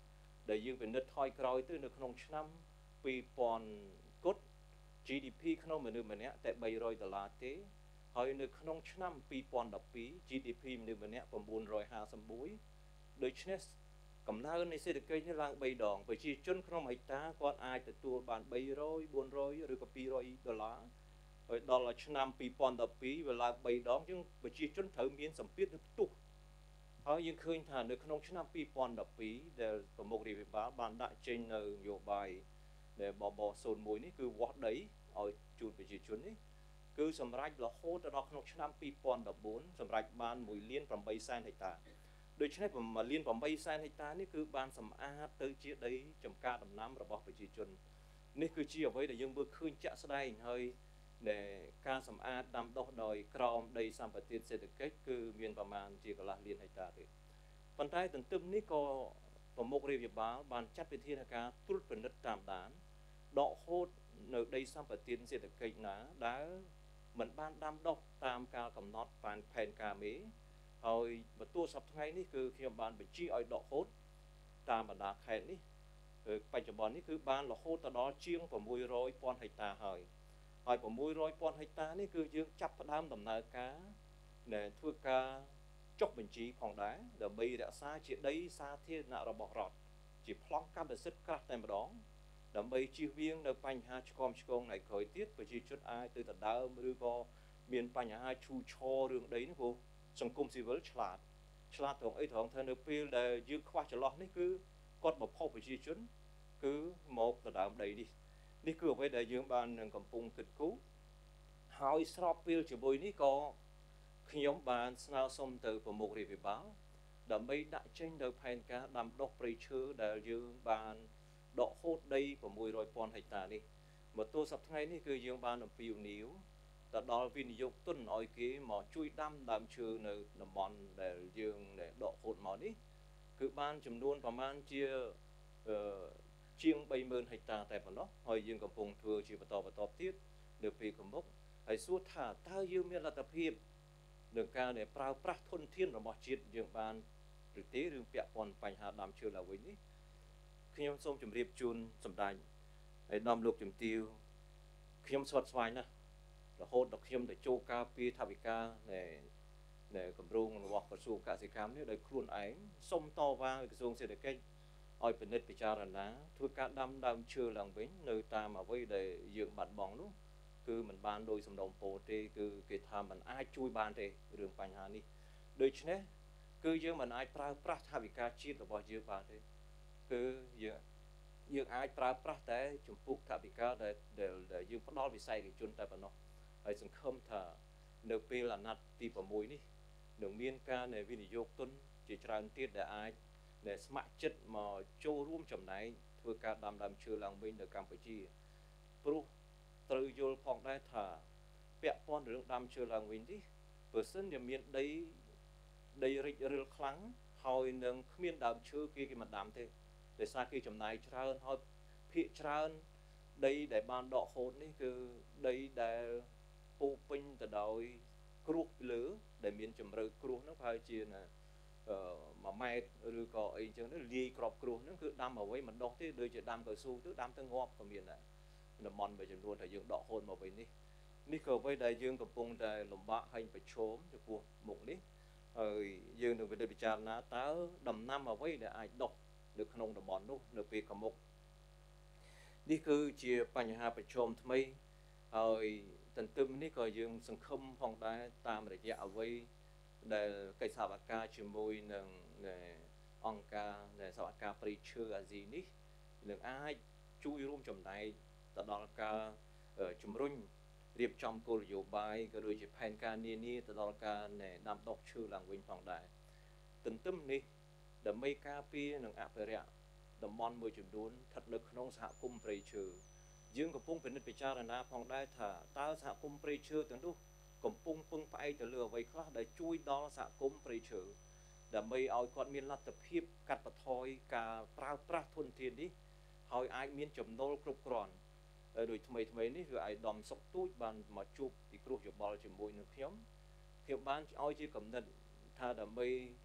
ដែលយើងពិនិត្យថយក្រោយទៅនៅក្នុងឆ្នាំពីរពាន់គត់ G D P ក្នុងមនុស្សម្នាក់តែបីរយដុល្លារទេហើយនៅក្នុងឆ្នាំពីរពាន់ដប់ពីរ G D P មនុស្សម្នាក់៩រយហាសិបមួយដូច្នេះកំណើននៃសេដ្ឋកិច្ចនេះឡើងបីដងប្រជាជនក្នុងហិកតាគាត់អាចទទួលបានបីរយ បួនរយ ឬក៏ពីររយដុល្លារហើយដល់ឆ្នាំពីរពាន់ដប់ពីរវាឡើងបីដងជាងប្រជាជនត្រូវមានសម្ពាធនៅផ្ទុះហើយយើងឃើញថានៅក្នុងឆ្នាំពីរពាន់ដប់ពីរដែលប្រមុខរដ្ឋាភិបាលបានដាក់ចេញនៅនយោបាយដែលបបศูนย์មួយនេះគឺវាស់ដីឲ្យជូនប្រជាជននេះគឺសម្រាប់រហូតដល់ក្នុងឆ្នាំពីរពាន់ដប់បួនសម្រាប់បានមួយលានប្រាំបីសែនហិកតាដូច្នេះមួយលានប្រាំបីសែនហិកតានេះគឺបានសម្អាតទៅជាដីចម្ការដំណាំរបស់ប្រជាជននេះគឺជាអ្វីដែលយើងមើលឃើញជាក់ស្ដែងហើយដែលការសម្អាតដាំដុះដោយក្រោមដីសម្បត្តិសេដ្ឋកិច្ចគឺមានប្រមាណជាកន្លះលានហិកតាទេប៉ុន្តែទន្ទឹមនេះក៏ប្រមុខរដ្ឋាភិបាលបានចាត់វិធានការត្រួតពិនិត្យតាមដានដកហូតនៅដីសម្បត្តិសេដ្ឋកិច្ចណាដែលមិនបានដាំដុះតាមការកំណត់បានផែនការមេហើយបន្ទាប់សប្តាហ៍ថ្ងៃនេះគឺខ្ញុំបានបញ្ជាឲ្យដកហូតតាមបណ្ដាខេត្តនេះបច្ចុប្បន្ននេះគឺបានរហូតទៅដល់ជាង៦រយពាន់ហិកតាហើយហើយ៦រយពាន់ហិកតានេះគឺយើងចាប់ផ្ដើមដំណើរការដែលធ្វើការចុះបញ្ជីផងដែរដើម្បីរក្សាជាដីសាធារណៈរបស់រដ្ឋជាប្លង់កម្មសិទ្ធិក្រាស់តែម្ដងដើម្បីជៀសវាងនៅបញ្ហាឆ្គមឆ្គងនៃក្រោយទៀតប្រជាជនអាចទៅដណ្ដើមឬក៏មានបញ្ហាឈូឆររឿងដីនេះព្រោះសង្គមស៊ីវិលឆ្លាតឆ្លាតត្រង់អីត្រង់ថានៅពេលដែលយើងខ្វះចន្លោះនេះគឺគាត់បំផុសប្រជាជនគឺមកដណ្ដើមដីនេះនេះគឺអ្វីដែលយើងបាននឹងកំពុងគិតគូរហើយស្របពេលជាមួយនេះក៏ខ្ញុំបានស្នើសុំទៅប្រមុខរដ្ឋាភិបាលដើម្បីដាក់ចេញនៅផែនការដាំដុះព្រៃឈើដែលយើងបានដកហូតដី៦រយពាន់ហិកតានេះមកទល់សប្តាហ៍ថ្ងៃនេះគឺយើងបានអំពាវនាវទៅដល់វិនិយោគទុនឲ្យគេមកជួយដាំដើមឈើនៅតំបន់ដែលយើងដកហូតមកនេះគឺបានចំនួនប្រមាណជាអឺជាងបីម៉ឺនហិកតាតែប៉ុណ្ណោះហើយយើងកំពុងធ្វើជាបន្តបន្តទៀតនៅពេលខាងមុខហើយសួរថាតើយើងមានលទ្ធភាពនឹងការដែលប្រើប្រាស់ធនធានរបស់ជាតិយើងបានឬទេរឿងពាក់ព័ន្ធបញ្ហាដើមឈើឡើងវិញនេះខ្ញុំសូមជម្រាបជូនសម្ដេចហើយនាំលោកជំទាវខ្ញុំស្វាត់ស្វាយណាស់រហូតដល់ខ្ញុំទៅចូលការពីថវិកានៃនៃគម្រោងរបស់ក្រសួងកសិកម្មនេះដោយខ្លួនឯងសុំតវ៉ាក្រសួងសេដ្ឋកិច្ចឲ្យពិនិត្យពិចារណាធ្វើការដាំដើមឈើឡើងវិញនៅតាមអ្វីដែលយើងបាត់បង់នោះគឺมันបានដោយសំណូមពរទេគឺគេថាมันអាចជួយបានទេរឿងបញ្ហានេះដូច្នេះគឺយើងមិនអាចប្រើប្រាស់ថវិកាជាតិរបស់យើងបានទេគឺយើងយើងអាចប្រើប្រាស់តែចំពោះថវិកាដែលដែលយើងផ្ដល់វិស័យឯកជនតែប៉ុណ្ណោះហើយសង្ឃឹមថានៅពេលអាណត្តិទី៦នេះនឹងមានការវិនិយោគទុនជាច្រើនទៀតដែលអាចដែលស្ម័គ្រចិត្តមកចូលរួមចំណែកធ្វើការដាំដើមឈើឡើងវិញនៅកម្ពុជាព្រោះត្រូវយល់ផងដែរថាពាក់ព័ន្ធរឿងដាំឈើឡើងវិញនេះបើសិនជាមានដីដីរិចរិលខ្លាំងហើយនឹងគ្មានដើមឈើគេគេមិនដាំទេដោយសារគេចំណាយច្រើនហើយភាគច្រើនដីដែលបានដកហូតនេះគឺដីដែលពោពេញទៅដោយគ្រោះពីលើដែលមានជំរឿគ្រោះហ្នឹងប្រហែលជាណាអឺមួយម៉ែត្រឬក៏អីចឹងទៅលាយក្របគ្រោះហ្នឹងគឺដាំអ្វីមិនដុះទេដូចជាដាំកៅស៊ូទៅដាំទៅងាប់ក៏មានដែរតំបន់មួយចំនួនដែលយើងដកហូតមកវិញនេះនេះក៏អ្វីដែលយើងកំពុងតែលំបាកហើយប្រឈមចំពោះមុខនេះហើយយើងនឹងពិចារណាតើដំណាំអ្វីដែលអាចដុះនៅក្នុងតំបន់នោះនៅពេលខាងមុខនេះគឺជាបញ្ហាប្រឈមថ្មីហើយទន្ទឹមនេះក៏យើងសង្ឃឹមផងដែរតាមរយៈអ្វីដែលកិច្ចសហការជាមួយនឹងអង្គការដែលសហការព្រៃឈើអាស៊ីនេះនឹងអាចជួយរួមចំណែកទៅដល់ការជំរុញរៀបចំគោលនយោបាយក៏ដូចជាផែនការនានាទៅដល់ការដាំដុះឈើឡើងវិញផងដែរទន្ទឹមនេះដើម្បីការពារនិងអភិរក្សតំបន់មួយចំនួនស្ថិតនៅក្នុងសហគមន៍ព្រៃឈើយើងកំពុងពិនិត្យពិចារណាផងដែរថាតើសហគមន៍ព្រៃឈើទាំងនោះកំពុងពឹងផ្អែកទៅលើអ្វីខ្លះដែលជួយដល់សហគមន៍ព្រៃឈើដើម្បីឲ្យគាត់មានលទ្ធភាពកាត់បន្ថយការប្រើប្រាស់ធនធាននេះហើយអាចមានចំណូលគ្រប់គ្រាន់ដោយថ្មីថ្មីនេះគឺអាយដាមសុកទូចបានមកជួបពិគ្រោះយោបល់ជាមួយនឹងខ្ញុំខ្ញុំបានឲ្យជាកំណត់ថាដើម្បី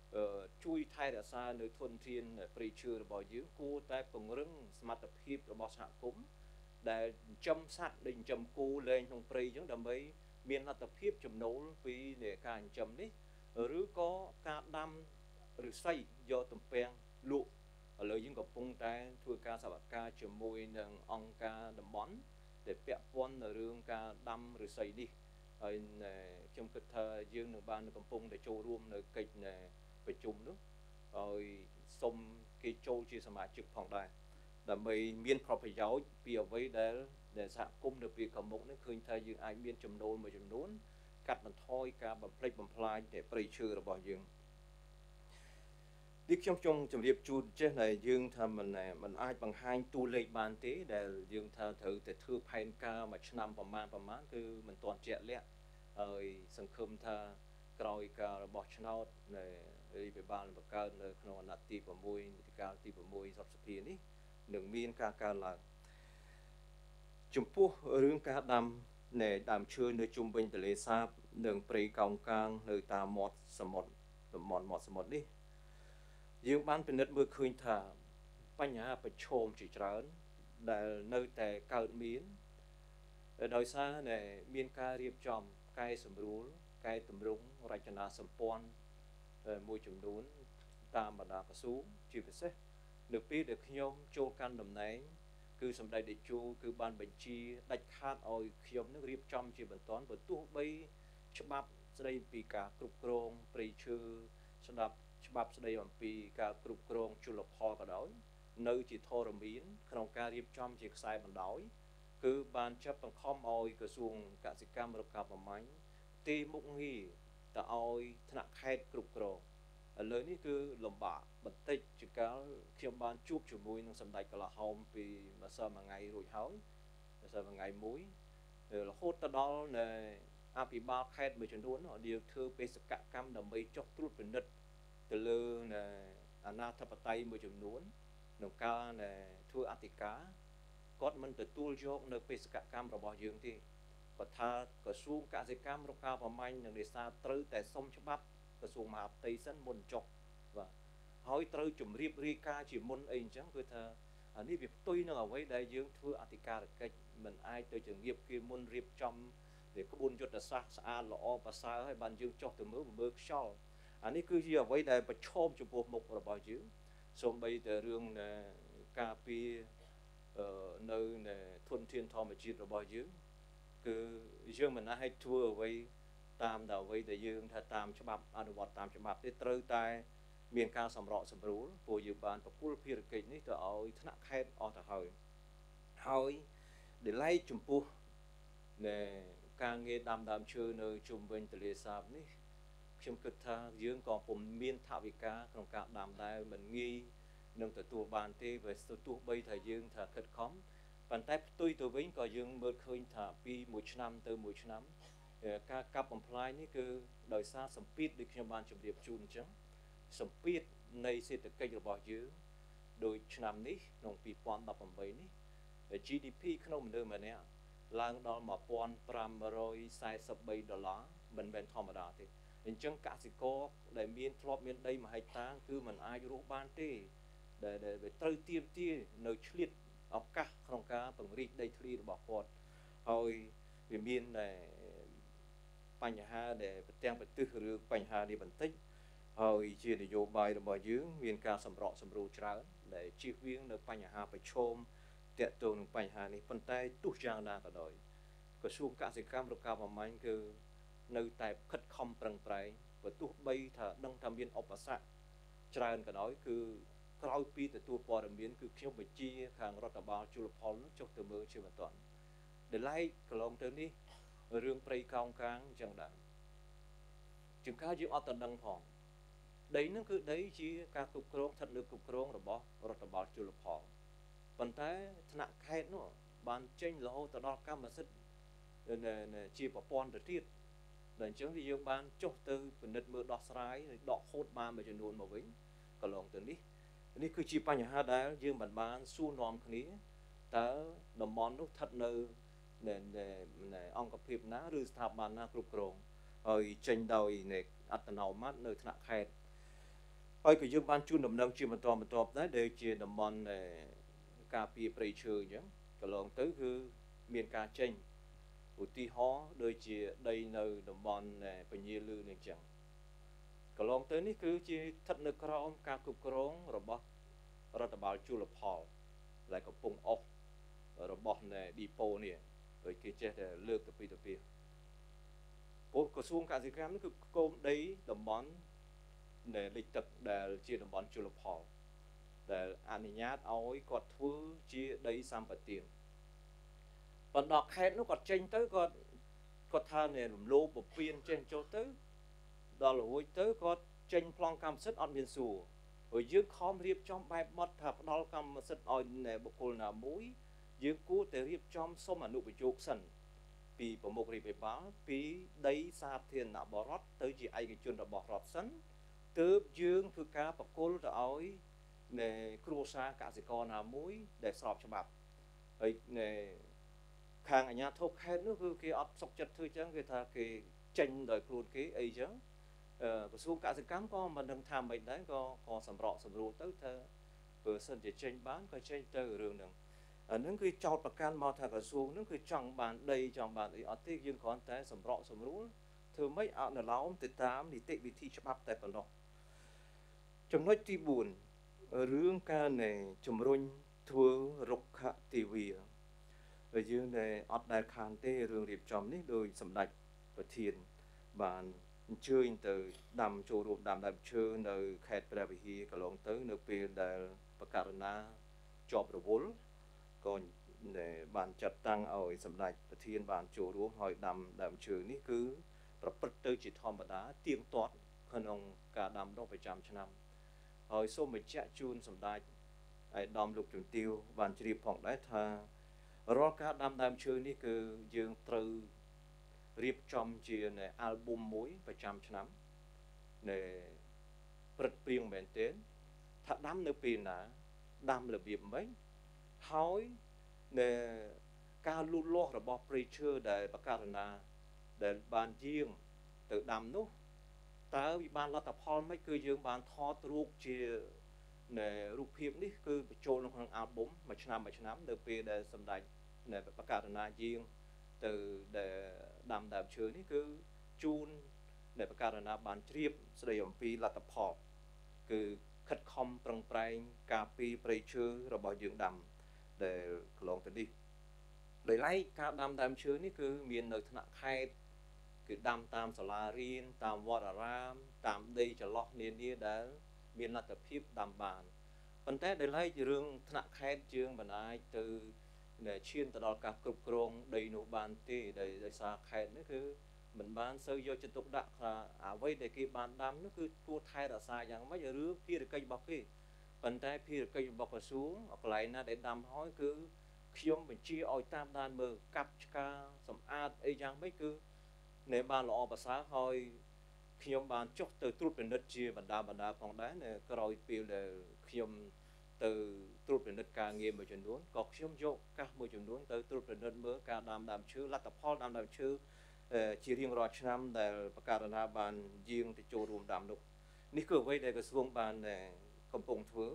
ជួយថែរក្សានៅធនធានព្រៃឈើរបស់យើងគួរតែពង្រឹងសមត្ថភាពរបស់សហគមន៍ដែលចិញ្ចឹមសត្វដែលចិញ្ចឹមគោលែងក្នុងព្រៃអញ្ចឹងដើម្បីមានលទ្ធភាពចំណូលពីការចិញ្ចឹមនេះឬក៏ការដាំឫស្សីយកទំពាំងលក់ឥឡូវយើងកំពុងតែធ្វើការសហការជាមួយនឹងអង្គការតំបន់ដែលពាក់ព័ន្ធនៅរឿងការដាំឫស្សីនេះហើយខ្ញុំគិតថាយើងនឹងបានកំពុងតែចូលរួមនៅកិច្ចប្រជុំនោះហើយសូមគេចូលជាសមាជិកផងដែរដើម្បីមានប្រយោជន៍ពីអ្វីដែលដែលសហគមន៍នៅពេលខាងមុខនេះឃើញថាយើងអាចមានចំណូលមួយចំនួនកាត់បន្ថយការបំផ្លិចបំផ្លាញនៃព្រៃឈើរបស់យើងនេះខ្ញុំចង់ជម្រាបជូនចេះដែលយើងថាមិនមិនអាចបង្ហាញតួលេខបានទេដែលយើងថាត្រូវតែធ្វើផែនការមួយឆ្នាំប្រមាណប្រមាណគឺមិនទាន់ជាក់លាក់ហើយសង្ឃឹមថាក្រោយការរបស់ឆ្នោតនៃរដ្ឋាភិបាលបង្កើតនៅក្នុងអាណត្តិទី6នីតិកាលទី6រដ្ឋសភានេះនឹងមានការកើនឡើងចំពោះរឿងការដាំនៃដើមឈើនៅជុំវិញទន្លេសាបនិងព្រៃកោងកាងនៅតាមមាត់សមុទ្រតំបន់មាត់សមុទ្រនេះយើងបានពិនិត្យមើលឃើញថាបញ្ហាប្រឈមជាច្រើនដែលនៅតែកើតមានដោយសារតែមានការរៀបចំកែសម្រួលកែតម្រង់រចនាសម្ព័ន្ធមួយចំនួនតាមបណ្ដាក្រសួងជាពិសេសនៅពេលដែលខ្ញុំចូលកាន់តំណែងគឺសម្ដេចតេជោគឺបានបញ្ជាដាច់ខាតឲ្យខ្ញុំនឹងរៀបចំជាបន្តបើទោះបីច្បាប់ស្ដីពីការគ្រប់គ្រងព្រៃឈើស្ដាប់ច្បាប់ស្ដីអំពីការគ្រប់គ្រងជលផលក៏ដោយនៅជាធរមានក្នុងការរៀបចំជាខ្សែបណ្ដោយគឺបានចាប់បង្ខំឲ្យក្រសួងកសិកម្មរុក្ខាប្រមាញ់ទេមុខងារទៅឲ្យថ្នាក់ខេត្តគ្រប់គ្រងឥឡូវនេះគឺលំបាកបន្តិចជាកាលខ្ញុំបានជួបជាមួយនឹងសម្ដេចកលាហោមពីម្សិលមួយថ្ងៃរួចហើយម្សិលមួយថ្ងៃមួយរហូតទៅដល់នៅអភិបាលខេត្តមួយចំនួនដែលធ្វើបេសកកម្មដើម្បីចុះត្រួតពិនិត្យទៅលើអាណាធិបតេយ្យមួយចំនួនក្នុងការធ្វើអធិការគាត់មិនទទួលយកនៅបេសកកម្មរបស់យើងទេគាត់ថាក្រសួងកសិកម្មរុក្ខាប្រមាញ់និងនេសាទត្រូវតែសុំច្បាប់ក្រសួងមហាផ្ទៃសិនមុនចុះបាទហើយត្រូវជម្រាបរាយការណ៍ជាមុនអីអញ្ចឹងគឺថាអានេះវាផ្ទុយនឹងអ្វីដែលយើងធ្វើអធិការកិច្ចមិនអាចទៅជម្រាបគេមុនរៀបចំវាក្បួនយុទ្ធសាស្ត្រស្អាតល្អប្រសើរហើយបានយើងចុះទៅមើលមើលខ្យល់អានេះគឺជាអ្វីដែលប្រឈមចំពោះមុខរបស់យើងសូម្បីតែរឿងការពារនៅធនធានធម្មជាតិរបស់យើងគឺយើងមិនអាចធ្វើអ្វីតាមតែអ្វីដែលយើងថាតាមច្បាប់អនុវត្តតាមច្បាប់ទេត្រូវតែមានការសម្របសម្រួលព្រោះយើងបានប្រគល់ភារកិច្ចនេះទៅឲ្យថ្នាក់ខេត្តអស់ទៅហើយហើយដែលឡែកចំពោះនៃការងារដាំដើមឈើនៅជុំវិញទន្លេសាបនេះខ្ញុំគិតថាយើងក៏ពុំមានថវិកាក្នុងការដាំដែរមិនងាយនឹងទទួលបានទេបើទោះបីថាយើងថាខិតខំប៉ុន្តែផ្ទុយទៅវិញក៏យើងមើលឃើញថាពីមួយឆ្នាំទៅមួយឆ្នាំការកាប់បំផ្លាញនេះគឺដោយសារសម្ពាធដូចខ្ញុំបានជម្រាបជូនអញ្ចឹងសម្ពាធនៃសេដ្ឋកិច្ចរបស់យើងដោយឆ្នាំនេះក្នុងពីរពាន់ដប់ប្រាំបីនេះ G D P ក្នុងមនុស្សម្នាក់ឡើងដល់một nghìn năm trăm bốn mươi baដុល្លារមិនមែនធម្មតាទេអញ្ចឹងកសិករដែលមានធ្លាប់មានដីមួយហិកតាគឺមិនអាចរស់បានទេដែលដែលត្រូវទាមទារនៅឆ្លៀតឱកាសក្នុងការពង្រីកដីធ្លីរបស់គាត់ហើយវាមានតែបញ្ហាដែលប្រទាំងប្រទិសឬបញ្ហានេះបន្តិចហើយជានយោបាយរបស់យើងមានការសម្រកសម្រួលច្រើនដែលជៀសវាងនៅបញ្ហាប្រឈមទាក់ទងនឹងបញ្ហានេះប៉ុន្តែទោះយ៉ាងណាក៏ដោយក្រសួងកសិកម្មរុក្ខាប្រមាញ់គឺនៅតែខិតខំប្រឹងប្រែងបើទោះបីថាដឹងថាមានឧបសគ្គច្រើនក៏ដោយគឺក្រោយពីទទួលព័ត៌មានគឺខ្ញុំបញ្ជាខាងរដ្ឋបាលជលផលចុះទៅមើលជាបន្តដែលឡែកកន្លងទៅនេះរឿងព្រៃកោងកាងអញ្ចឹងដែរជាងការយើងអត់តដឹងផងដីហ្នឹងគឺដីជាការគ្រប់គ្រងស្ថិតលើគ្រប់គ្រងរបស់រដ្ឋបាលជលផលប៉ុន្តែថ្នាក់ខេត្តនោះបានចេញរហូតទៅដល់កម្មសិទ្ធិជាប្រព័ន្ធទៅទៀតដល់អញ្ចឹងយើងបានចុះទៅពិនិត្យមើលដោះស្រាយដកហូតបានមួយចំនួនមកវិញកន្លងទៅនេះនេះគឺជាបញ្ហាដែលយើងមិនបានសួរនាំគ្នាតើតំបន់នោះស្ថិតនៅនៅអង្គភាពណាឬស្ថាប័នណាគ្រប់គ្រងហើយចេញដោយអត្តនោម័តនៅថ្នាក់ខេត្តហើយក៏យើងបានជួនដំណឹងជាបន្តបន្ទាប់ដែរដែលជាតំបន់ការពារព្រៃឈើអញ្ចឹងកន្លងទៅគឺមានការចេញឧទាហរណ៍ដូចជាដីនៅតំបន់ពញាលឺនេះអញ្ចឹងកន្លងទៅនេះគឺជាស្ថិតនៅក្រោមការគ្រប់គ្រងរបស់រដ្ឋបាលជលផលដែលកំពុងអស់របស់នៃឌីប៉ូនេះដោយគេចេះតែលើកទៅពីទៅពីពលក្រសួងកសិកម្មនេះគឺគោលដីតំបន់ដែលលិចទឹកដែលជាតំបន់ជលផលដែលអនុញ្ញាតឲ្យគាត់ធ្វើជាដីសម្បត្តិបណ្ដោះខេត្តនោះគាត់ចេញទៅគាត់គាត់ថារំលោភបំពានចេះចូលទៅដល់រួចទៅគាត់ចេញប្លង់កម្មសិទ្ធិអត់មានសួរហើយយើងខំរៀបចំបែបបត់ថាផ្ដល់កម្មសិទ្ធិឲ្យបុគ្គលណាមួយយើងគួរតែរៀបចំសុំអនុប្រយោគសិនពីប្រមុខរដ្ឋាភិបាលពីដីសាធារណបរដ្ឋទៅជាឯកជនរបស់រដ្ឋសិនទើបយើងធ្វើការប្រគល់ទៅឲ្យនៃគ្រួសារកសិករណាមួយដែលស្របច្បាប់ហើយនៃខាងអាជ្ញាធរខេត្តនោះគឺគេអត់សុខចិត្តធ្វើចឹងគេថាគេចេញដោយខ្លួនគេអីចឹងក្រសួងកសិកម្មក៏មិនដឹងថាមិនដែរក៏ក៏សម្រកសម្រួលទៅថាបើសិនជាចេញបានក៏ចេញទៅរឿងហ្នឹងអានឹងគឺចោតប្រកាន់មកថាក្រសួងហ្នឹងគឺចង់បានដីចង់បានអីអត់ទេយើងគ្រាន់តែសម្រកសម្រួលធ្វើម៉េចអនុលោមទៅតាមនីតិវិធីច្បាប់តែប៉ុណ្ណោះចំណុចទីបួនរឿងការនៃជំរុញធ្វើរុក្ខទេវាហើយយើងដែលអត់ដែលខានទេរឿងរៀបចំនេះដោយសម្ដេចប្រធានបានអញ្ជើញទៅដាំចូលរួមដាំដើមឈើនៅខេត្តព្រះវិហារកន្លងទៅនៅពេលដែលបកករណាជាប់រវល់ក៏បានចាត់តាំងឲ្យសម្ដេចប្រធានបានចូលរួមហើយដាំដើមឈើនេះគឺប្រព្រឹត្តទៅជាធម្មតាទៀងទាត់ក្នុងការដាំដុះប្រចាំឆ្នាំហើយសូមបញ្ជាក់ជូនសម្ដេចឯកឧត្តមលោកជំទាវបានជ្រាបផងដែរថារាល់ការដាំដើមឈើនេះគឺយើងត្រូវរៀបចំជាអាល់ប៊ុមមួយប្រចាំឆ្នាំនៃព្រឹត្តព្រៀងមែនទែនថាដាំនៅពេលណាដាំរបៀបម៉េចហើយនៃការលូតលាស់របស់ព្រៃឈើដែលបកករណាដែលបានយាងទៅដាំនោះតើវាបានលទ្ធផលម៉េចគឺយើងបានថតរូបជានៃរូបភាពនេះគឺបញ្ចូលនៅក្នុងអាល់ប៊ុមមួយឆ្នាំមួយឆ្នាំនៅពេលដែលសម្ដេចនៃបកករណាយាងទៅដែលដាំដើមឈើនេះគឺជូននៃបកករណាបានជ្រាបស្ដីអំពីលទ្ធផលគឺខិតខំប្រឹងប្រែងការពារព្រៃឈើរបស់យើងដាំដែលកន្លងទៅនេះដោយឡែកការដាំដើមឈើនេះគឺមាននៅថ្នាក់ខេត្តគឺដាំតាមសាលារៀនតាមវត្តអារាមតាមដីចន្លោះនានាដែលមានលទ្ធភាពដាំបានប៉ុន្តែដោយឡែករឿងថ្នាក់ខេត្តយើងមិនអាចទៅដែលឈានទៅដល់ការគ្រប់គ្រងដីនោះបានទេដោយសារខេត្តនេះគឺមិនបានសូវយកចិត្តទុកដាក់ថាអ្វីដែលគេបានដាំនោះគឺគួរថែរក្សាយ៉ាងម៉េចរឿងភារកិច្ចរបស់គេប៉ុន្តែភារកិច្ចរបស់ក្រសួងកន្លែងណាដែលដាំហើយគឺខ្ញុំបញ្ជាឲ្យតាមដានមើលកាប់ឆ្ការសម្អាតអីយ៉ាងម៉េចគឺនៅបានល្អប្រសើរហើយខ្ញុំបានចុះទៅត្រួតពិនិត្យជាបណ្ដាបណ្ដាផងដែរនៅក្រោយពេលដែលខ្ញុំទៅត្រួតពិនិត្យការងារមួយចំនួនក៏ខ្ញុំយកកាសមួយចំនួនទៅត្រួតពិនិត្យមើលការដាំដើមឈើលទ្ធផលដាំដើមឈើជារៀងរាល់ឆ្នាំដែលបកករណាបានយាងទៅចូលរួមដាំនោះនេះគឺអ្វីដែលក្រសួងបានកំពុងធ្វើ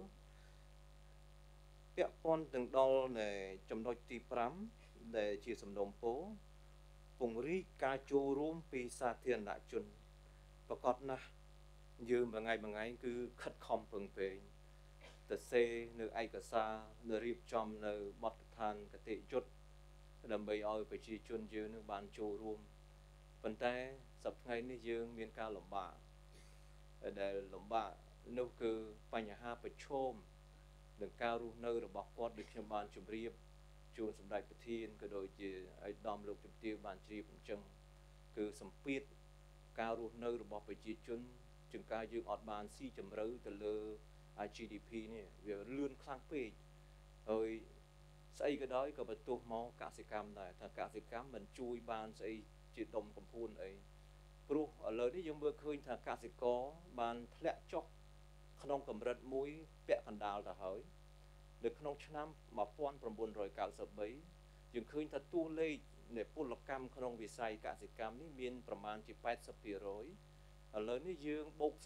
ពាក់ព័ន្ធទាំងដល់ចំណុចទីប្រាំដែលជាសំណុំពរពង្រីកការចូលរួមពីសាធារណជនប្រកបណាស់យើងមួយថ្ងៃមួយថ្ងៃគឺខិតខំប្រឹងប្រែងទៅសេនៅឯកសារនៅរៀបចំនៅបទដ្ឋានគតិយុត្តដើម្បីឲ្យប្រជាជនយើងនឹងបានចូលរួមប៉ុន្តែសប្តាហ៍ថ្ងៃនេះយើងមានការលំបាកដែលលំបាកនោះគឺបញ្ហាប្រឈមនឹងការរស់នៅរបស់គាត់ដូចខ្ញុំបានជម្រាបជូនសម្ដេចប្រធានក៏ដូចជាឯកឧត្តមលោកជំទាវបានជ្រាបអញ្ចឹងគឺសម្ពាធការរស់នៅរបស់ប្រជាជនជាងការយើងអត់បានស៊ីជម្រៅទៅលើ ជី ឌី ភី នេះវាលឿនខ្លាំងពេកហើយស្អីក៏ដោយក៏បន្ទោសមកកសិកម្មដែរថាកសិកម្មមិនជួយបានស្អីជាដុំកំភួនអីព្រោះឥឡូវនេះយើងមើលឃើញថាកសិករបានធ្លាក់ចុះក្នុងកម្រិតមួយពាក់កណ្ដាលទៅហើយនៅក្នុងឆ្នាំnineteen ninety-threeយើងឃើញថាតួលេខនៃពលកម្មក្នុងវិស័យកសិកម្មនេះមានប្រមាណជាeighty percentឥឡូវនេះយើងបូកសរុប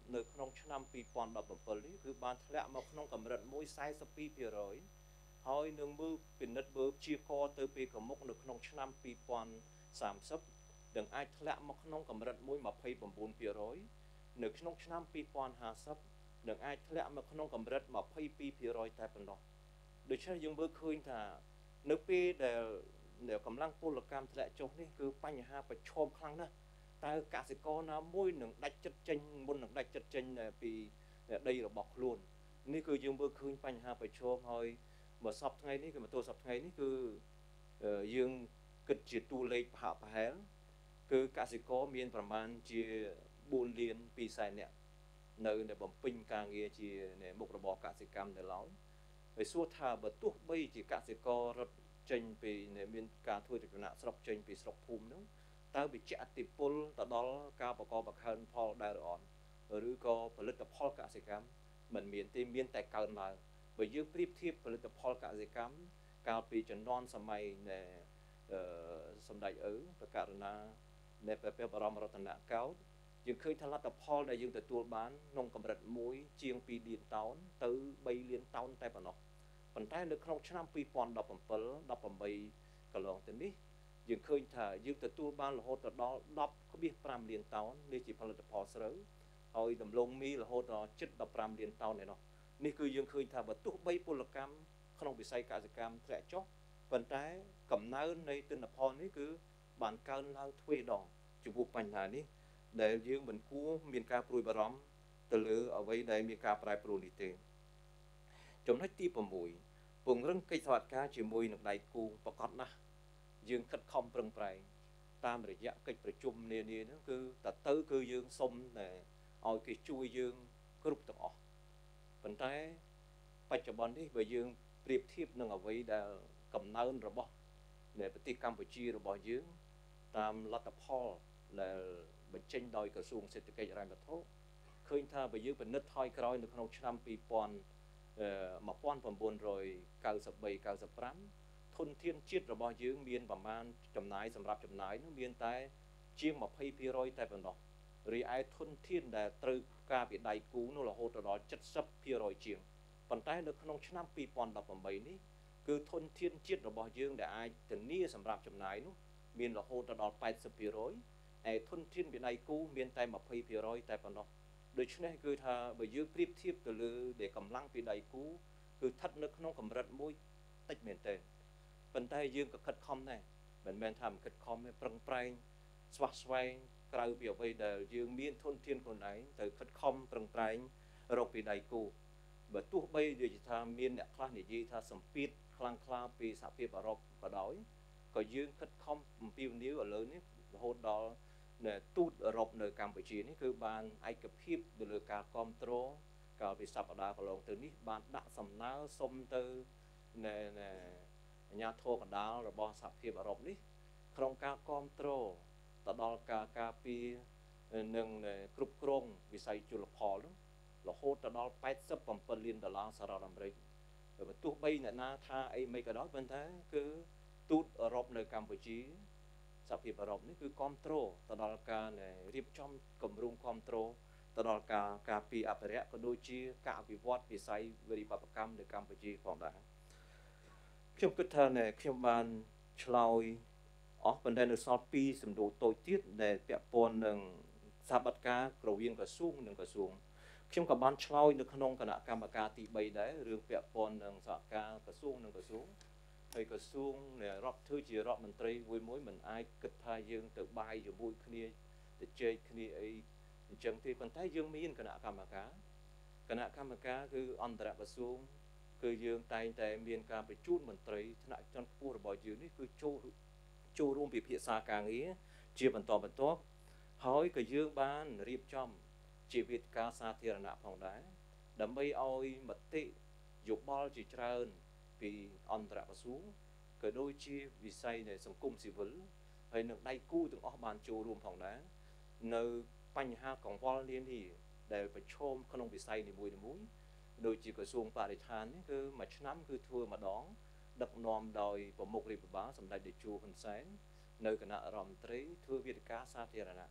នៅក្នុងឆ្នាំពីរពាន់ដប់ប្រាំbảyនេះគឺបានធ្លាក់មកក្នុងកម្រិតមួយសែសិបពីរភាគរយ ហើយនឹងមើលពិនិត្យមើលជាកទៅពេលកមុខនៅក្នុងឆ្នាំពីរពាន់សាមសិប នឹងអាចធ្លាក់មកក្នុងកម្រិតមួយ ម្ភៃប្រាំបួនភាគរយ នៅក្នុងឆ្នាំពីរពាន់ហាសិប នឹងអាចធ្លាក់មកក្នុងកម្រិត ម្ភៃពីរភាគរយ តែប៉ុណ្ណោះ ដូច្នេះយើងមើលឃើញថានៅពេលដែលកម្លាំងពលកម្មធ្លាក់ចុះនេះគឺបញ្ហាប្រឈមខ្លាំងណាស់តើកសិករណាមួយនឹងដាច់ចិត្តចេញមុននឹងដាច់ចិត្តចេញពីដីរបស់ខ្លួននេះគឺយើងមើលឃើញបញ្ហាប្រឈមហើយមកសពថ្ងៃនេះគឺមកទល់សពថ្ងៃនេះគឺយើងគិតជាតួលេខប្រហាក់ប្រហែលគឺកសិករមានប្រមាណជាបួនលានពីរសែននាក់នៅនៅបំពេញការងារជាមុខរបរកសិកម្មនៅឡើយហើយសួរថាបើទោះបីជាកសិកររត់ចេញពីមានការធ្វើចំណាក់ស្រុកចេញពីស្រុកភូមិនោះតើវាជះឥទ្ធិពលទៅដល់ការប្រកបបង្កើនផលដែរឬអត់ឬក៏ផលិតផលកសិកម្មមិនមានទេមានតែកើនឡើងបើយើងប្រៀបធៀបផលិតផលកសិកម្មកាលពីជំនាន់សម័យនៃសម្ដេចឪប្រកាសណានៃព្រះបរមរតនកោដ្ឋយើងឃើញថាលទ្ធផលដែលយើងទទួលបានក្នុងកម្រិតមួយជាងពីរលានតោនទៅបីលានតោនតែប៉ុណ្ណោះប៉ុន្តែនៅក្នុងឆ្នាំពីរពាន់ដប់ប្រាំbảy ដប់ប្រាំបីកន្លងទៅនេះយើងឃើញថាយើងទទួលបានរហូតដល់ដប់ភាគប្រាំលានតោននេះជាផលិតផលស្រូវហើយដំឡូងមីរហូតដល់ជិតដប់ប្រាំលានតោនឯណោះនេះគឺយើងឃើញថាបើទោះបីពលកម្មក្នុងវិស័យកសិកម្មធ្លាក់ចុះប៉ុន្តែកំណើននៃទិន្នផលនេះគឺបានកើនឡើងទ្វេដងចំពោះបញ្ហានេះដែលយើងមិនគួរមានការព្រួយបារម្ភទៅលើអ្វីដែលមានការប្រែប្រួលនេះទេចំណុចទី6ពង្រឹងកិច្ចសហការជាមួយនឹងដៃគូប្រកបណាស់យើងខិតខំប្រឹងប្រែងតាមរយៈកិច្ចប្រជុំនានាហ្នឹងគឺតើទៅគឺយើងសុំតែឲ្យគេជួយយើងគ្រប់ទាំងអស់ប៉ុន្តែបច្ចុប្បន្ននេះបើយើងប្រៀបធៀបនឹងអ្វីដែលកំណើនរបស់នៃប្រទេសកម្ពុជារបស់យើងតាមលទ្ធផលដែលបញ្ចេញដោយក្រសួងសេដ្ឋកិច្ចហិរញ្ញវត្ថុឃើញថាបើយើងពិនិត្យថយក្រោយនៅក្នុងឆ្នាំពីរពាន់một nghìn chín trăm chín mươi ba 95 ធនធានជាតិរបស់យើងមានប្រមាណចំណាយសម្រាប់ចំណាយនោះមានតែជាង ម្ភៃភាគរយ តែប៉ុណ្ណោះរីឯធនធានដែលត្រូវការពីដៃគូនោះរហូតដល់ เจ็ดสิบភាគរយ ជាងប៉ុន្តែនៅក្នុងឆ្នាំពីរពាន់ដប់ប្រាំបីនេះគឺធនធានជាតិរបស់យើងដែលអាចធានាសម្រាប់ចំណាយនោះមានរហូតដល់ แปดสิบភាគរយ ឯធនធានពីដៃគូមានតែ ម្ភៃភាគរយ តែប៉ុណ្ណោះដូច្នេះគឺថាបើយើងប្រៀបធៀបទៅលើដែលកម្លាំងពីដៃគូគឺស្ថិតនៅក្នុងកម្រិតមួយតិចមែនទែនប៉ុន្តែយើងក៏ខិតខំដែរមិនមែនថាមិនខិតខំទេប្រឹងប្រែងស្វះស្វែងក្រៅពីអ្វីដែលយើងមានធនធានខ្លួនឯងទៅខិតខំប្រឹងប្រែងរកពីដៃគូបើទោះបីនិយាយថាមានអ្នកខ្លះនិយាយថាសម្ពាធខ្លាំងក្លាពីសហភាពអឺរ៉ុបក៏ដោយក៏យើងខិតខំអំពាវនាវឥឡូវនេះរហូតដល់ទូតអឺរ៉ុបនៅកម្ពុជានេះគឺបានឯកភាពទៅលើការគ្រប់គ្រងកាលពីសប្តាហ៍កន្លងទៅនេះបានដាក់សំណើសុំទៅអាជ្ញាធរកណ្ដាលរបស់សហភាពអឺរ៉ុបនេះក្នុងការគ្រប់គ្រងទៅដល់ការការពារនិងគ្រប់គ្រងវិស័យជលផលនោះរហូតដល់ แปดสิบเจ็ด លានដុល្លារសហរដ្ឋអាមេរិកបើទោះបីអ្នកណាថាអីមិនក៏ដោយប៉ុន្តែគឺទូតអឺរ៉ុបនៅកម្ពុជាសហភាពអឺរ៉ុបនេះគឺគ្រប់គ្រងទៅដល់ការរៀបចំគម្រោងគ្រប់គ្រងទៅដល់ការការពារអភិរក្សក៏ដូចជាការអភិវឌ្ឍវិស័យវិរិយបត្រកម្មនៅកម្ពុជាផងដែរខ្ញុំគិតថាខ្ញុំបានឆ្លើយអស់ប៉ុន្តែនៅសល់ពីរសំណួរតូចទៀតដែលពាក់ព័ន្ធនឹងសហបត្តិការរវាងក្រសួងនិងក្រសួងខ្ញុំក៏បានឆ្លើយនៅក្នុងគណៈកម្មការទីបីដែររឿងពាក់ព័ន្ធនឹងសហការក្រសួងនិងក្រសួងហើយក្រសួងរដ្ឋធ្វើជារដ្ឋមន្ត្រីមួយមួយមិនអាចគិតថាយើងទៅបាយជាមួយគ្នាទៅជែកគ្នាអីអញ្ចឹងទេប៉ុន្តែយើងមានគណៈកម្មការគណៈកម្មការគឺអន្តរក្រសួងគឺយើងតែងតែមានការបញ្ជូនមន្ត្រីថ្នាក់ជាន់ខ្ពស់របស់យើងនេះគឺចូលចូលរួមពិភាក្សាការងារជាបន្តបន្ទាប់ហើយក៏យើងបានរៀបចំជាវេទិកាសាធារណៈផងដែរដើម្បីឲ្យមតិយោបល់ជាច្រើនពីអន្តរក្រសួងក៏ដូចជាវិស័យនៃសង្គមស៊ីវិលហើយនឹងដៃគូទាំងអស់បានចូលរួមផងដែរនៅបញ្ហាកង្វល់នានាដែលប្រឈមក្នុងវិស័យនីមួយៗដូចជាក្រសួងបរិស្ថាននេះគឺមួយឆ្នាំគឺធ្វើម្ដងដឹកនាំដោយប្រមុខរដ្ឋបាលសម្ដេចតេជោហ៊ុនសែននៅគណៈរដ្ឋមន្ត្រីធ្វើវេទិកាសាធារណៈ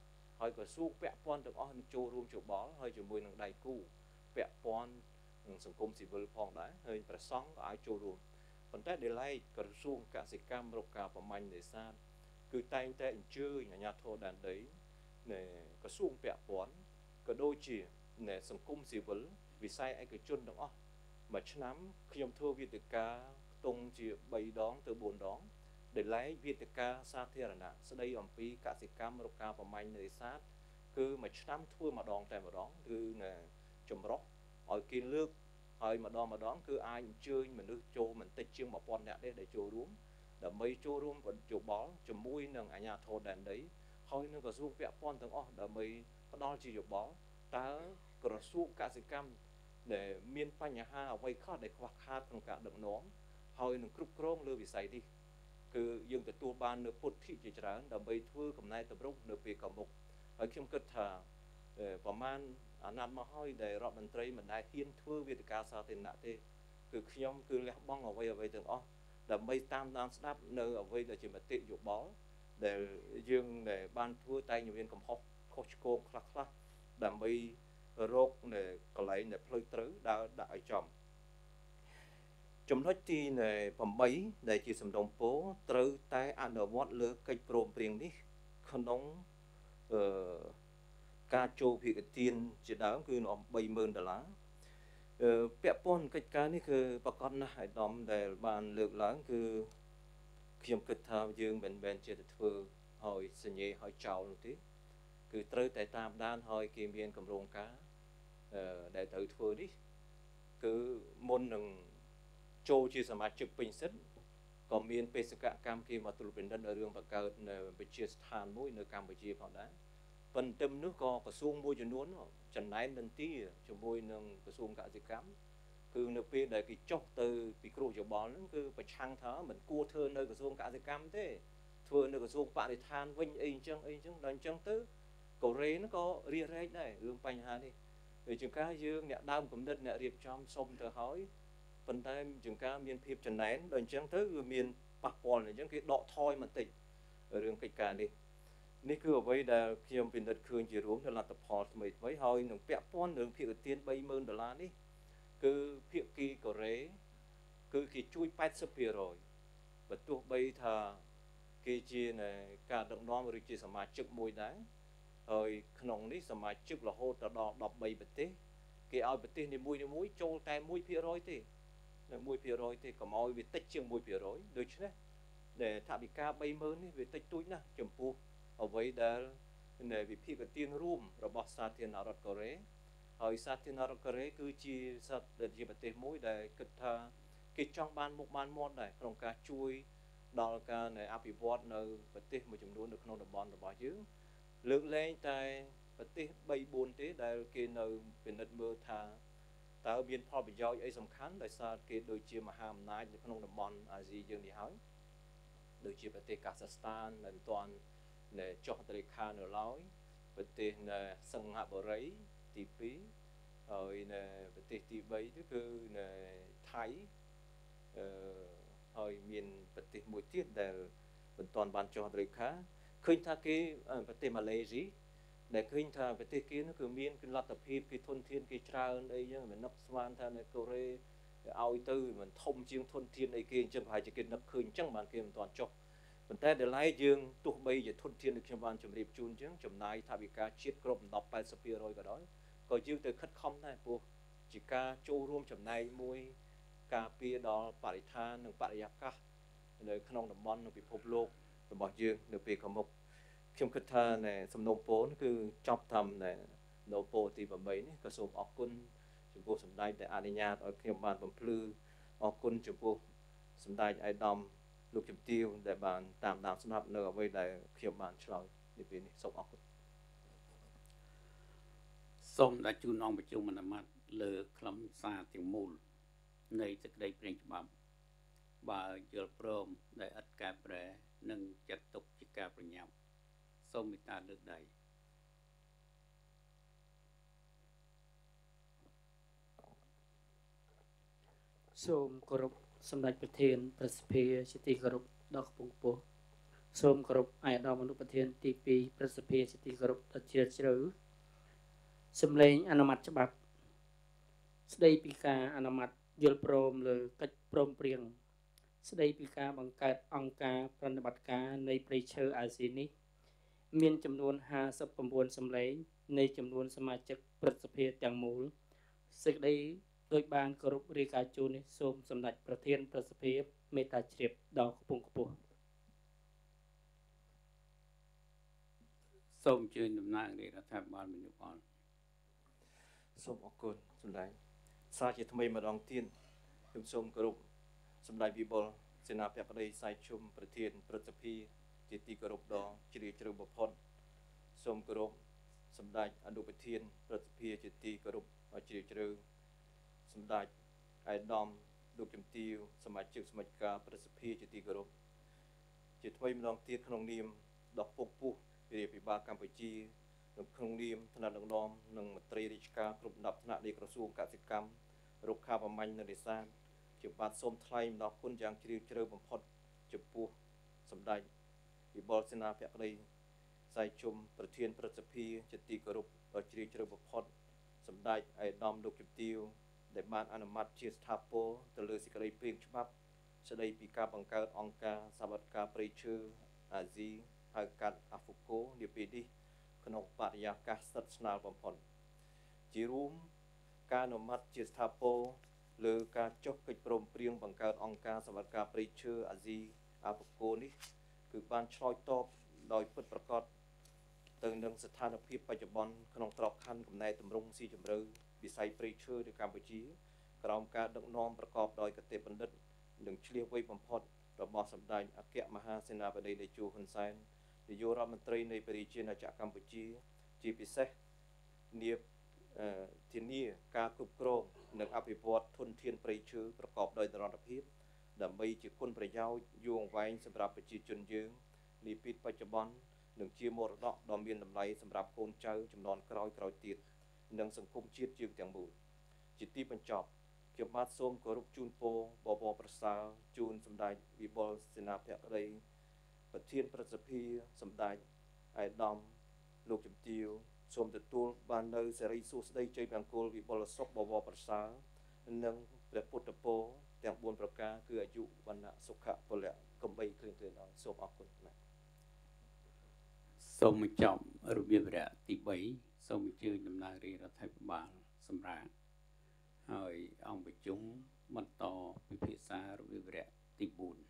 ហើយក្រសួងពាក់ព័ន្ធទាំងអស់នឹងចូលរួមច្របល់ហើយជាមួយនឹងដៃគូពាក់ព័ន្ធនឹងសង្គមស៊ីវិលផងដែរហើយប្រសង់ក៏អាចចូលរួមប៉ុន្តែដែលឡែកក្រសួងកសិកម្មរកការប្រមាញ់នេសាទគឺតែងតែអញ្ជើញអាជ្ញាធរដែនដីនៃក្រសួងពាក់ព័ន្ធក៏ដូចជានៃសង្គមស៊ីវិលវិស័យឯកជនទាំងអស់មួយឆ្នាំខ្ញុំធ្វើវេទិកាខ្ទង់ជាបីដងទៅបួនដងដែលឡែកវេទិកាសាធារណៈស្ដីអំពីកសិកម្មរកការប្រមាញ់នេសាទគឺមួយឆ្នាំធ្វើម្ដងតែម្ដងគឺចម្រុះឲ្យគេលើកហើយម្ដងម្ដងគឺអាចអញ្ជើញមនុស្សចូលមិនតិចជាងone thousandនាក់ទេដែលចូលរួមដើម្បីចូលរួមយោបល់ជាមួយនឹងអាជ្ញាធរដែនដីហើយនឹងក្រសួងពាក់ព័ន្ធទាំងអស់ដើម្បីផ្ដល់ជាយោបល់តើក្រសួងកសិកម្មដែលមានបញ្ហាអ្វីខ្លះដែលខ្វះខាតក្នុងការដឹកនាំហើយនឹងគ្រប់គ្រងលើវិស័យនេះគឺយើងទទួលបាននៅពុទ្ធិជាច្រើនដើម្បីធ្វើកំណែតម្រង់នៅពេលកមុខហើយខ្ញុំគិតថាប្រហែលអាណត្តិមកហើយដែលរដ្ឋមន្ត្រីមិនដែលហ៊ានធ្វើវេទិកាសាធារណៈទេគឺខ្ញុំគឺលះបង់អ្វីអ្វីទាំងអស់ដើម្បីតាមដានស្ដាប់នៅអ្វីដែលជាមតិយោបល់ដែលយើងដែលបានធ្វើតែមានកំហុសខុសឆ្គងខ្លះខ្លះដើម្បីរកនៅកន្លែងដែលផ្លូវត្រូវដើរដាក់ឲ្យចំចំណុចទីeightដែលជាសំណុំពរត្រូវតែអនុវត្តលើកិច្ចព្រមព្រៀងនេះក្នុងអឺការចូលភាគទានជាដើមគឺនៅthree thousandដុល្លារអឺពាក់ព័ន្ធកិច្ចការនេះគឺប្រកាសណាស់ឯកឧត្តមដែលបានលើកឡើងគឺខ្ញុំគិតថាយើងមិនមែនជាទៅធ្វើឲ្យសញ្ញេឲ្យចោលនោះទេគឺត្រូវតែតាមដានឲ្យគេមានគម្រោងការអឺដែលត្រូវធ្វើនេះគឺមុននឹងចូលជាសមាជិកពេញសិទ្ធិក៏មានបេសកកម្មគេមកត្រួតពិនិត្យរឿងបង្កើតនៅវិទ្យាស្ថានមួយនៅកម្ពុជាផងដែរប៉ុន្តែនោះក៏ក្រសួងមួយចំនួនចំណែននន្ទាជាមួយនឹងក្រសួងកសិកម្មគឺនៅពេលដែលគេចុះទៅពិគ្រោះយោបល់ហ្នឹងគឺប្រឆាំងថាមិនគួរធ្វើនៅក្រសួងកសិកម្មទេធ្វើនៅក្រសួងបរិស្ថានវិញអីអញ្ចឹងអីអញ្ចឹងដល់អញ្ចឹងទៅកូរ៉េហ្នឹងក៏រៀបរែកដែររឿងបញ្ហានេះដូចជាការយើងអ្នកដើមគំនិតអ្នករៀបចំសុំទៅហើយប៉ុន្តែជាងការមានភាពចំណែនដល់អញ្ចឹងទៅវាមានប៉ះពាល់អញ្ចឹងគេដកថយបន្តិចរឿងកិច្ចការនេះនេះគឺអ្វីដែលខ្ញុំពិនិត្យឃើញជារួមនៅលទ្ធផលថ្មីថ្មីហើយនឹងពាក់ព័ន្ធនឹងភាគទានthree thousandដុល្លារនេះគឺភាគីកូរ៉េគឺគេជួយeighty percentបើទោះបីថាគេជាការដឹកនាំឬជាសមាជិកមួយដែរហើយក្នុងនេះសមាជិករហូតដល់thirteenប្រទេសគេឲ្យប្រទេសនីមួយៗចូលតែone percentទេនៅone percentទេកុំឲ្យវាតិចជាងone percentដូច្នេះដែលថាវិការthree thousandនេះវាតិចតួចណាស់ចំពោះអ្វីដែលនៃវិភាគទានរួមរបស់សាធារណរដ្ឋកូរ៉េហើយសាធារណរដ្ឋកូរ៉េគឺជាសាធារណប្រទេសមួយដែលគិតថាគេចង់បានមុខបានមាត់ដែរក្នុងការជួយដល់ការអភិវឌ្ឍនៅប្រទេសមួយចំនួននៅក្នុងតំបន់របស់យើងលើកលែងតែប្រទេសthree fourទេដែលគេនៅពិនិត្យមើលថាតើមានផលប្រយោជន៍អីសំខាន់ដោយសារគេដូចជាមហាអំណាចនៅក្នុងតំបន់អាស៊ីយើងនេះហើយដូចជាប្រទេសកាសាស្ថានមិនទាន់នៅចុះត្រីខានៅឡើយប្រទេសនៅសិង្ហបុរីទីtwoហើយនៅប្រទេសទីthreeនោះគឺនៅថៃអឺហើយមានប្រទេសមួយទៀតដែលមិនទាន់បានចុះត្រីខាឃើញថាគេប្រទេសម៉ាឡេស៊ីដែលឃើញថាប្រទេសគេនោះគឺមានគឺលទ្ធភាពគេធនធានគេច្រើនអីចឹងមិននឹកស្មានថានៅកូរ៉េឲ្យទៅមិនធំជាងធនធានអីគេអញ្ចឹងប្រហែលជាគេនឹកឃើញអញ្ចឹងបានគេមិនទាន់ចុះប៉ុន្តែដល់ឡែកយើងទោះបីជាធនធានដូចខ្ញុំបានជម្រាបជូនអញ្ចឹងចំណាយថាវិការជាតិគ្រប់eighty percentក៏ដោយក៏យើងទៅខិតខំដែរព្រោះជាការចូលរួមចំណែកមួយការពារដល់បរិស្ថាននិងបរិយាកាសនៅក្នុងតំបន់និងពិភពលោករបស់យើងនៅពេលខាងមុខខ្ញុំគិតថាសំណូមពរគឺចប់តាមនៅពោទីeightនេះក៏សូមអរគុណចំពោះសម្ដេចដែលអនុញ្ញាតឲ្យខ្ញុំបានបំភ្លឺអរគុណចំពោះសម្ដេចឯកឧត្តមលោកជំទាវដែលបានតាមដានស្ដាប់នៅអ្វីដែលខ្ញុំបានឆ្លើយនៅពេលនេះសូមអរគុណសូមដាក់ជូនអង្គប្រជុំអនុម័តលើខ្លឹមសារទាំងមូលនៃសេចក្តីព្រាងច្បាប់បើយល់ព្រមដែលឥតកែប្រែនិងចាត់ទុកជាការប្រញាប់សូមមេត្តាលើកដៃសូមគោរពសម្ដេចប្រធានប្រសិទ្ធិជាទីគោរពដ៏ខ្ពង់ខ្ពស់សូមគោរពអាយដាមអនុប្រធានទីពីរប្រសិទ្ធភាពជាទីគោរពដ៏ជ្រាលជ្រៅសម្លេងអនុម័តច្បាប់ស្ដីពីការអនុម័តយល់ព្រមលើកិច្ចព្រមព្រៀងស្ដីពីការបង្កើតអង្គការប្រតិបត្តិការនៃព្រៃឈើអាស៊ីនេះមានចំនួនห้าสิบเก้าសម្លេងនៃចំនួនសមាជិកព្រឹទ្ធសភាទាំងមូលសេចក្តីដោយបានគោរពរាយការណ៍ជូននេះសូមសម្ដេចប្រធានព្រឹទ្ធសភាមេត្តាជ្រាបដល់ខ្ពង់ខ្ពស់សូមអញ្ជើញតំណាងរាជរដ្ឋាភិបាលមានយោបល់សូមអរគុណសម្ដេចសារជាថ្មីម្ដងទៀតខ្ញុំសូមគោរពសម្ដេចវិបុលសេនាបតីសៃជុំប្រធានព្រឹទ្ធសភាជាទីគោរពដ៏ជ្រាលជ្រៅបំផុតសូមគោរពសម្ដេចអនុប្រធានព្រឹទ្ធសភាជាទីគោរពដ៏ជ្រាលជ្រៅសម្ដេចអាយដាមលោកជំទាវសមាជិកសមាជិកាព្រឹទ្ធសភាជាទីគោរពជាថ្មីម្ដងទៀតក្នុងនាមដ៏ពុកពុះរាជពិបាលកម្ពុជានៅក្នុងនាមថ្នាក់ដឹកនាំនិងមន្ត្រីរាជការគ្រប់ដំណាប់ថ្នាក់នៃក្រសួងកសិកម្មរុក្ខាប្រមាញ់និងនេសាទជាបាទសូមថ្លែងអំណរគុណយ៉ាងជ្រាលជ្រៅបំផុតចំពោះសម្ដេចវិបុលសេនាបតីសៃជុំប្រធានព្រឹទ្ធសភាជាទីគោរពដ៏ជ្រាលជ្រៅបំផុតសម្ដេចអាយដាមលោកជំទាវដែលបានអនុម័តជាស្ថាពរទៅលើសេចក្តីព្រាងច្បាប់ស្តីពីការបង្កើតអង្គការសវត្ថការព្រៃឈើអាស៊ីហៅកាត់អាហ្វូកូនាពេលនេះក្នុងបរិយាកាសស្និទ្ធស្នាលបំផុតជារួមការអនុម័តជាស្ថាពរលើការចុះកិច្ចព្រមព្រៀងបង្កើតអង្គការសវត្ថការព្រៃឈើអាស៊ីអាហ្វូកូនេះគឺបានឆ្លើយតបដោយពិតប្រាកដទៅនឹងស្ថានភាពបច្ចុប្បន្នក្នុងក្របខ័ណ្ឌកំណែតម្រង់ស៊ីជម្រៅវិស័យព្រៃឈើនៅកម្ពុជាក្រោមការដឹកនាំប្រកបដោយកតេបណ្ឌិតនិងឆ្លៀសវៃបំផុតរបស់សម្ដេចអគ្គមហាសេនាបតីតេជោហ៊ុនសែននាយករដ្ឋមន្ត្រីនៃប្រជាណាចក្រកម្ពុជាជាពិសេសនាធានាការគ្រប់គ្រងនិងអភិវឌ្ឍធនធានព្រៃឈើប្រកបដោយនិរន្តរភាពដើម្បីជាគុណប្រយោជន៍យូរអង្វែងសម្រាប់ប្រជាជនយើងនាពេលបច្ចុប្បន្ននិងជាមរតកដ៏មានតម្លៃសម្រាប់កូនចៅជំនាន់ក្រោយក្រោយទៀតនិងសង្គមជាតិយើងទាំងមូលជាទីបញ្ចប់ខ្ញុំបាទសូមគោរពជូនពរបបរប្រសើរជូនសម្ដេចវិបុលសេនាបតីប្រធានព្រឹទ្ធសភាសម្ដេចអាយដាមលោកជំទាវសូមទទួលបាននៅសេរីសួស្តីជ័យមង្គលវិបុលសុខបវរប្រសើរនិងព្រះពុទ្ធពរទាំងបួនប្រការគឺអាយុវណ្ណៈសុខៈពលៈកំបីគ្លៀងគ្លៀនដល់សូមអរគុណណាស់សូមបញ្ចប់របៀបវរៈទីបីសូមអញ្ជើញតំណាងរាជរដ្ឋាភិបាលសម្រាប់ហើយអង្គប្រជុំបន្តពិភាក្សារបៀបវរៈទីបួន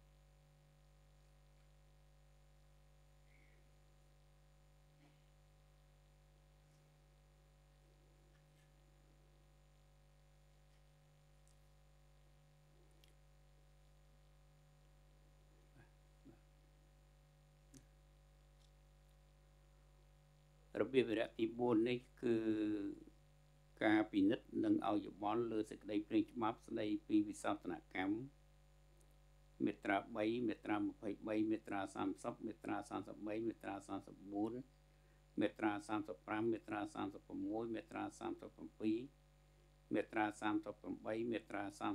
របៀបវរៈទីបួននេះគឺការពិនិត្យនិងឲ្យយោបល់លើសេចក្តីព្រាងច្បាប់ស្តីពីវិសោធនកម្មមាត្រា 3 មាត្រា 23 មាត្រា 30 មាត្រា 33 មាត្រា 34 មាត្រា 35 មាត្រា 36 មាត្រា 37 មាត្រា 38 មាត្រា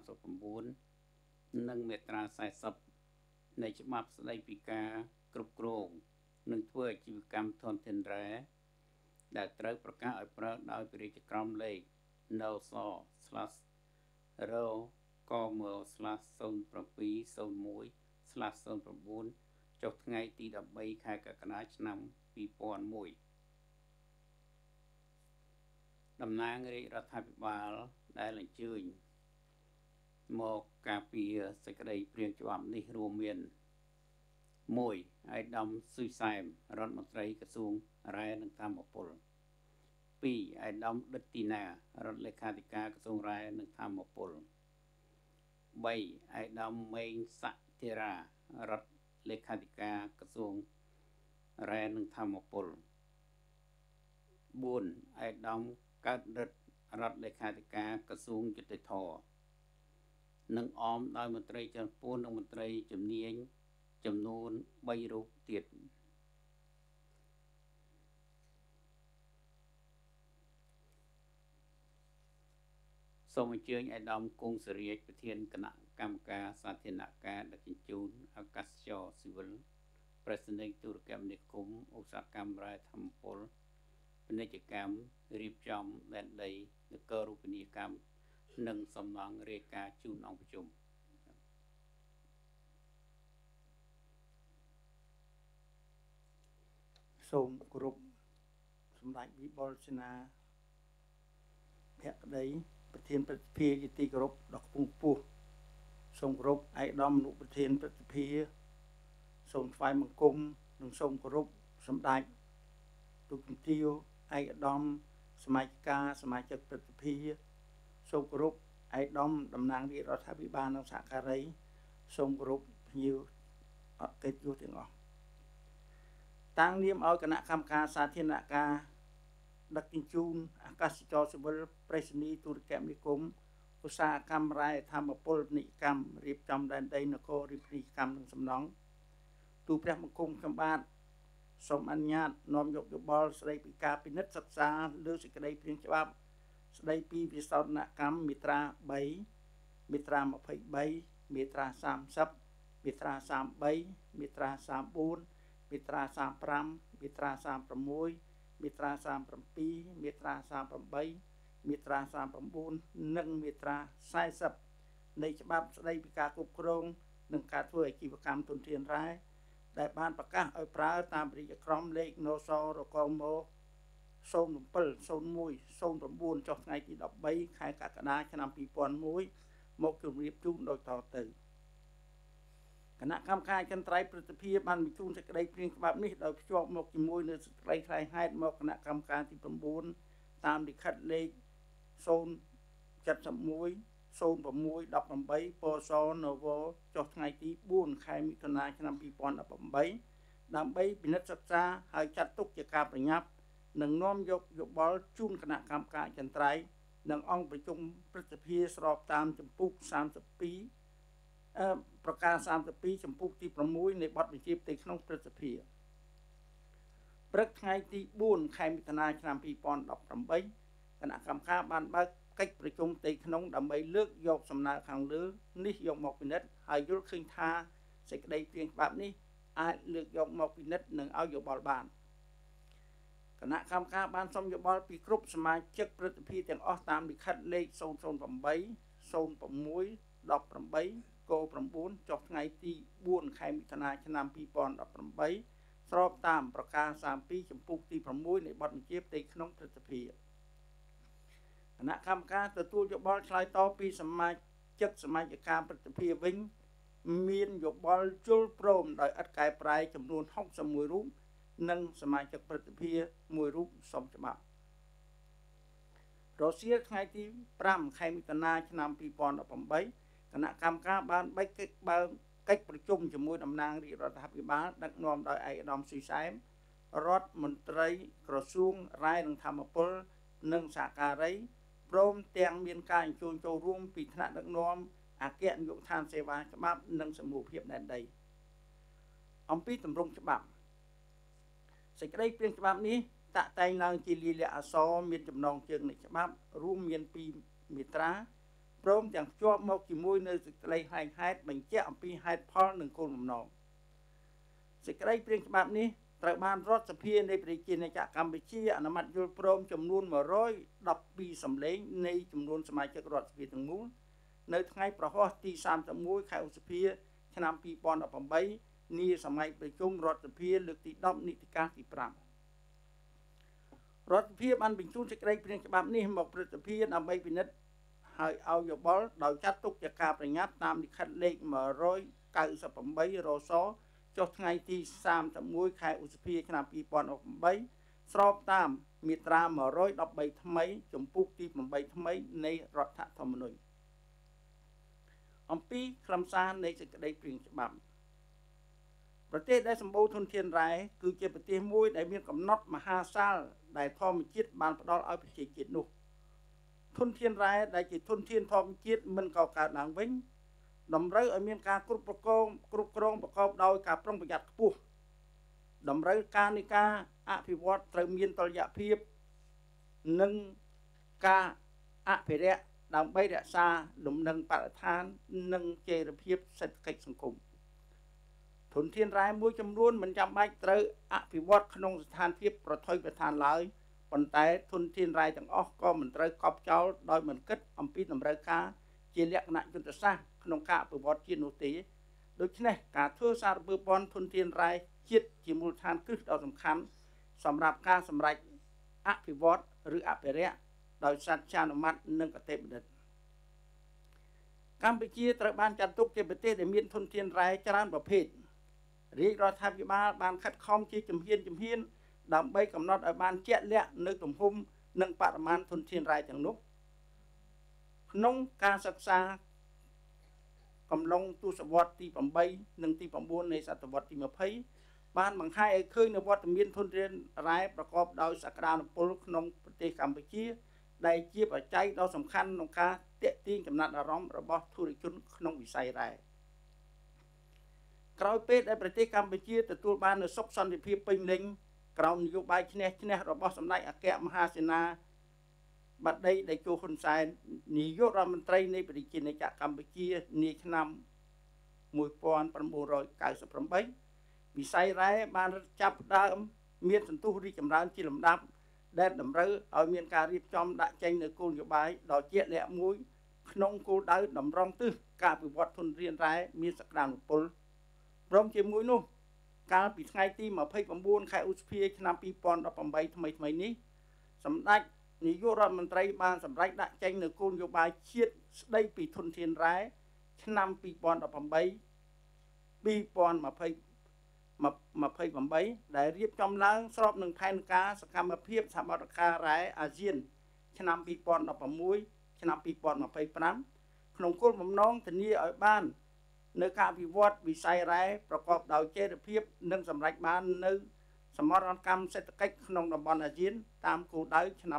39 និងមាត្រា 40 នៃច្បាប់ស្តីពីការគ្រប់គ្រងនិងធ្វើអាជីវកម្មធនធានរ៉ែដែលត្រូវប្រកាសឲ្យប្រើដោយពាណិជ្ជកម្មលេខ នស/រកម/ศูนย์ เจ็ด ศูนย์ หนึ่ง ศูนย์ เก้า ចុះថ្ងៃទី 13 ខែកក្កដាឆ្នាំ ពីរពាន់មួយ តំណាងរាជរដ្ឋាភិបាលដែលអញ្ជើញមកការពារសេចក្តីព្រាងច្បាប់នេះរួមមាន មួយ អាយដាមស៊ុយសែមរដ្ឋមន្ត្រីក្រសួងរ៉ែនិងធម្មពល ពីរ អាយដាមដិតទីណារដ្ឋលេខាធិការក្រសួងរ៉ែនិងធម្មពល បី អាយដាមម៉េងសាក់ធីរ៉ារដ្ឋលេខាធិការក្រសួងរ៉ែនិងធម្មពល បួន អាយដាមកើតរិទ្ធរដ្ឋលេខាធិការក្រសួងយុតិធម៌និងអមដោយមន្ត្រីជាន់ខ្ពស់និងមន្ត្រីជំនាញចំនួន បី រូបទៀត សូមអញ្ជើញអាយដាមគង់សេរីប្រធានគណៈកម្មការសាធារណការដឹកជញ្ជូនអាកាសចរស៊ីវិលប្រសិទ្ធិទូរកម្មនិគមឧស្សាហកម្មរ៉ែធម្មពលពាណិជ្ជកម្មរៀបចំដែនដីនគររូបនីយកម្មនិងសំណងរាយការណ៍ជូនអង្គប្រជុំសូមគោរពសម្ដេចវិបុលសេនាភក្តីប្រធានព្រឹទ្ធសភាជាទីគោរពដ៏ខ្ពង់ខ្ពស់សូមគោរពឯកឧត្តមអនុប្រធានព្រឹទ្ធសភាសូមថ្វាយបង្គំនិងសូមគោរពសម្ដេចទូតជំទាវឯកឧត្តមសមាជិកាសមាជិកព្រឹទ្ធសភាសូមគោរពឯកឧត្តមតំណាងរាជរដ្ឋាភិបាលនិងសហការីសូមគោរពភ្ញៀវអតិថិជនទាំងអស់ តាំងនាមឲ្យគណៈកម្មការសាធារណការដឹកជញ្ជូនអាកាសចរសិវិលប្រេសនីទូរគមនាគមន៍ឧស្សាហកម្មរ៉ែធម្មពលនិកម្មរៀបចំដែនដីនគររៀបនីកម្មនិងសំណង់ទូព្រះបង្គំខ្ញុំបាទសូមអនុញ្ញាតនាំយកយោបល់ស្ដីពីការពិនិត្យសិក្សាលើសេចក្តីព្រាងច្បាប់ស្ដីពីវិសោធនកម្មមាត្រា 3 មាត្រា 23 មាត្រា 30 មាត្រា 33 មាត្រា 34 មាត្រា 35 មាត្រា 36 មាត្រា 37 មាត្រា 38 មាត្រា 39 និងមាត្រា 40 នៃច្បាប់ស្ដីពីការគ្រប់គ្រងនិងការធ្វើអាជីវកម្មទុនធានរ៉ែដែលបានប្រកាសឲ្យប្រើតាមរយៈក្រមលេខនសរកម ศูนย์ เจ็ด ศูนย์ หนึ่ง ศูนย์ เก้า ចុះថ្ងៃទី 13 ខែកក្កដាឆ្នាំ ពីរពាន់មួយ មកជម្រាបជូនដោយតទៅ គណៈកម្មការអចិន្ត្រៃយ៍ព្រឹទ្ធសភាបានបញ្ជូនសេចក្តីព្រាងច្បាប់នេះដោយភ្ជាប់មកជាមួយនឹងសេចក្តីថ្លែងហេតុមកគណៈកម្មការទី 9 តាមលិខិតលេខ ศูนย์ เจ็ด หนึ่ง ศูนย์ หก หนึ่ง แปด ពស នវ ចុះថ្ងៃទី 4 ខែមិថុនាឆ្នាំ ពីរពាន់ដប់ប្រាំបី ដើម្បីពិនិត្យសិក្សាហើយចាត់ទុកជាការប្រញាប់និងនាំយកយោបល់ជូនគណៈកម្មការអចិន្ត្រៃយ៍និងអង្គប្រជុំព្រឹទ្ធសភាស្របតាមចម្ពោះ សាមសិបពីរ ប្រការ សាមសិបពីរ ចម្ពោះទី 6 នៃបទបញ្ជាផ្ទៃក្នុងព្រឹទ្ធសភាព្រឹកថ្ងៃទី 4 ខែមិថុនាឆ្នាំ ពីរពាន់ដប់ប្រាំបី គណៈកម្មការបានបើកកិច្ចប្រជុំផ្ទៃក្នុងដើម្បីលើកយកសំណើខាងលើនេះយកមកពិនិត្យហើយយល់ឃើញថាសេចក្តីព្រាងច្បាប់នេះអាចលើកយកមកពិនិត្យនិងឲ្យយោបល់បានគណៈកម្មការបានសុំយោបល់ពីគ្រប់សមាជិកព្រឹទ្ធសភាទាំងអស់តាមលិខិតលេខ ศูนย์ ศูนย์ แปด ศูนย์ หก ដប់ប្រាំបី ក 9 ចុះថ្ងៃទី 4 ខែមិថុនាឆ្នាំ ពីរពាន់ដប់ប្រាំបី ស្របតាមប្រការ សាមពីរ ចម្ពោះទី 6 នៃបទបញ្ជាផ្ទៃក្នុងព្រឹទ្ធសភាគណៈកម្មការទទួលយោបល់ឆ្លើយតបពីសមាជិកសមាជិកាព្រឹទ្ធសភាវិញមានយោបល់ជល់ព្រមដោយឥតកែប្រែចំនួន หกสิบเอ็ด រូបនិងសមាជិកព្រឹទ្ធសភាមួយរូបសុំច្បាប់រសៀលថ្ងៃទី 5 ខែមិថុនាឆ្នាំ ពីរពាន់ដប់ប្រាំបី គណៈកម្មការបានបែកកិច្ចបើកកិច្ចប្រជុំជាមួយតំណាងរាជរដ្ឋាភិបាលដឹកនាំដោយឯកឧត្តមសុយសែមរដ្ឋមន្ត្រីក្រសួងរ៉ែនិងធម្មពលនិងសហការីព្រមទាំងមានការអញ្ជើញចូលរួមពីថ្នាក់ដឹកនាំអគ្គនាយកដ្ឋានសេវាច្បាប់និងសមូហភាពដែនដីអំពីទម្រង់ច្បាប់សេចក្តីព្រាងច្បាប់នេះតាក់តែងឡើងជាលាយលក្ខណ៍អក្សរមានចំណងជើងនៃច្បាប់រួមមានពីរមាត្រាព្រមទាំងភ្ជាប់មកជាមួយនៅសេចក្តីថ្លែងហេតុបញ្ជាក់អំពីហេតុផលនិងគោលបំណងសេចក្តីព្រាងច្បាប់នេះត្រូវបានរដ្ឋសភានៃប្រជាណាចក្រកម្ពុជាអនុម័តយល់ព្រមចំនួន một trăm mười hai សម្លេងនៃចំនួនសមាជិករដ្ឋសភាទាំងមូលនៅថ្ងៃប្រហ័សទី សាមសិបមួយ ខែឧសភា ឆ្នាំ ពីរពាន់ដប់ប្រាំបី នាសម័យប្រជុំរដ្ឋសភាលើកទី ដប់ នីតិកាលទី 5 រដ្ឋសភាបានបញ្ជូនសេចក្តីព្រាងច្បាប់នេះមកព្រឹទ្ធសភាដើម្បីពិនិត្យហើយឲ្យយោបល់ដោយចាត់ទុកជាការប្រញាប់តាមលិខិតលេខ một trăm chín mươi tám រស ចុះថ្ងៃទី សាមសិបមួយ ខែឧសភា ឆ្នាំ ពីរពាន់ដប់ប្រាំបី ស្របតាមមាត្រា một trăm mười ba ថ្មីចម្ពោះទី 8 ថ្មីនៃរដ្ឋធម្មនុញ្ញអំពីខ្លឹមសារនៃសេចក្តីព្រាងច្បាប់ប្រទេសដែលសម្បូរធនធានរ៉ែគឺជាប្រទេសមួយដែលមានកំណត់មហាសាលដែលធម្មជាតិបានផ្ដល់ឲ្យប្រជាជាតិនោះធនធានរ៉ែដែលជាធនធានធម្មជាតិមិនកកើតឡើងវិញតម្រូវឲ្យមានការគ្រប់ប្រគំគ្រប់គ្រងប្រកបដោយការប្រុងប្រយ័ត្នខ្ពស់តម្រូវការនៃការអភិវឌ្ឍត្រូវមានតុល្យភាពនិងការអភិរក្សដើម្បីរក្សាលំនឹងបរិស្ថាននិងចីរភាពសេដ្ឋកិច្ចសង្គមធធនធានរ៉ែមួយចំនួនមិនចាំបាច់ត្រូវអភិវឌ្ឍក្នុងស្ថានភាពប្រថុយប្រឋានឡើយប៉ុន្តែធនធានរ៉ែទាំងអស់ក៏មិនត្រូវកប់ចោលដោយមិនគិតអំពីតម្រូវការជាលក្ខណៈយុទ្ធសាស្ត្រក្នុងការអភិវឌ្ឍជាតិនោះទេដូច្នេះការធ្វើសារពើព័ន្ធធនធានរ៉ែជាតិជាមូលដ្ឋានគ្រឹះដ៏សំខាន់សម្រាប់ការសម្រេចអភិវឌ្ឍឬអភិរក្សដោយសច្ចានុមត្តនិងកតេបណ្ឌិតកម្ពុជាត្រូវបានចាត់ទុកជាប្រទេសដែលមានធនធានរ៉ែច្រើនប្រភេទរាជរដ្ឋាភិបាលបានខិតខំជាជំហានជំហានដើម្បីកំណត់ឲ្យបានជាក់លាក់នៅទំហំនិងបរិមាណធនធានរ៉ែទាំងនោះក្នុងការសិក្សាកំឡុងទសវត្សរ៍ទី8និងទី9នៃសតវត្សរ៍ទី20បានបង្ហាញឲ្យឃើញនូវវត្តមានធនធានរ៉ែប្រកបដោយសក្តានុពលក្នុងប្រទេសកម្ពុជាដែលជាបច្ច័យដ៏សំខាន់ក្នុងការទាក់ទាញចំណាត់អារម្មណ៍របស់ធុរជនក្នុងវិស័យរ៉ែក្រោយពេលដែលប្រទេសកម្ពុជាទទួលបាននូវសុខសន្តិភាពពេញលេញក្រោមនយោបាយឈ្នះឈ្នះរបស់សម្ដេចអគ្គមហាសេនាបតីតេជោហ៊ុនសែននាយករដ្ឋមន្ត្រីនៃប្រជាជាតិកម្ពុជានាឆ្នាំ1998វិស័យរ៉ែបានចាប់ផ្ដើមមានសន្ទុះរីកចម្រើនជាលំដាប់ដែលតម្រូវឲ្យមានការរៀបចំដាក់ចេញនូវគោលនយោបាយដ៏ជាក់លាក់មួយក្នុងគោលដៅតម្រង់ទិសការអភិវឌ្ឍធនធានរ៉ែមានសក្តានុពលព្រមជាមួយនោះកាលពីថ្ងៃទី29ខែឧសភាឆ្នាំ2018ថ្មីថ្មីនេះសម្ដេចនាយករដ្ឋមន្ត្រីបានសម្រេចដាក់ចេញនូវគោលនយោបាយជាតិស្ដីពីធនធានរ៉ែឆ្នាំ2018 2028ដែលរៀបចំឡើងស្របនឹងផែនការសកម្មភាពសកម្មភាពរ៉ែអាស៊ានឆ្នាំ2016ឆ្នាំ2025ក្នុងគោលបំណងធានាឲ្យបាននៅការអភិវឌ្ឍវិស័យរ៉ែប្រកបដោយចីរភាពនិងសម្រេចបាននៅសមរណកម្មសេដ្ឋកិច្ចក្នុងតំបន់អាស៊ានតាមគោលដៅឆ្នាំ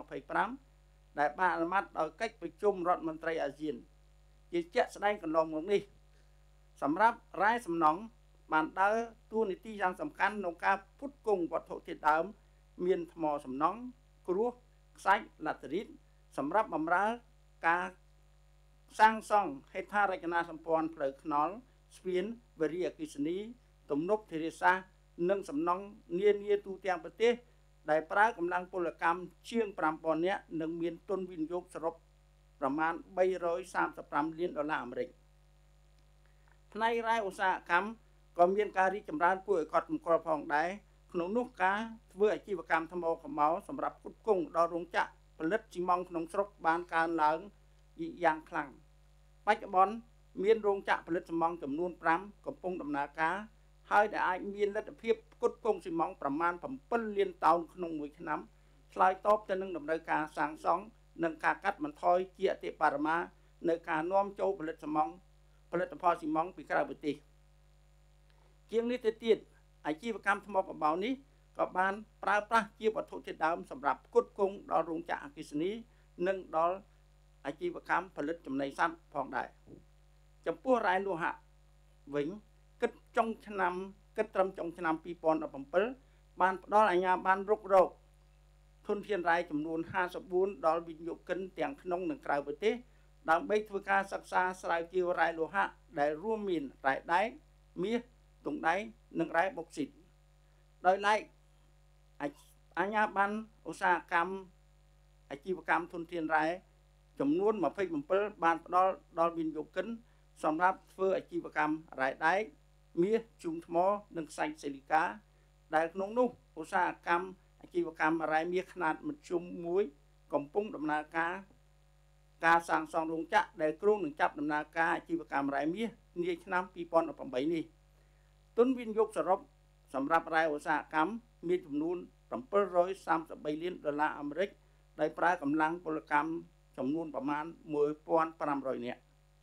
2025ដែលបានអនុម័តដោយកិច្ចប្រជុំរដ្ឋមន្ត្រីអាស៊ានជាជាក់ស្ដែងកន្លងមកនេះសម្រាប់រ៉ែសំណង់បានដើរតួនាទីយ៉ាងសំខាន់ក្នុងការផ្គត់ផ្គង់វត្ថុធាតុដើមមានថ្មសំណង់គ្រួខ្សាច់ឡាតេរីតសម្រាប់បម្រើការសាងសង់ហេដ្ឋារចនាសម្ព័ន្ធផ្លូវថ្នល់ស្ពានវារីអគ្គិសនីទំនប់ធារាសាស្ត្រនិងសំណង់នានាទូទាំងប្រទេសដែលប្រើកម្លាំងពលកម្មជាងfive thousandនាក់និងមានទុនវិនិយោគសរុបប្រមាណthree hundred thirty-fiveលានដុល្លារអាមេរិកផ្នែករ៉ែឧស្សាហកម្មក៏មានការរីកចម្រើនគួរឲ្យកត់សម្គាល់ផងដែរក្នុងនោះការធ្វើអាជីវកម្មថ្មខ្មៅសម្រាប់ផ្គត់ផ្គង់ដល់រោងចក្រផលិតស៊ីម៉ង់ក្នុងស្រុកបានកើនឡើងយ៉ាងខ្លាំងបច្ចុប្បន្នមានរោងចក្រផលិតស៊ីម៉ង់ចំនួនfiveកំពុងដំណើរការហើយដែលអាចមានលទ្ធភាពផ្គត់ផ្គង់ស៊ីម៉ង់ប្រមាណsevenលានតោនក្នុងមួយឆ្នាំឆ្លើយតបទៅនឹងតម្រូវការសាងសង់និងការកាត់បន្ថយជាអតិបរមានៅការនាំចូលផលិតស៊ីម៉ង់ផលិតផលស៊ីម៉ង់ពីក្រៅប្រទេសជាងនេះទៅទៀតអាជីវកម្មថ្មកំបោរនេះក៏បានប្រើប្រាស់ជាវត្ថុធាតុដើមសម្រាប់ផ្គត់ផ្គង់ដល់រោងចក្រអគ្គិសនីនិងដល់អាជីវកម្មផលិតចំណីសត្វផងដែរចំពោះរ៉ែលោហៈវិញគិតចុងឆ្នាំគិតត្រឹមចុងឆ្នាំtwenty seventeenបានផ្ដល់អាជ្ញាប័ណ្ណរុករកធនធានរ៉ែចំនួនfifty-fourដល់វិនិយោគិនទាំងក្នុងនិងក្រៅប្រទេសដើម្បីធ្វើការសិក្សាស្រាវជ្រាវរ៉ែលោហៈដែលរួមមានរ៉ែដែកមាសទង់ដែងនិងរ៉ែបុកស៊ីតដោយឡែកអាជ្ញាប័ណ្ណឧស្សាហកម្មអាជីវកម្មធនធានរ៉ែចំនួនtwenty-sevenបានផ្ដល់ដល់វិនិយោគិនសម្រាប់ធ្វើអាជីវកម្មរ៉ែដែកមាសជូងថ្មនិងខ្សាច់ស៊ីលីកាដែលក្នុងនោះឧស្សាហកម្មអាជីវកម្មរ៉ែមាសខ្នាតមធ្យមមួយកំពុងដំណើរការការសាងសង់រោងចក្រដែលគ្រោងនឹងចាប់ដំណើរការអាជីវកម្មរ៉ែមាសនាឆ្នាំtwenty eighteenនេះទុនវិនិយោគសរុបសម្រាប់រ៉ែឧស្សាហកម្មមានចំនួនseven hundred thirty-threeលានដុល្លារអាមេរិកដោយប្រើកម្លាំងពលកម្មចំនួនប្រមាណfifteen hundredនាក់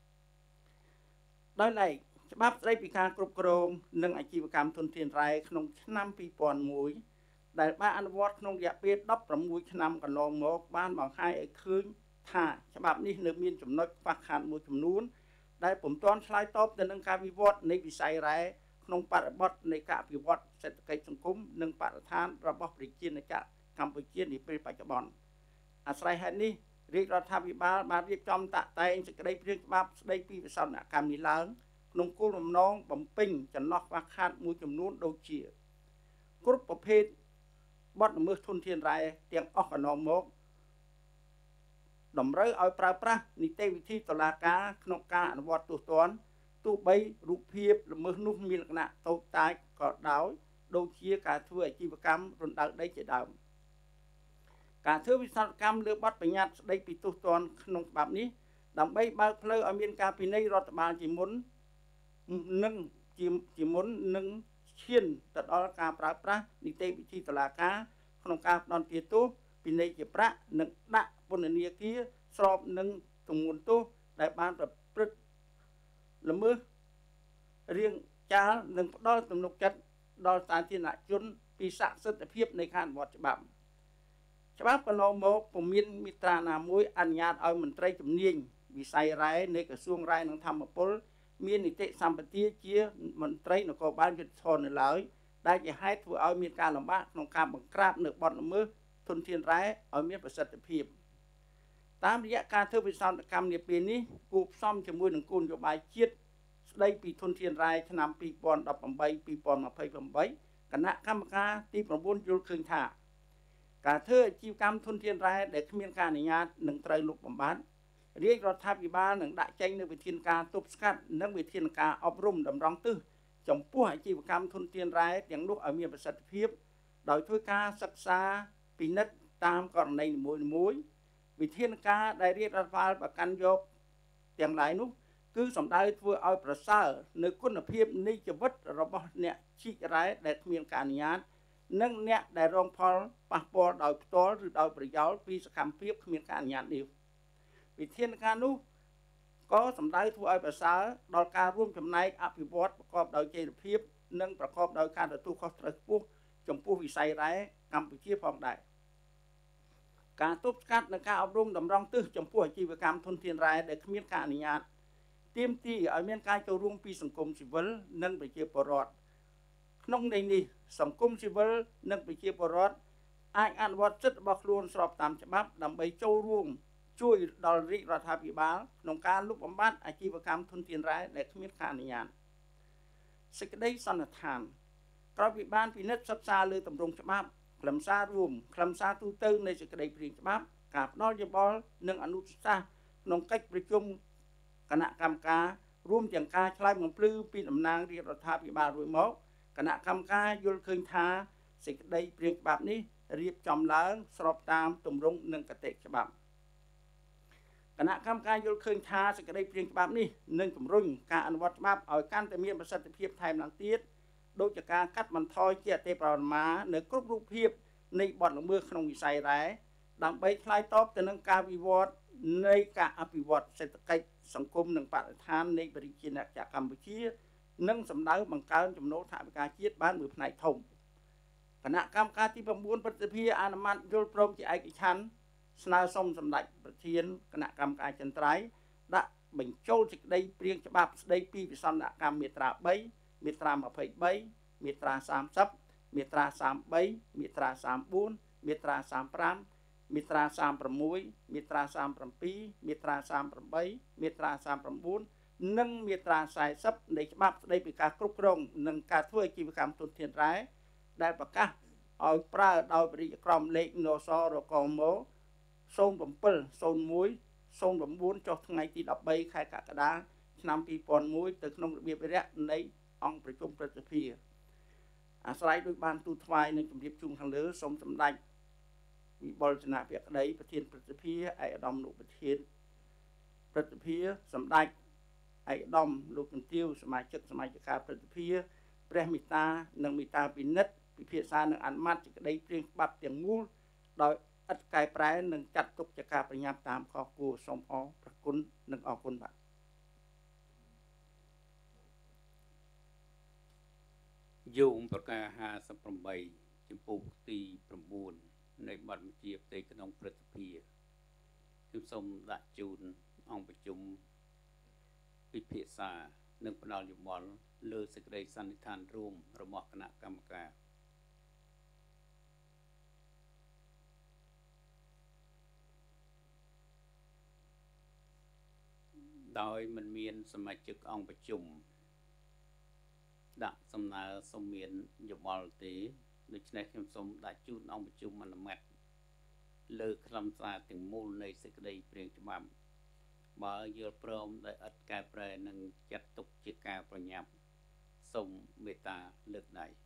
ដោយឡែកច្បាប់ស្តីពីការគ្រប់គ្រងនិងអាជីវកម្មធនធានរ៉ែក្នុងឆ្នាំtwo thousand oneដែលបានអនុវត្តក្នុងរយៈពេលsixteenឆ្នាំកន្លងមកបានបង្ហាញឲ្យឃើញថាច្បាប់នេះនៅមានចំណុចខ្វះខាតមួយចំនួនដែលពុំទាន់ឆ្លើយតបទៅនឹងការវិវត្តនៃវិស័យរ៉ែក្នុងបរិបទនៃការអភិវឌ្ឍសេដ្ឋកិច្ចសង្គមនិងបរិស្ថានរបស់ប្រជាជាតិកម្ពុជានាពេលបច្ចុប្បន្នអាស្រ័យហេតុនេះរាជរដ្ឋាភិបាលបានរៀបចំតាក់តែងសេចក្តីព្រាងច្បាប់ស្តីពីវិសោធនកម្មនេះឡើងក្នុងគោលបំណងបំពេញចន្លោះខ្វះខាតមួយចំនួនដូចជាគ្រប់ប្រភេទបទល្មើសធនធានរ៉ែទាំងអស់កន្លងមកតម្រូវឲ្យប្រើប្រាស់នីតិវិធីតុលាការក្នុងការអនុវត្តទោសទណ្ឌទោះបីរូបភាពល្មើសនោះមានលក្ខណៈតូចតាចក៏ដោយដូចជាការធ្វើអាជីវកម្មរណ្ដៅដីជាដើមការធ្វើវិសោធនកម្មលើបទបញ្ញត្តិស្ដីពីទោសទណ្ឌក្នុងច្បាប់នេះដើម្បីបើកផ្លូវឲ្យមានការពិន័យរដ្ឋបាលជាមុននិងជាជាមុននឹងឈានទៅដល់ការប្រើប្រាស់នីតិវិធីតុលាការក្នុងការផ្ដន្ទាទោសពិន័យជាប្រាក់និងដាក់ពន្ធនាគារស្របនឹងទម្ងន់ទោសដែលបានប្រព្រឹត្តល្មើសរាងចាលនិងផ្ដល់ទំនុកចិត្តដល់សាធារណជនពីស័ក្តិសិទ្ធិភាពនៃការអនុវត្តច្បាប់ច្បាប់កន្លងមកពុំមានមាត្រាណាមួយអនុញ្ញាតឲ្យមន្ត្រីជំនាញវិស័យរ៉ែនៃក្រសួងរ៉ែនិងធម្មពលមាននីតិសម្បទាជាមន្ត្រីនគរបាលយុត្តិធម៌នៅឡើយដែលជាហេតុធ្វើឲ្យមានការលំបាកក្នុងការបង្ក្រាបនៅបទល្មើសធនធានរ៉ែឲ្យមានប្រសិទ្ធភាពតាមរយៈការធ្វើវិសោធនកម្មនាពេលនេះគូផ្សំជាមួយនឹងគោលនយោបាយជាតិស្ដីពីធនធានរ៉ែឆ្នាំពីរពាន់ដប់ប្រាំបី ពីរពាន់ម្ភៃប្រាំបីគណៈកម្មការទី9យល់ឃើញថាការធ្វើអាជីវកម្មធនធានរ៉ែដែលគ្មានការអនុញ្ញាតនឹងត្រូវលុបបំបាត់រាជរដ្ឋាភិបាលនឹងដាក់ចេញនូវវិធានការទប់ស្កាត់និងវិធានការអប់រំតម្រង់ទិសចំពោះអាជីវកម្មធនធានរ៉ែទាំងនោះឲ្យមានប្រសិទ្ធភាពដោយធ្វើការសិក្សាពិនិត្យតាមករណីនីមួយៗវិធានការដែលរាជរដ្ឋាភិបាលប្រកាន់យកទាំងឡាយនោះគឺសំដៅធ្វើឲ្យប្រសើរនៅគុណភាពនៃជីវិតរបស់អ្នកជីករ៉ែដែលគ្មានការអនុញ្ញាតនិងអ្នកដែលរងផលប៉ះពាល់ដោយផ្ទាល់ឬដោយប្រយោលពីសកម្មភាពគ្មានការអនុញ្ញាតនេះវិធានការនោះក៏សំដៅធ្វើឲ្យប្រសើរដល់ការរួមចំណែកអភិវឌ្ឍប្រកបដោយចីរភាពនិងប្រកបដោយការទទួលខុសត្រូវខ្ពស់ចំពោះវិស័យរ៉ែកម្ពុជាផងដែរការទប់ស្កាត់និងការអប់រំតម្រង់ទិសចំពោះអាជីវកម្មធនធានរ៉ែដែលគ្មានការអនុញ្ញាតទាមទារឲ្យមានការចូលរួមពីសង្គមស៊ីវិលនិងប្រជាពលរដ្ឋក្នុងន័យនេះសង្គមស៊ីវិលនិងប្រជាពលរដ្ឋអាចអនុវត្តសិទ្ធិរបស់ខ្លួនស្របតាមច្បាប់ដើម្បីចូលរួមជួយដល់រាជរដ្ឋាភិបាលក្នុងការលុបបំបាត់អាជីវកម្មធនធានរ៉ែដែលគ្មានការអនុញ្ញាតសេចក្តីសន្និដ្ឋានក្រោយពីបានពិនិត្យសិក្សាលើទម្រង់ច្បាប់ខ្លឹមសាររួមខ្លឹមសារទូទៅនៃសេចក្តីព្រាងច្បាប់ការផ្ដល់យោបល់និងអនុសាសន៍ក្នុងកិច្ចប្រជុំគណៈកម្មការរួមទាំងការឆ្លើយបំភ្លឺពីតំណាងរាជរដ្ឋាភិបាលរួចមកគណៈកម្មការយល់ឃើញថាសេចក្តីព្រាងច្បាប់នេះរៀបចំឡើងស្របតាមទម្រង់និងគតិច្បាប់គណៈកម្មការយល់ឃើញថាសេចក្តីព្រាងច្បាប់នេះនឹងជំរុញការអនុវត្តច្បាប់ឲ្យកាន់តែមានប្រសិទ្ធភាពថែមឡើងទៀតដោយជាការកាត់បន្ថយជាអតិបរមានៅគ្រប់រូបភាពនៃបទល្មើសក្នុងវិស័យរ៉ែដើម្បីឆ្លើយតបទៅនឹងការវិវត្តនៃការអភិវឌ្ឍសេដ្ឋកិច្ចសង្គមនិងបរិស្ថាននៃប្រជាណាចក្រកម្ពុជានិងសម្ដៅបង្កើនចំណូលថវិកាជាតិបានមួយផ្នែកធំគណៈកម្មការទី9ព្រឹទ្ធសភាអនុម័តយល់ព្រមជាឯកច្ឆន្ទស្នើសុំសម្ដេចប្រធានគណៈកម្មការចិនត្រៃដាក់បញ្ចូលសេចក្តីព្រាងច្បាប់ស្តីពីវិសន្តិកម្មមាត្រា3មាត្រា23មាត្រា30មាត្រា33មាត្រា34មាត្រា35មាត្រា36មាត្រា37មាត្រា38មាត្រា39និងមាត្រា40នៃច្បាប់ស្តីពីការគ្រប់គ្រងនិងការធ្វើអាជីវកម្មទុនធានរ៉ែដែលប្រកាសឲ្យប្រើដោយព្រះរាជក្រមលេខនសរកមศูนย์เจ็ด ศูนย์หนึ่ง ศูนย์เก้า ចុះថ្ងៃទី13ខែកក្កដាឆ្នាំពីរពាន់មួយទៅក្នុងរបៀបវិរៈនៃអង្គប្រជុំព្រឹទ្ធសភាអាស្រ័យដោយបានទូតថ្វាយនៅជំរាបជូនខាងលើសូមសម្ដេចវិបុលចនៈភក្តីប្រធានព្រឹទ្ធសភាឯកឧត្តមលោកប្រធានព្រឹទ្ធសភាសម្ដេចឯកឧត្តមលោកជំទាវសមាជិកសមាជិកាព្រឹទ្ធសភាព្រះមេត្តានិងមេត្តាពិនិត្យពិភាក្សានិងអនុម័តសេចក្តីព្រាងច្បាប់ទាំងមូលដោយឥតកែប្រែនិងចាត់ទុកជាការប្រញាប់តាមខុសគួរសូមអរព្រគុណនិងអរគុណបាទយោងប្រការห้าสิบแปดចំពោះទី9នៃបទបញ្ជាផ្ទៃក្នុងព្រឹទ្ធសភាខ្ញុំសូមដាក់ជូនអង្គប្រជុំពិភាក្សានិងផ្ដល់យោបល់លើសេចក្តីសន្និដ្ឋានរួមរបស់គណៈកម្មការដោយមិនមានសមាជិកអង្គប្រជុំដាក់សំណើសុំមានយោបល់ទេដូច្នេះខ្ញុំសូមដាក់ជូនអង្គប្រជុំអនុម័តលើខ្លឹមសារទាំងមូលនៃសេចក្តីព្រាងច្បាប់បើយល់ព្រមដោយឥតកែប្រែនិងចាត់ទុកជាការប្រញាប់សូមមេត្តាលើកដៃ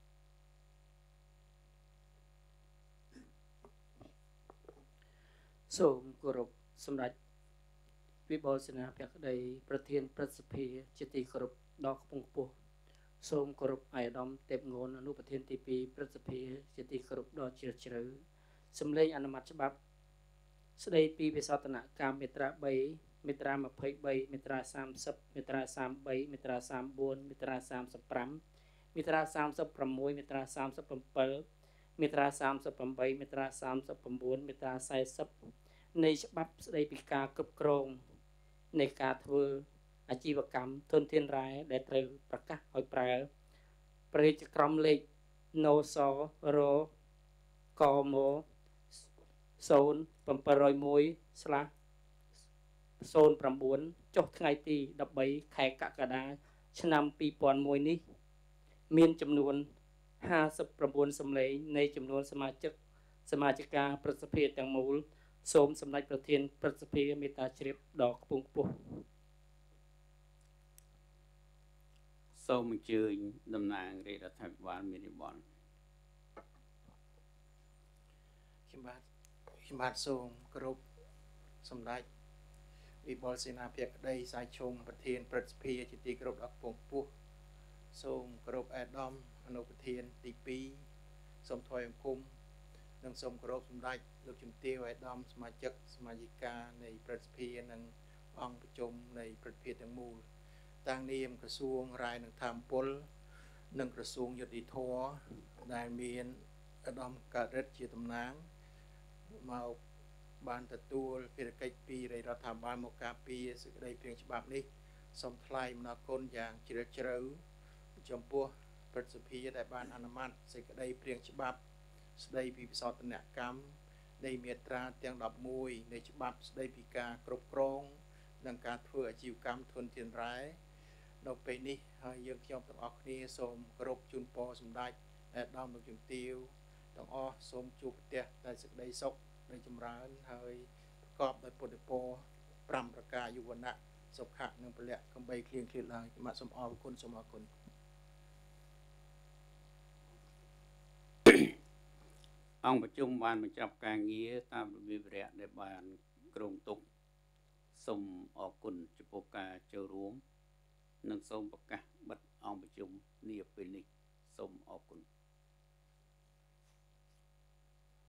សូមគោរពសម្ដេចវិបុលសេនាភក្តីប្រធានព្រឹទ្ធសភាជាទីគោរពដ៏ខ្ពង់ខ្ពស់សូមគោរពអាយដាមទេពងួនអនុប្រធានទីពីរព្រឹទ្ធសភាជាទីគោរពដ៏ជ្រាលជ្រៅសម្លេងអនុម័តច្បាប់ស្តីពីវិសោធនកម្មមាត្រា 3 មាត្រា 23 មាត្រា 30 មាត្រា 33 មាត្រា 34 មាត្រា 35 មាត្រា 36 មាត្រា 37 មាត្រា 38 មាត្រា 39 មាត្រា 40 នៃច្បាប់ស្តីពីការគ្រប់គ្រងនៃការធ្វើអាជីវកម្មធនធានរ៉ែដែលត្រូវប្រកាសឲ្យប្រើព្រះរាជក្រមលេខ នស រ ក ម ศูนย์ เจ็ดศูนย์หนึ่ง ស្លាស ศูนย์ เก้า ចុះថ្ងៃទី ដប់បី ខែកក្កដាឆ្នាំ ពីរពាន់មួយ នេះមានចំនួន ห้าสิบเก้า សម្លេងនៃចំនួនសមាជិកសមាជិកាព្រឹទ្ធសភាទាំងមូលសូមសម្ដេចប្រធានព្រឹទ្ធសភាមេត្តាជ្រាបដល់ខ្ពង់ខ្ពស់សូមអញ្ជើញតំណាងរាជរដ្ឋាភិបាលមាននិមន្តខ្ញុំបាទខ្ញុំបាទសូមគោរពសម្ដេចវិបុលសេនាភក្តីសាយឈុំប្រធានព្រឹទ្ធសភាជាទីគោរពដល់ខ្ពង់ខ្ពស់សូមគោរពអាដាមអនុប្រធានទីពីរសូមថ្វាយបង្គំនិងសូមគោរពសម្ដេចលោកជំទាវអាដាមសមាជិកសមាជិកានៃព្រឹទ្ធសភានិងអង្គប្រជុំនៃព្រឹទ្ធសភាទាំងមូលតាំងនាមក្រសួងរាយនឹងធម្មពលនិងក្រសួងយុតិធម៌ដែលមានអាដាមកើតរិទ្ធជាតំណាងមកបានទទួលភារកិច្ចពីរដ្ឋាភិបាលមកការពារសេចក្តីព្រាងច្បាប់នេះសូមថ្លែងអំណរគុណយ៉ាងជ្រាលជ្រៅចំពោះព្រឹទ្ធសភាដែលបានអនុម័តសេចក្តីព្រាងច្បាប់ស្តីពីវិសោធនកម្មនៃមាត្រាទាំងដប់មួយនៃច្បាប់ស្តីពីការគ្រប់គ្រងនិងការធ្វើអាជីវកម្មធនធានរ៉ែនៅពេលនេះហើយយើងខ្ញុំទាំងអស់គ្នាសូមគោរពជូនពរសម្ដេចអាដាមលោកជំទាវទាំងអស់សូមជួបប្រទះតែសេចក្តីសុខនិងចម្រើនហើយប្រកបដោយពុទ្ធពរប្រាំប្រការយុវណៈសុខៈនិងពលៈកំបីគ្លៀងគ្លាតឡើងខ្ញុំសូមអរគុណសូមអរគុណអង្គប្រជុំបានបញ្ចប់ការងារតាមរបៀបវរៈដែលបានគ្រោងទុកសូមអរគុណចំពោះការចូលរួមនិងសូមប្រកាសបិទអង្គប្រជុំនាពេលនេះសូមអរគុណ